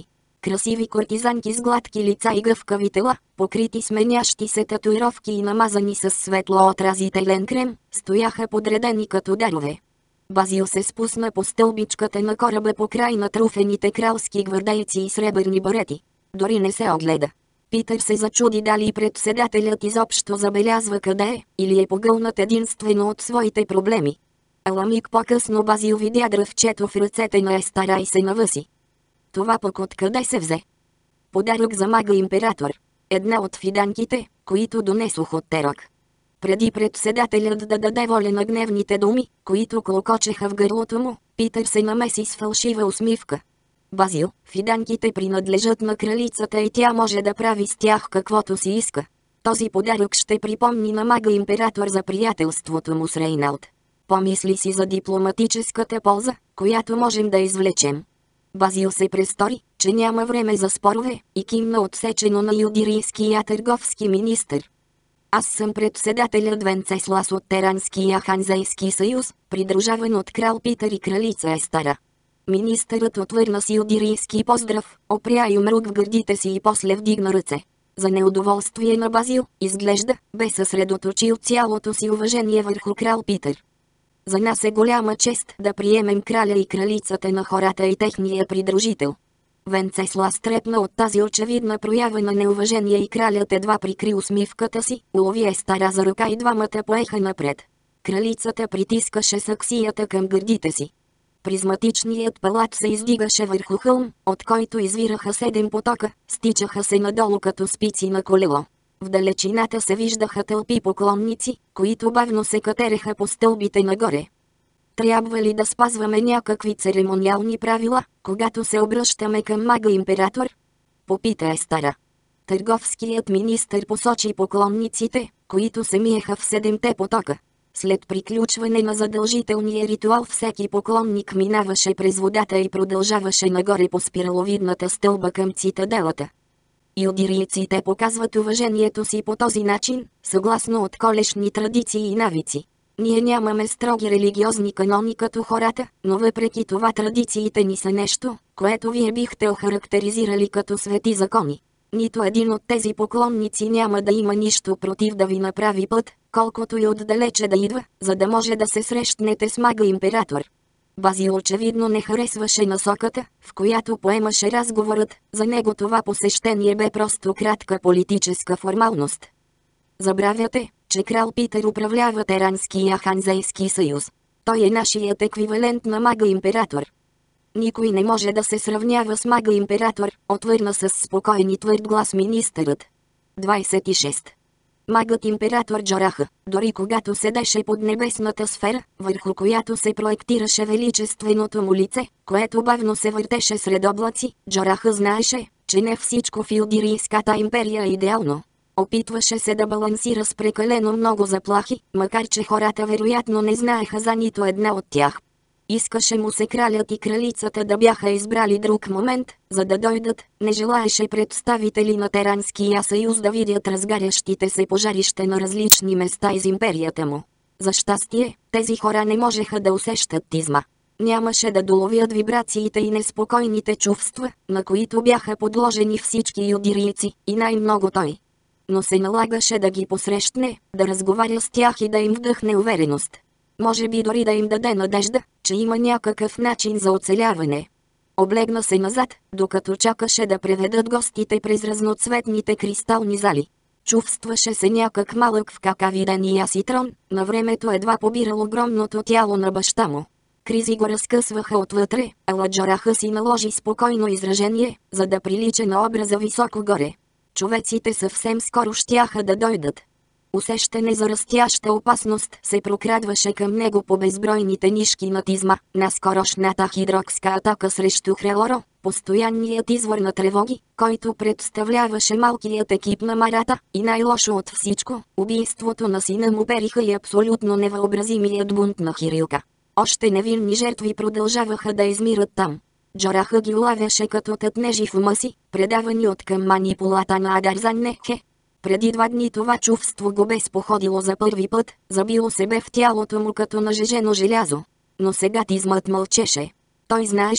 [SPEAKER 1] Красиви кортизанки с гладки лица и гъвкави тела, покрити с менящи се татуировки и намазани с светлоотразителен крем, стояха подредени като дарове. Базил се спусна по стълбичката на кораба покрай натруфените кралски гвардейци и сребърни барети. Дори не се огледа. Питър се зачуди дали председателят изобщо забелязва къде е, или е погълнат единствено от своите проблеми. Ала миг по-късно Базил видя дръвчето в ръцете на Естара и се навъси. Това пък откъде се взе? Подарък за мага император. Една от фиданките, които донесох от Терок. Преди председателят да даде воля на гневните думи, които клокочеха в гърлото му, Питър се намеси с фалшива усмивка. Базил, фиданките принадлежат на кралицата и тя може да прави с тях каквото си иска. Този подарък ще припомни на мага император за приятелството му с Рейналд. Помисли си за дипломатическата полза, която можем да извлечем. Базил се престори, че няма време за спорове, и кимна отсечено на юдирийския търговски министър. Аз съм председателят Венцеслас от Теранския ханзейски съюз, придружаван от крал Питър и кралица Естара. Министърът отвърна си юдирийски поздрав, опря и умрук в гърдите си и после вдигна ръце. За неудоволствие на Базил, изглежда, бе съсредоточил цялото си уважение върху крал Питър. За нас е голяма чест да приемем краля и кралицата на хората и техния придружител. Венцеслас трепна от тази очевидна проява на неуважение и кралят едва прикри усмивката си, улови Естара за ръка и двамата поеха напред. Кралицата притискаше саксията към гърдите си. Призматичният палат се издигаше върху хълм, от който извираха седем потока, стичаха се надолу като спици на колело. В далечината се виждаха тълпи поклонници, които бавно се катереха по стълбите нагоре. Трябва ли да спазваме някакви церемониални правила, когато се обръщаме към мага император? Попита Естара. Търговският министър посочи поклонниците, които се миеха в седемте потока. След приключване на задължителния ритуал всеки поклонник минаваше през водата и продължаваше нагоре по спираловидната стълба към цитаделата. Юдирийците показват уважението си по този начин, съгласно отколешни традиции и навици. Ние нямаме строги религиозни канони като хората, но въпреки това традициите ни са нещо, което вие бихте охарактеризирали като свети закони. Нито един от тези поклонници няма да има нищо против да ви направи път, колкото и отдалече да идва, за да може да се срещнете с мага император. Базил очевидно не харесваше насоката, в която поемаше разговорът, за него това посещение бе просто кратка политическа формалност. Забравяте, че крал Питър управлява Теранския ханзейски съюз. Той е нашият еквивалент на мага император. Никой не може да се сравнява с мага император, отвърна с спокоен и твърд глас министърът. двайсет и шест. Магът император Джораха, дори когато седеше под небесната сфера, върху която се проектираше величественото му лице, което бавно се въртеше сред облаци, Джораха знаеше, че не всичко в Юдирийската империя е идеално. Опитваше се да балансира с прекалено много заплахи, макар че хората вероятно не знаеха за нито една от тях. Искаше му се кралят и кралицата да бяха избрали друг момент, за да дойдат, не желаеше представители на Теранския съюз да видят разгарящите се пожарища на различни места из империята му. За щастие, тези хора не можеха да усещат изма. Нямаше да доловят вибрациите и неспокойните чувства, на които бяха подложени всички юдирийци, и най-много той. Но се налагаше да ги посрещне, да разговаря с тях и да им вдъхне увереност. Може би дори да им даде надежда, че има някакъв начин за оцеляване. Облегна се назад, докато чакаше да преведат гостите през разноцветните кристални зали. Чувстваше се някак малък в какавидения си трон, на времето едва побирал огромното тяло на баща му. Кризи го разкъсваха отвътре, ала Джораха си наложи спокойно изражение, за да прилича на образа високо горе. Човеците съвсем скоро щяха да дойдат. Усещане за растяща опасност се прокрадваше към него по безбройните нишки на тизма, наскорошната хидрокска атака срещу Хрелоро, постоянният извор на тревоги, който представляваше малкият екип на Марата, и най-лошо от всичко, убийството на сина му Периха и абсолютно невъобразимият бунт на Хирилка. Още невинни жертви продължаваха да измират там. Джораха ги улавяше като тътнежи в ума си, предавани от към манипулата на Адарзаннехе. Преди два дни това чувство го бе споходило за първи път, забило се бе в тялото му като нажежено желязо. Но сега тизмът мълчеше. Той знаеше,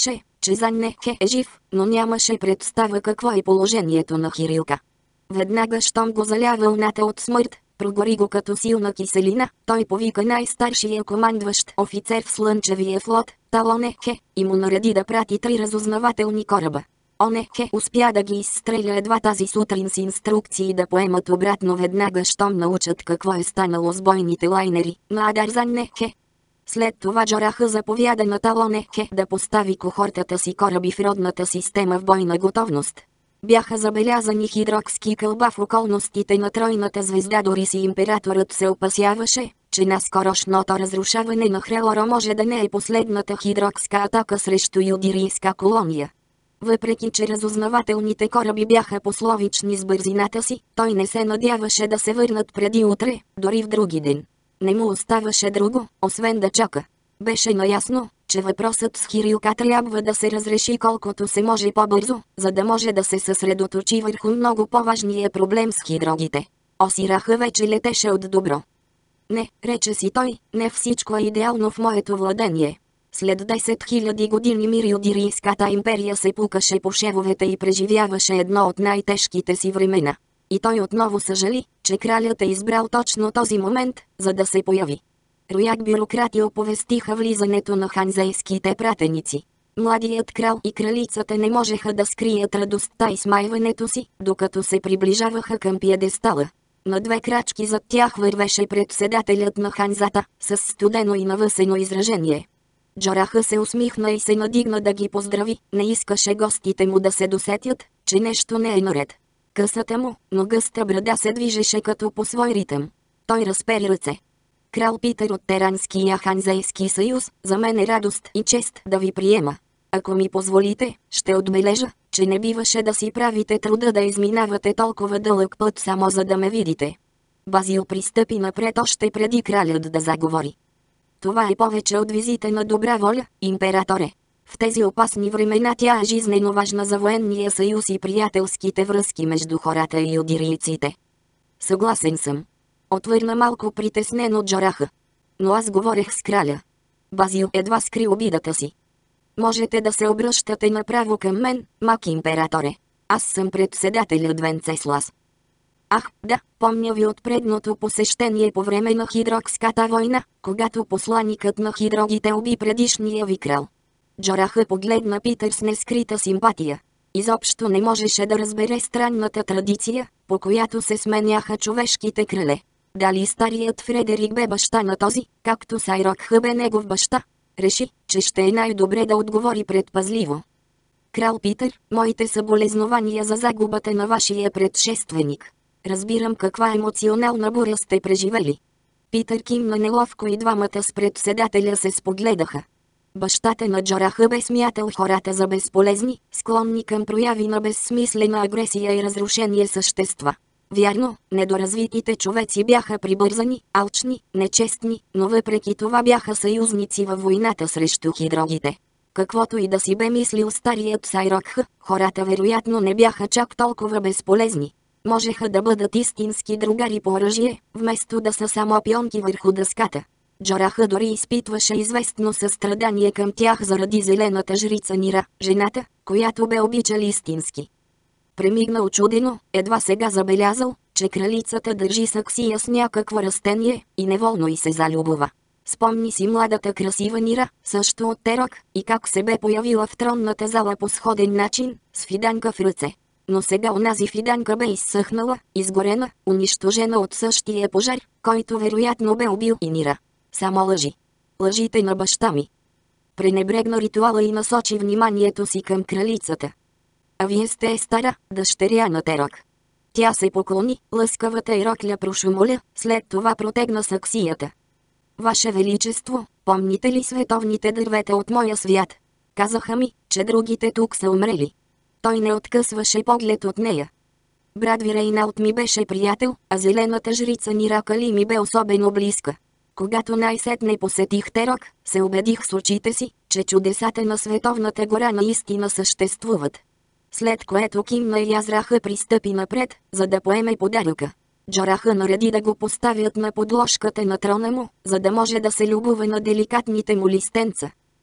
[SPEAKER 1] че Заннехе е жив, но нямаше представа какво е положението на Хирилка. Веднага щом го заля вълната от смърт, прогори го като силна киселина, той повика най-старшия командващ офицер в Слънчевия флот, Талонехе, и му нареди да прати три разузнавателни кораба. Онехе успя да ги изстреля едва тази сутрин с инструкции да поемат обратно веднага щом научат какво е станало с бойните лайнери на Адар Заннехе. След това Джараха заповяда на Талонехе да постави кохортата си кораби в родната система в бойна готовност. Бяха забелязани хидрокски кълба в околностите на тройната звезда, дори си императорът се опасяваше, че наскорошното разрушаване на Хрелора може да не е последната хидрокска атака срещу юдирийска колония. Въпреки че разузнавателните кораби бяха пословични с бързината си, той не се надяваше да се върнат преди утре, дори в други ден. Не му оставаше друго, освен да чака. Беше наясно, че въпросът с Хирилка трябва да се разреши колкото се може по-бързо, за да може да се съсредоточи върху много по-важния проблем с хидрогите. Осираха вече летеше от добро. Не, рече си той, не всичко е идеално в моето владение. След десет хиляди години мир юдирийската империя се пукаше по шевовете и преживяваше едно от най-тежките си времена. И той отново съжали, че кралят е избрал точно този момент, за да се появи. Рояк бюрократи оповестиха влизането на ханзейските пратеници. Младият крал и кралицата не можеха да скрият радостта и смайването си, докато се приближаваха към пиедестала. На две крачки зад тях вървеше председателят на ханзата, с студено и навъсено изражение. Джараха се усмихна и се надигна да ги поздрави, не искаше гостите му да се досетят, че нещо не е наред. Късата му, но гъста брада се движеше като по свой ритъм. Той разпери ръце. Крал Питър от Теранския ханзейски съюз, за мен е радост и чест да ви приема. Ако ми позволите, ще отбележа, че не биваше да си правите труда да изминавате толкова дълъг път само за да ме видите. Базил пристъпи напред още преди кралят да заговори. Това е повече от визита на добра воля, императоре. В тези опасни времена тя е жизнено важна за военния съюз и приятелските връзки между хората и юдирийците. Съгласен съм. Отвърна малко притеснено Джараха. Но аз говорех с краля. Базил едва скри обидата си. Можете да се обръщате направо към мен, мак императоре. Аз съм председателят Венцеслас. Ах, да, помня ви от предното посещение по време на Хидрокската война, когато посланикът на хидрогите уби предишния ви крал. Джараха погледна Питър с нескрита симпатия. Изобщо не можеше да разбере странната традиция, по която се сменяха човешките крале. Дали старият Фредерик бе баща на този, както Сайрокх бе негов баща? Реши, че ще е най-добре да отговори предпазливо. Крал Питър, моите съболезнования за загубата на вашия предшественик. Разбирам каква емоционална буря сте преживели. Питър кимна неловко и двамата с председателя се спогледаха. Бащата на Джараха бе смятал хората за безполезни, склонни към прояви на безсмислена агресия и разрушение същества. Вярно, недоразвитите човеци бяха прибързани, алчни, нечестни, но въпреки това бяха съюзници във войната срещу хидрогите. Каквото и да си бе мислил старият Сайрокх, хората вероятно не бяха чак толкова безполезни. Можеха да бъдат истински другари по оръжие, вместо да са само пионки върху дъската. Джараха дори изпитваше известно състрадание към тях заради зелената жрица Нира, жената, която бе обичал истински. Премигна очудено, едва сега забелязал, че кралицата държи саксия с някакво растение, и неволно й се залюбова. Спомни си младата красива Нира, също от Терок, и как се бе появила в тронната зала по сходен начин, с фиданка в ръце. Но сега онази фиданка бе изсъхнала, изгорена, унищожена от същия пожар, който вероятно бе убил и Нира. Само лъжи. Лъжите на баща ми. Пренебрегна ритуала и насочи вниманието си към кралицата. А вие сте стара, дъщеря на Терок. Тя се поклони, лъскавата Ерокля прошумоля, след това протегна саксията. Ваше Величество, помните ли световните дървета от моя свят? Казаха ми, че другите тук са умрели. Той не откъсваше поглед от нея. Брат ви Рейналд ми беше приятел, а зелената жрица Ниракали ми бе особено близка. Когато най-сетне посетих Терок, се убедих с очите си, че чудесата на Световната гора наистина съществуват. След което кимна и Язраха пристъпи напред, за да поеме подаръка. Джараха нареди да го поставят на подложката на трона му, за да може да се любува на деликатните му листенца.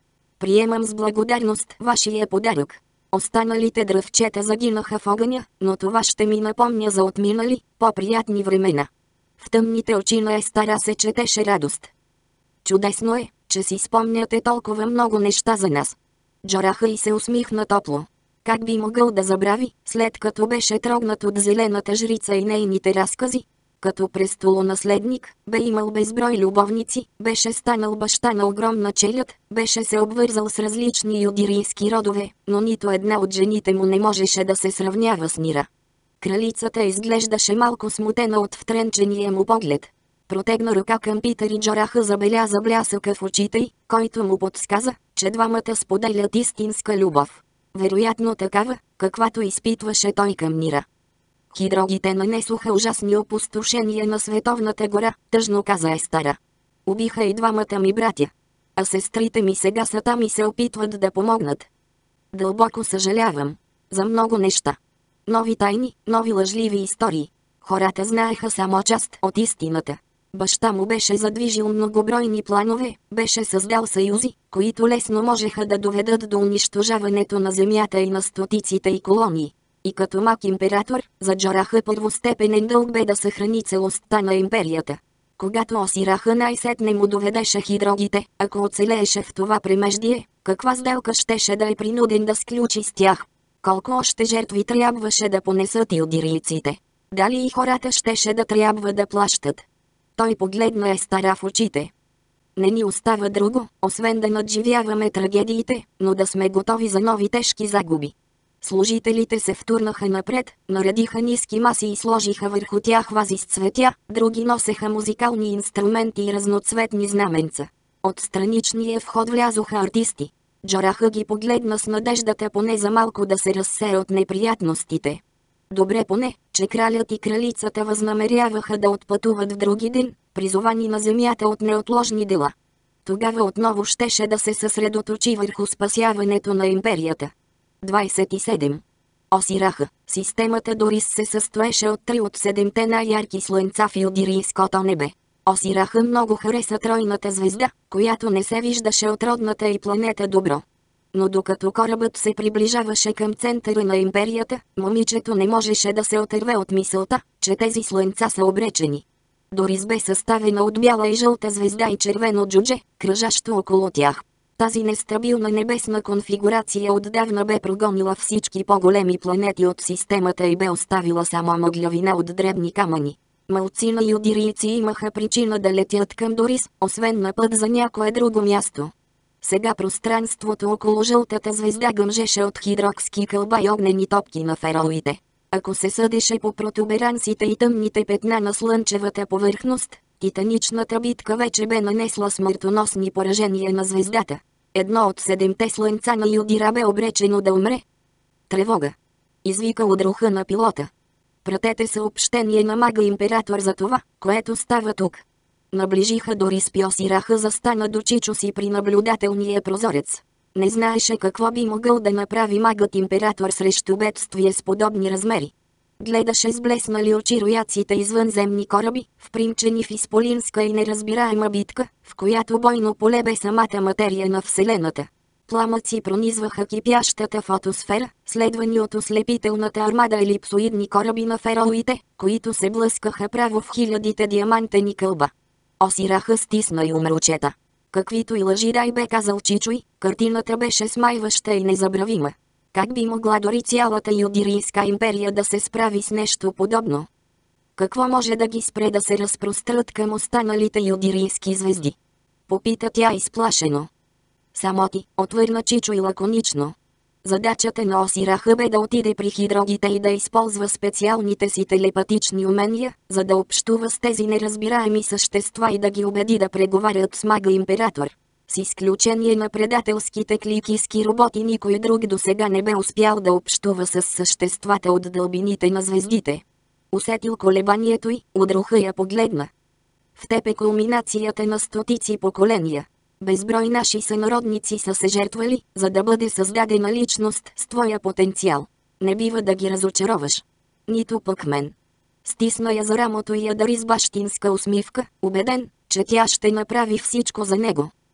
[SPEAKER 1] Приемам с благодарност вашия подарък. Останалите дръвчета загинаха в огъня, но това ще ми напомня за отминали, по-приятни времена. В тъмните очи на Естара се четеше радост. Чудесно е, че си спомняте толкова много неща за нас. Джораха и се усмихна топло. Как би могъл да забрави, след като беше трогнат от зелената жрица и нейните разкази? Като престолонаследник, бе имал безброй любовници, беше станал баща на огромна челяд, беше се обвързал с различни юдирийски родове, но нито една от жените му не можеше да се сравнява с Нира. Кралицата изглеждаше малко смутена от втренчения му поглед. Протегна ръка към Питър и Джораха забеляза блясъка в очите й, който му подсказа, че двамата споделят истинска любов. Вероятно такава, каквато изпитваше той към Нира. Хидрогите нанесоха ужасни опустошения на Световната гора, тъжно каза Естара. Убиха и двамата ми братя. А сестрите ми сега са там и се опитват да помогнат. Дълбоко съжалявам. За много неща. Нови тайни, нови лъжливи истории. Хората знаеха само част от истината. Баща му беше задвижил многобройни планове, беше създал съюзи, които лесно можеха да доведат до унищожаването на земята и на стотиците и колонии. И като мак император, за Джораха първостепенен дълг бе да съхрани целостта на империята. Когато Осираха най-сетне му доведеше хидрогите, ако оцелееше в това премеждие, каква сделка щеше да е принуден да сключи с тях? Колко още жертви трябваше да понесат илдирийците? Дали и хората щеше да трябва да плащат? Той погледна Естара в очите. Не ни остава друго, освен да надживяваме трагедиите, но да сме готови за нови тежки загуби. Служителите се втурнаха напред, наредиха ниски маси и сложиха върху тях вази с цветя, други носеха музикални инструменти и разноцветни знаменца. От страничния вход влязоха артисти. Джораха ги погледна с надеждата поне за малко да се разсее от неприятностите. Добре поне, че кралят и кралицата възнамеряваха да отпътуват в други ден, призовани на земята от неотложни дела. Тогава отново щеше да се съсредоточи върху спасяването на империята. двайсет и седем. Осираха. Системата Дорис се състоеше от три от седемте най-ярки слънца в юдирийското небе. Осираха много хареса тройната звезда, която не се виждаше от родната и планета Добро. Но докато корабът се приближаваше към центъра на империята, момичето не можеше да се отърве от мисълта, че тези слънца са обречени. Дорис бе съставена от бяла и жълта звезда и червено джудже, кръжащо около тях. Тази нестабилна небесна конфигурация отдавна бе прогонила всички по-големи планети от системата и бе оставила само мъглявина от дребни камъни. Малцина юдирийци имаха причина да летят към Дорис, освен на път за някое друго място. Сега пространството около жълтата звезда гъмжеше от хидрокски кълба и огнени топки на фероите. Ако се съдеше по протуберансите и тъмните петна на слънчевата повърхност, титаничната битка вече бе нанесла смъртоносни поражения на звездата. Едно от седемте слънца на Юдира бе обречено да умре. Тревога! Извика от руха на пилота. Пратете съобщение на мага император за това, което става тук. Наближиха до Рис Осираха застана до Чичо си при наблюдателния прозорец. Не знаеше какво би могъл да направи магът император срещу бедствие с подобни размери. Гледаше с блеснали очи рояците извънземни кораби, впримчени в изполинска и неразбираема битка, в която бойно поле бе самата материя на Вселената. Пламъци пронизваха кипящата фотосфера, следвани от ослепителната армада елипсоидни кораби на фероите, които се блъскаха право в хилядите диамантени кълба. Осираха стисна и умручета. Каквито и лъжи дай бе казал Чичуй, картината беше смайваща и незабравима. Как би могла дори цялата юдирийска империя да се справи с нещо подобно? Какво може да ги спре да се разпрострат към останалите юдирийски звезди? Попита тя изплашено. Само ти, отвърна Чичуй лаконично. Задачата на Осираха бе да отиде при хидрогите и да използва специалните си телепатични умения, за да общува с тези неразбираеми същества и да ги убеди да преговарят с мага император. С изключение на предателските кликийски роботи никой друг досега не бе успял да общува с съществата от дълбините на звездите. Усетил колебанието й, удруха я погледна. В теб е кулминацията на стотици поколения. Безброй наши сънародници са се жертвали, за да бъде създадена личност с твоя потенциал. Не бива да ги разочароваш. Нито пък мен. Стисна я за рамото и я дари с бащинска усмивка, убеден, че тя ще направи всичко за него.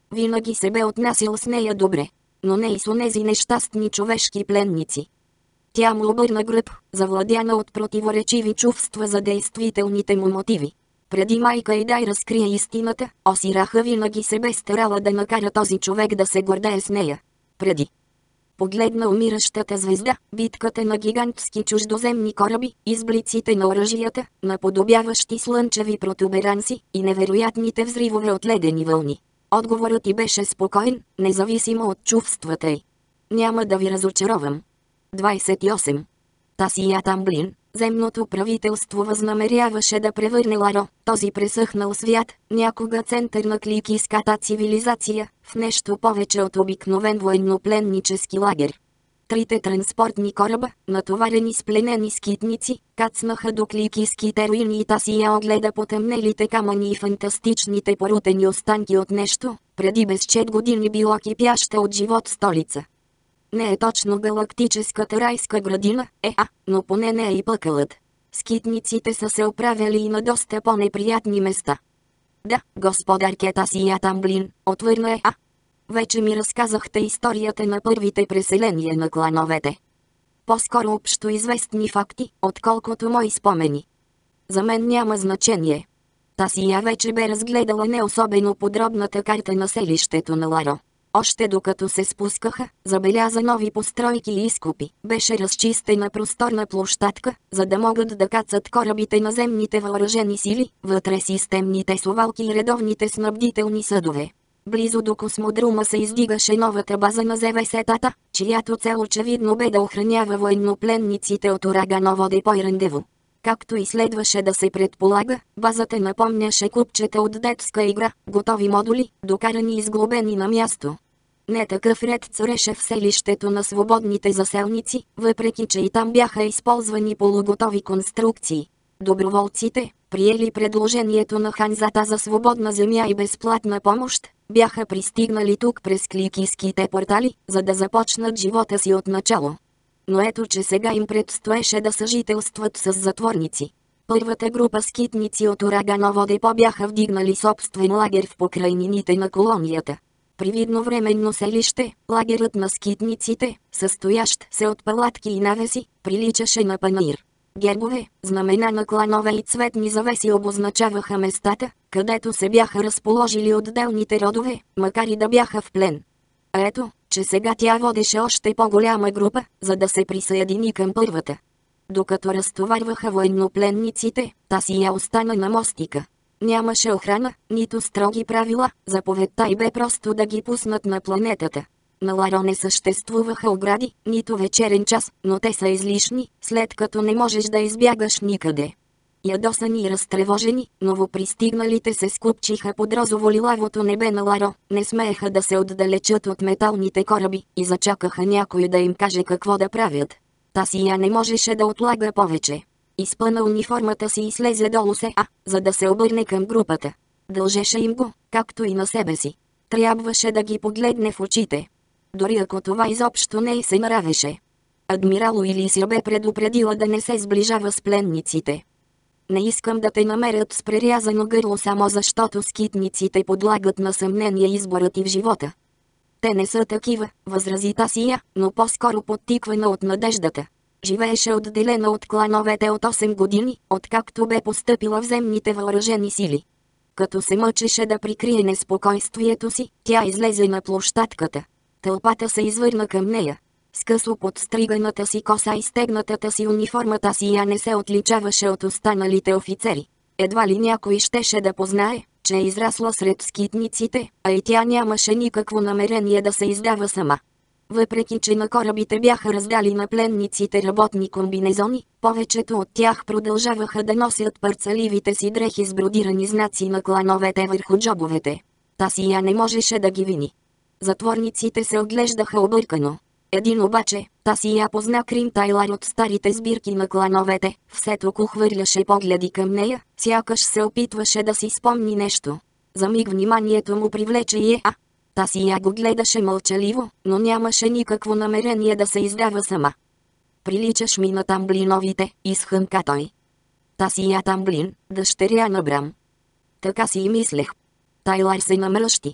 [SPEAKER 1] Винаги се бе отнасял с нея добре, но не и с онези нещастни човешки пленници. Тя му обърна гръб, завладяна от противоречиви чувства за действителните му мотиви. Преди майка й да й разкрие истината, Осираха винаги се бе старала да накара този човек да се гордее с нея. Преди погледна умиращата звезда, битката на гигантски чуждоземни кораби, изблиците на оръжията, наподобяващи слънчеви протуберанси и невероятните взривове от ледени вълни. Отговорът й беше спокоен, независимо от чувствата й. Няма да ви разочаровам. двайсет и осем. Тасия Тамблин, земното правителство възнамеряваше да превърне Ларо, този пресъхнал свят, някога център на кликийската цивилизация, в нещо повече от обикновен военнопленнически лагер. Трите транспортни кораба, натоварени с пленени скитници, кацнаха до кликийските руини и Тасия огледа потъмнелите камъни и фантастичните порутени останки от нещо, преди безчет години било кипяща от живот столица. Не е точно галактическата райска градина, е, а, но поне не е и пъкълът. Скитниците са се оправяли и на доста по-неприятни места. Да, господарке Тасия Тамблин, отвърна е, а. Вече ми разказахте историята на първите преселения на клановете. По-скоро общо известни факти, отколкото мои спомени. За мен няма значение. Тасия вече бе разгледала не особено подробната карта на селището на Ларо. Още докато се спускаха, забеляза нови постройки и изкопи. Беше разчистена просторна площадка, за да могат да кацат корабите на земните въоръжени сили, вътре системните совалки и редовните снабдителни съдове. Близо до космодрума се издигаше новата база на ЗВС-тата, чиято цел очевидно бе да охранява военнопленниците от Ураганово депо и Рандево. Както и следваше да се предполага, базата напомняше купчета от детска игра, готови модули, докарани и сглобени на място. Не такъв ред цареше в селището на свободните заселници, въпреки че и там бяха използвани полуготови конструкции. Доброволците, приели предложението на Ханзата за свободна земя и безплатна помощ, бяха пристигнали тук през кликийските портали, за да започнат живота си от начало. Но ето че сега им предстоеше да съжителстват с затворници. Първата група скитници от Ураганово депо бяха вдигнали собствен лагер в покрайнините на колонията. Привидно временно селище, лагерът на скитниците, състоящ се от палатки и навеси, приличаше на панаир. Гербове, знамена на кланове и цветни завеси обозначаваха местата, където се бяха разположили отделните родове, макар и да бяха в плен. А ето, че сега тя водеше още по-голяма група, за да се присъедини към първата. Докато разтоварваха военнопленниците, Тасия остана на мостика. Нямаше охрана, нито строги правила, заповедта й бе просто да ги пуснат на планетата. На Ларо не съществуваха огради, нито вечерен час, но те са излишни, след като не можеш да избягаш никъде. Ядосани и разтревожени, новопристигналите се скупчиха под розово-лилавото небе на Ларо, не смееха да се отдалечат от металните кораби и зачакаха някой да им каже какво да правят. Тасия не можеше да отлага повече. Изпъна униформата си и слезе долу се, а, за да се обърне към групата. Дължеше им го, както и на себе си. Трябваше да ги погледне в очите. Дори ако това изобщо не й се нравеше. Адмирал Уилисия бе предупредила да не се сближава с пленниците. Не искам да те намерят с прерязано гърло само защото скитниците подлагат на съмнение изборът и в живота. Те не са такива, възрази Тасия, но по-скоро подтиквана от надеждата. Живееше отделена от клановете от осем години, откакто бе постъпила в земните въоръжени сили. Като се мъчеше да прикрие неспокойствието си, тя излезе на площадката. Тълпата се извърна към нея. С късо подстриганата си коса и стегнатата си униформа Тасия не се отличаваше от останалите офицери. Едва ли някой щеше да познае, че е израсла сред скитниците, а и тя нямаше никакво намерение да се издава сама. Въпреки че на корабите бяха раздали на пленниците работни комбинезони, повечето от тях продължаваха да носят парцаливите си дрехи с бродирани знаци на клановете върху джобовете. Тасия не можеше да ги вини. Затворниците се оглеждаха объркано. Един обаче, Тасия позна Крим Тайлар от старите сбирки на клановете, все току хвърляше погледи към нея, сякаш се опитваше да си спомни нещо. За миг вниманието му привлече и е, а Тасия го гледаше мълчаливо, но нямаше никакво намерение да се издава сама. Приличаш ми на Тамблиновите, изхъмка той. Тасия Тамблин, дъщеря на Брам. Така си и мислех. Тайлар се намръщи.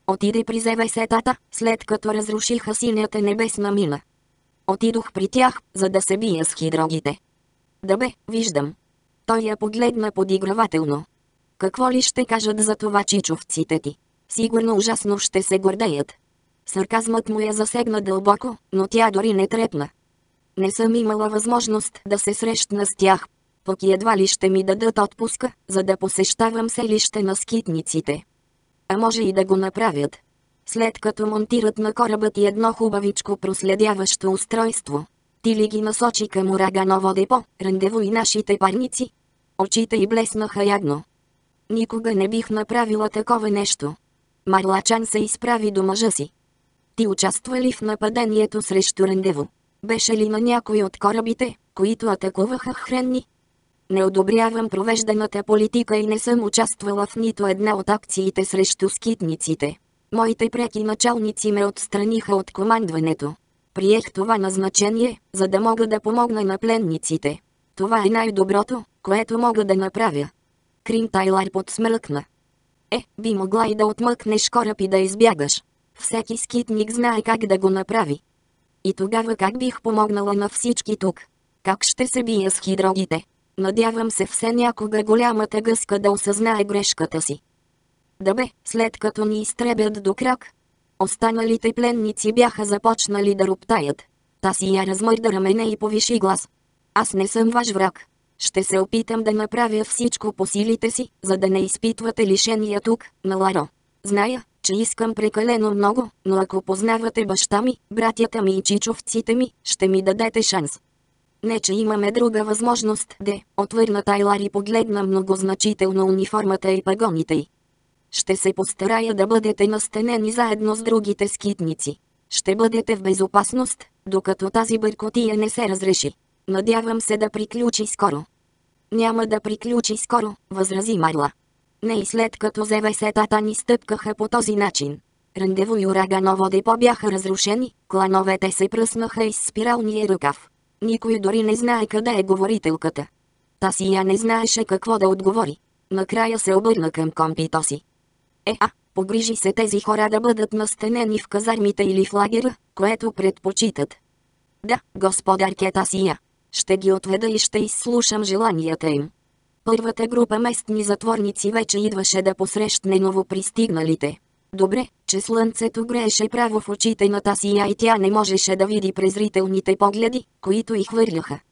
[SPEAKER 1] Отиде при зевесетата, след като разрушиха синята небесна мина. Отидох при тях, за да се бия с хидрогите. Да бе, виждам. Той я погледна подигравателно. Какво ли ще кажат за това чичовците ти? Сигурно ужасно ще се гордеят. Сарказмът му я засегна дълбоко, но тя дори не трепна. Не съм имала възможност да се срещна с тях. Пък и едва ли ще ми дадат отпуска, за да посещавам селище на скитниците. А може и да го направят. След като монтират на кораба ти едно хубавичко проследяващо устройство. Ти ли ги насочи към Ураганово депо, рандево и нашите парници? Очите й блеснаха ядно. Никога не бих направила такова нещо. Марлачан се изправи до мъжа си. Ти участва ли в нападението срещу рандево? Беше ли на някой от корабите, които атакуваха Хренни? Не одобрявам провежданата политика и не съм участвала в нито една от акциите срещу скитниците. Моите преки началници ме отстраниха от командването. Приех това назначение, за да мога да помогна на пленниците. Това е най-доброто, което мога да направя. Крим Тайлар подсмръкна. Е, би могла и да отмъкнеш кораб и да избягаш. Всеки скитник знае как да го направи. И тогава как бих помогнала на всички тук? Как ще се бия с хидрогите? Надявам се все някога голямата гъска да осъзнае грешката си. Да бе, след като ни изтребят до крак. Останалите пленници бяха започнали да роптаят. Та си я размърда рамене и повиши глас. Аз не съм ваш враг. Ще се опитам да направя всичко по силите си, за да не изпитвате лишения тук, на Ларо. Зная, че искам прекалено много, но ако познавате баща ми, братята ми и чичовците ми, ще ми дадете шанс. Не, че имаме друга възможност, де, отвърна Тайлар и погледна многозначително униформата и пагоните й. Ще се постарая да бъдете настанени заедно с другите скитници. Ще бъдете в безопасност, докато тази бъркотия не се разреши. Надявам се да приключи скоро. Няма да приключи скоро, възрази Марла. Не и след като зевесетата ни стъпкаха по този начин. Рандево и Ураганово депо бяха разрушени, клановете се пръснаха из спиралния ръкав. Никой дори не знае къде е говорителката. Та си я не знаеше какво да отговори. Накрая се обърна към компито си. Е, а, погрижи се тези хора да бъдат настанени в казармите или в лагера, което предпочитат. Да, господар Кетасия. Ще ги отведа и ще изслушам желанията им. Първата група местни затворници вече идваше да посрещне новопристигналите. Добре, че слънцето грееше право в очите на Тасия и тя не можеше да види презрителните погледи, които й хвърляха.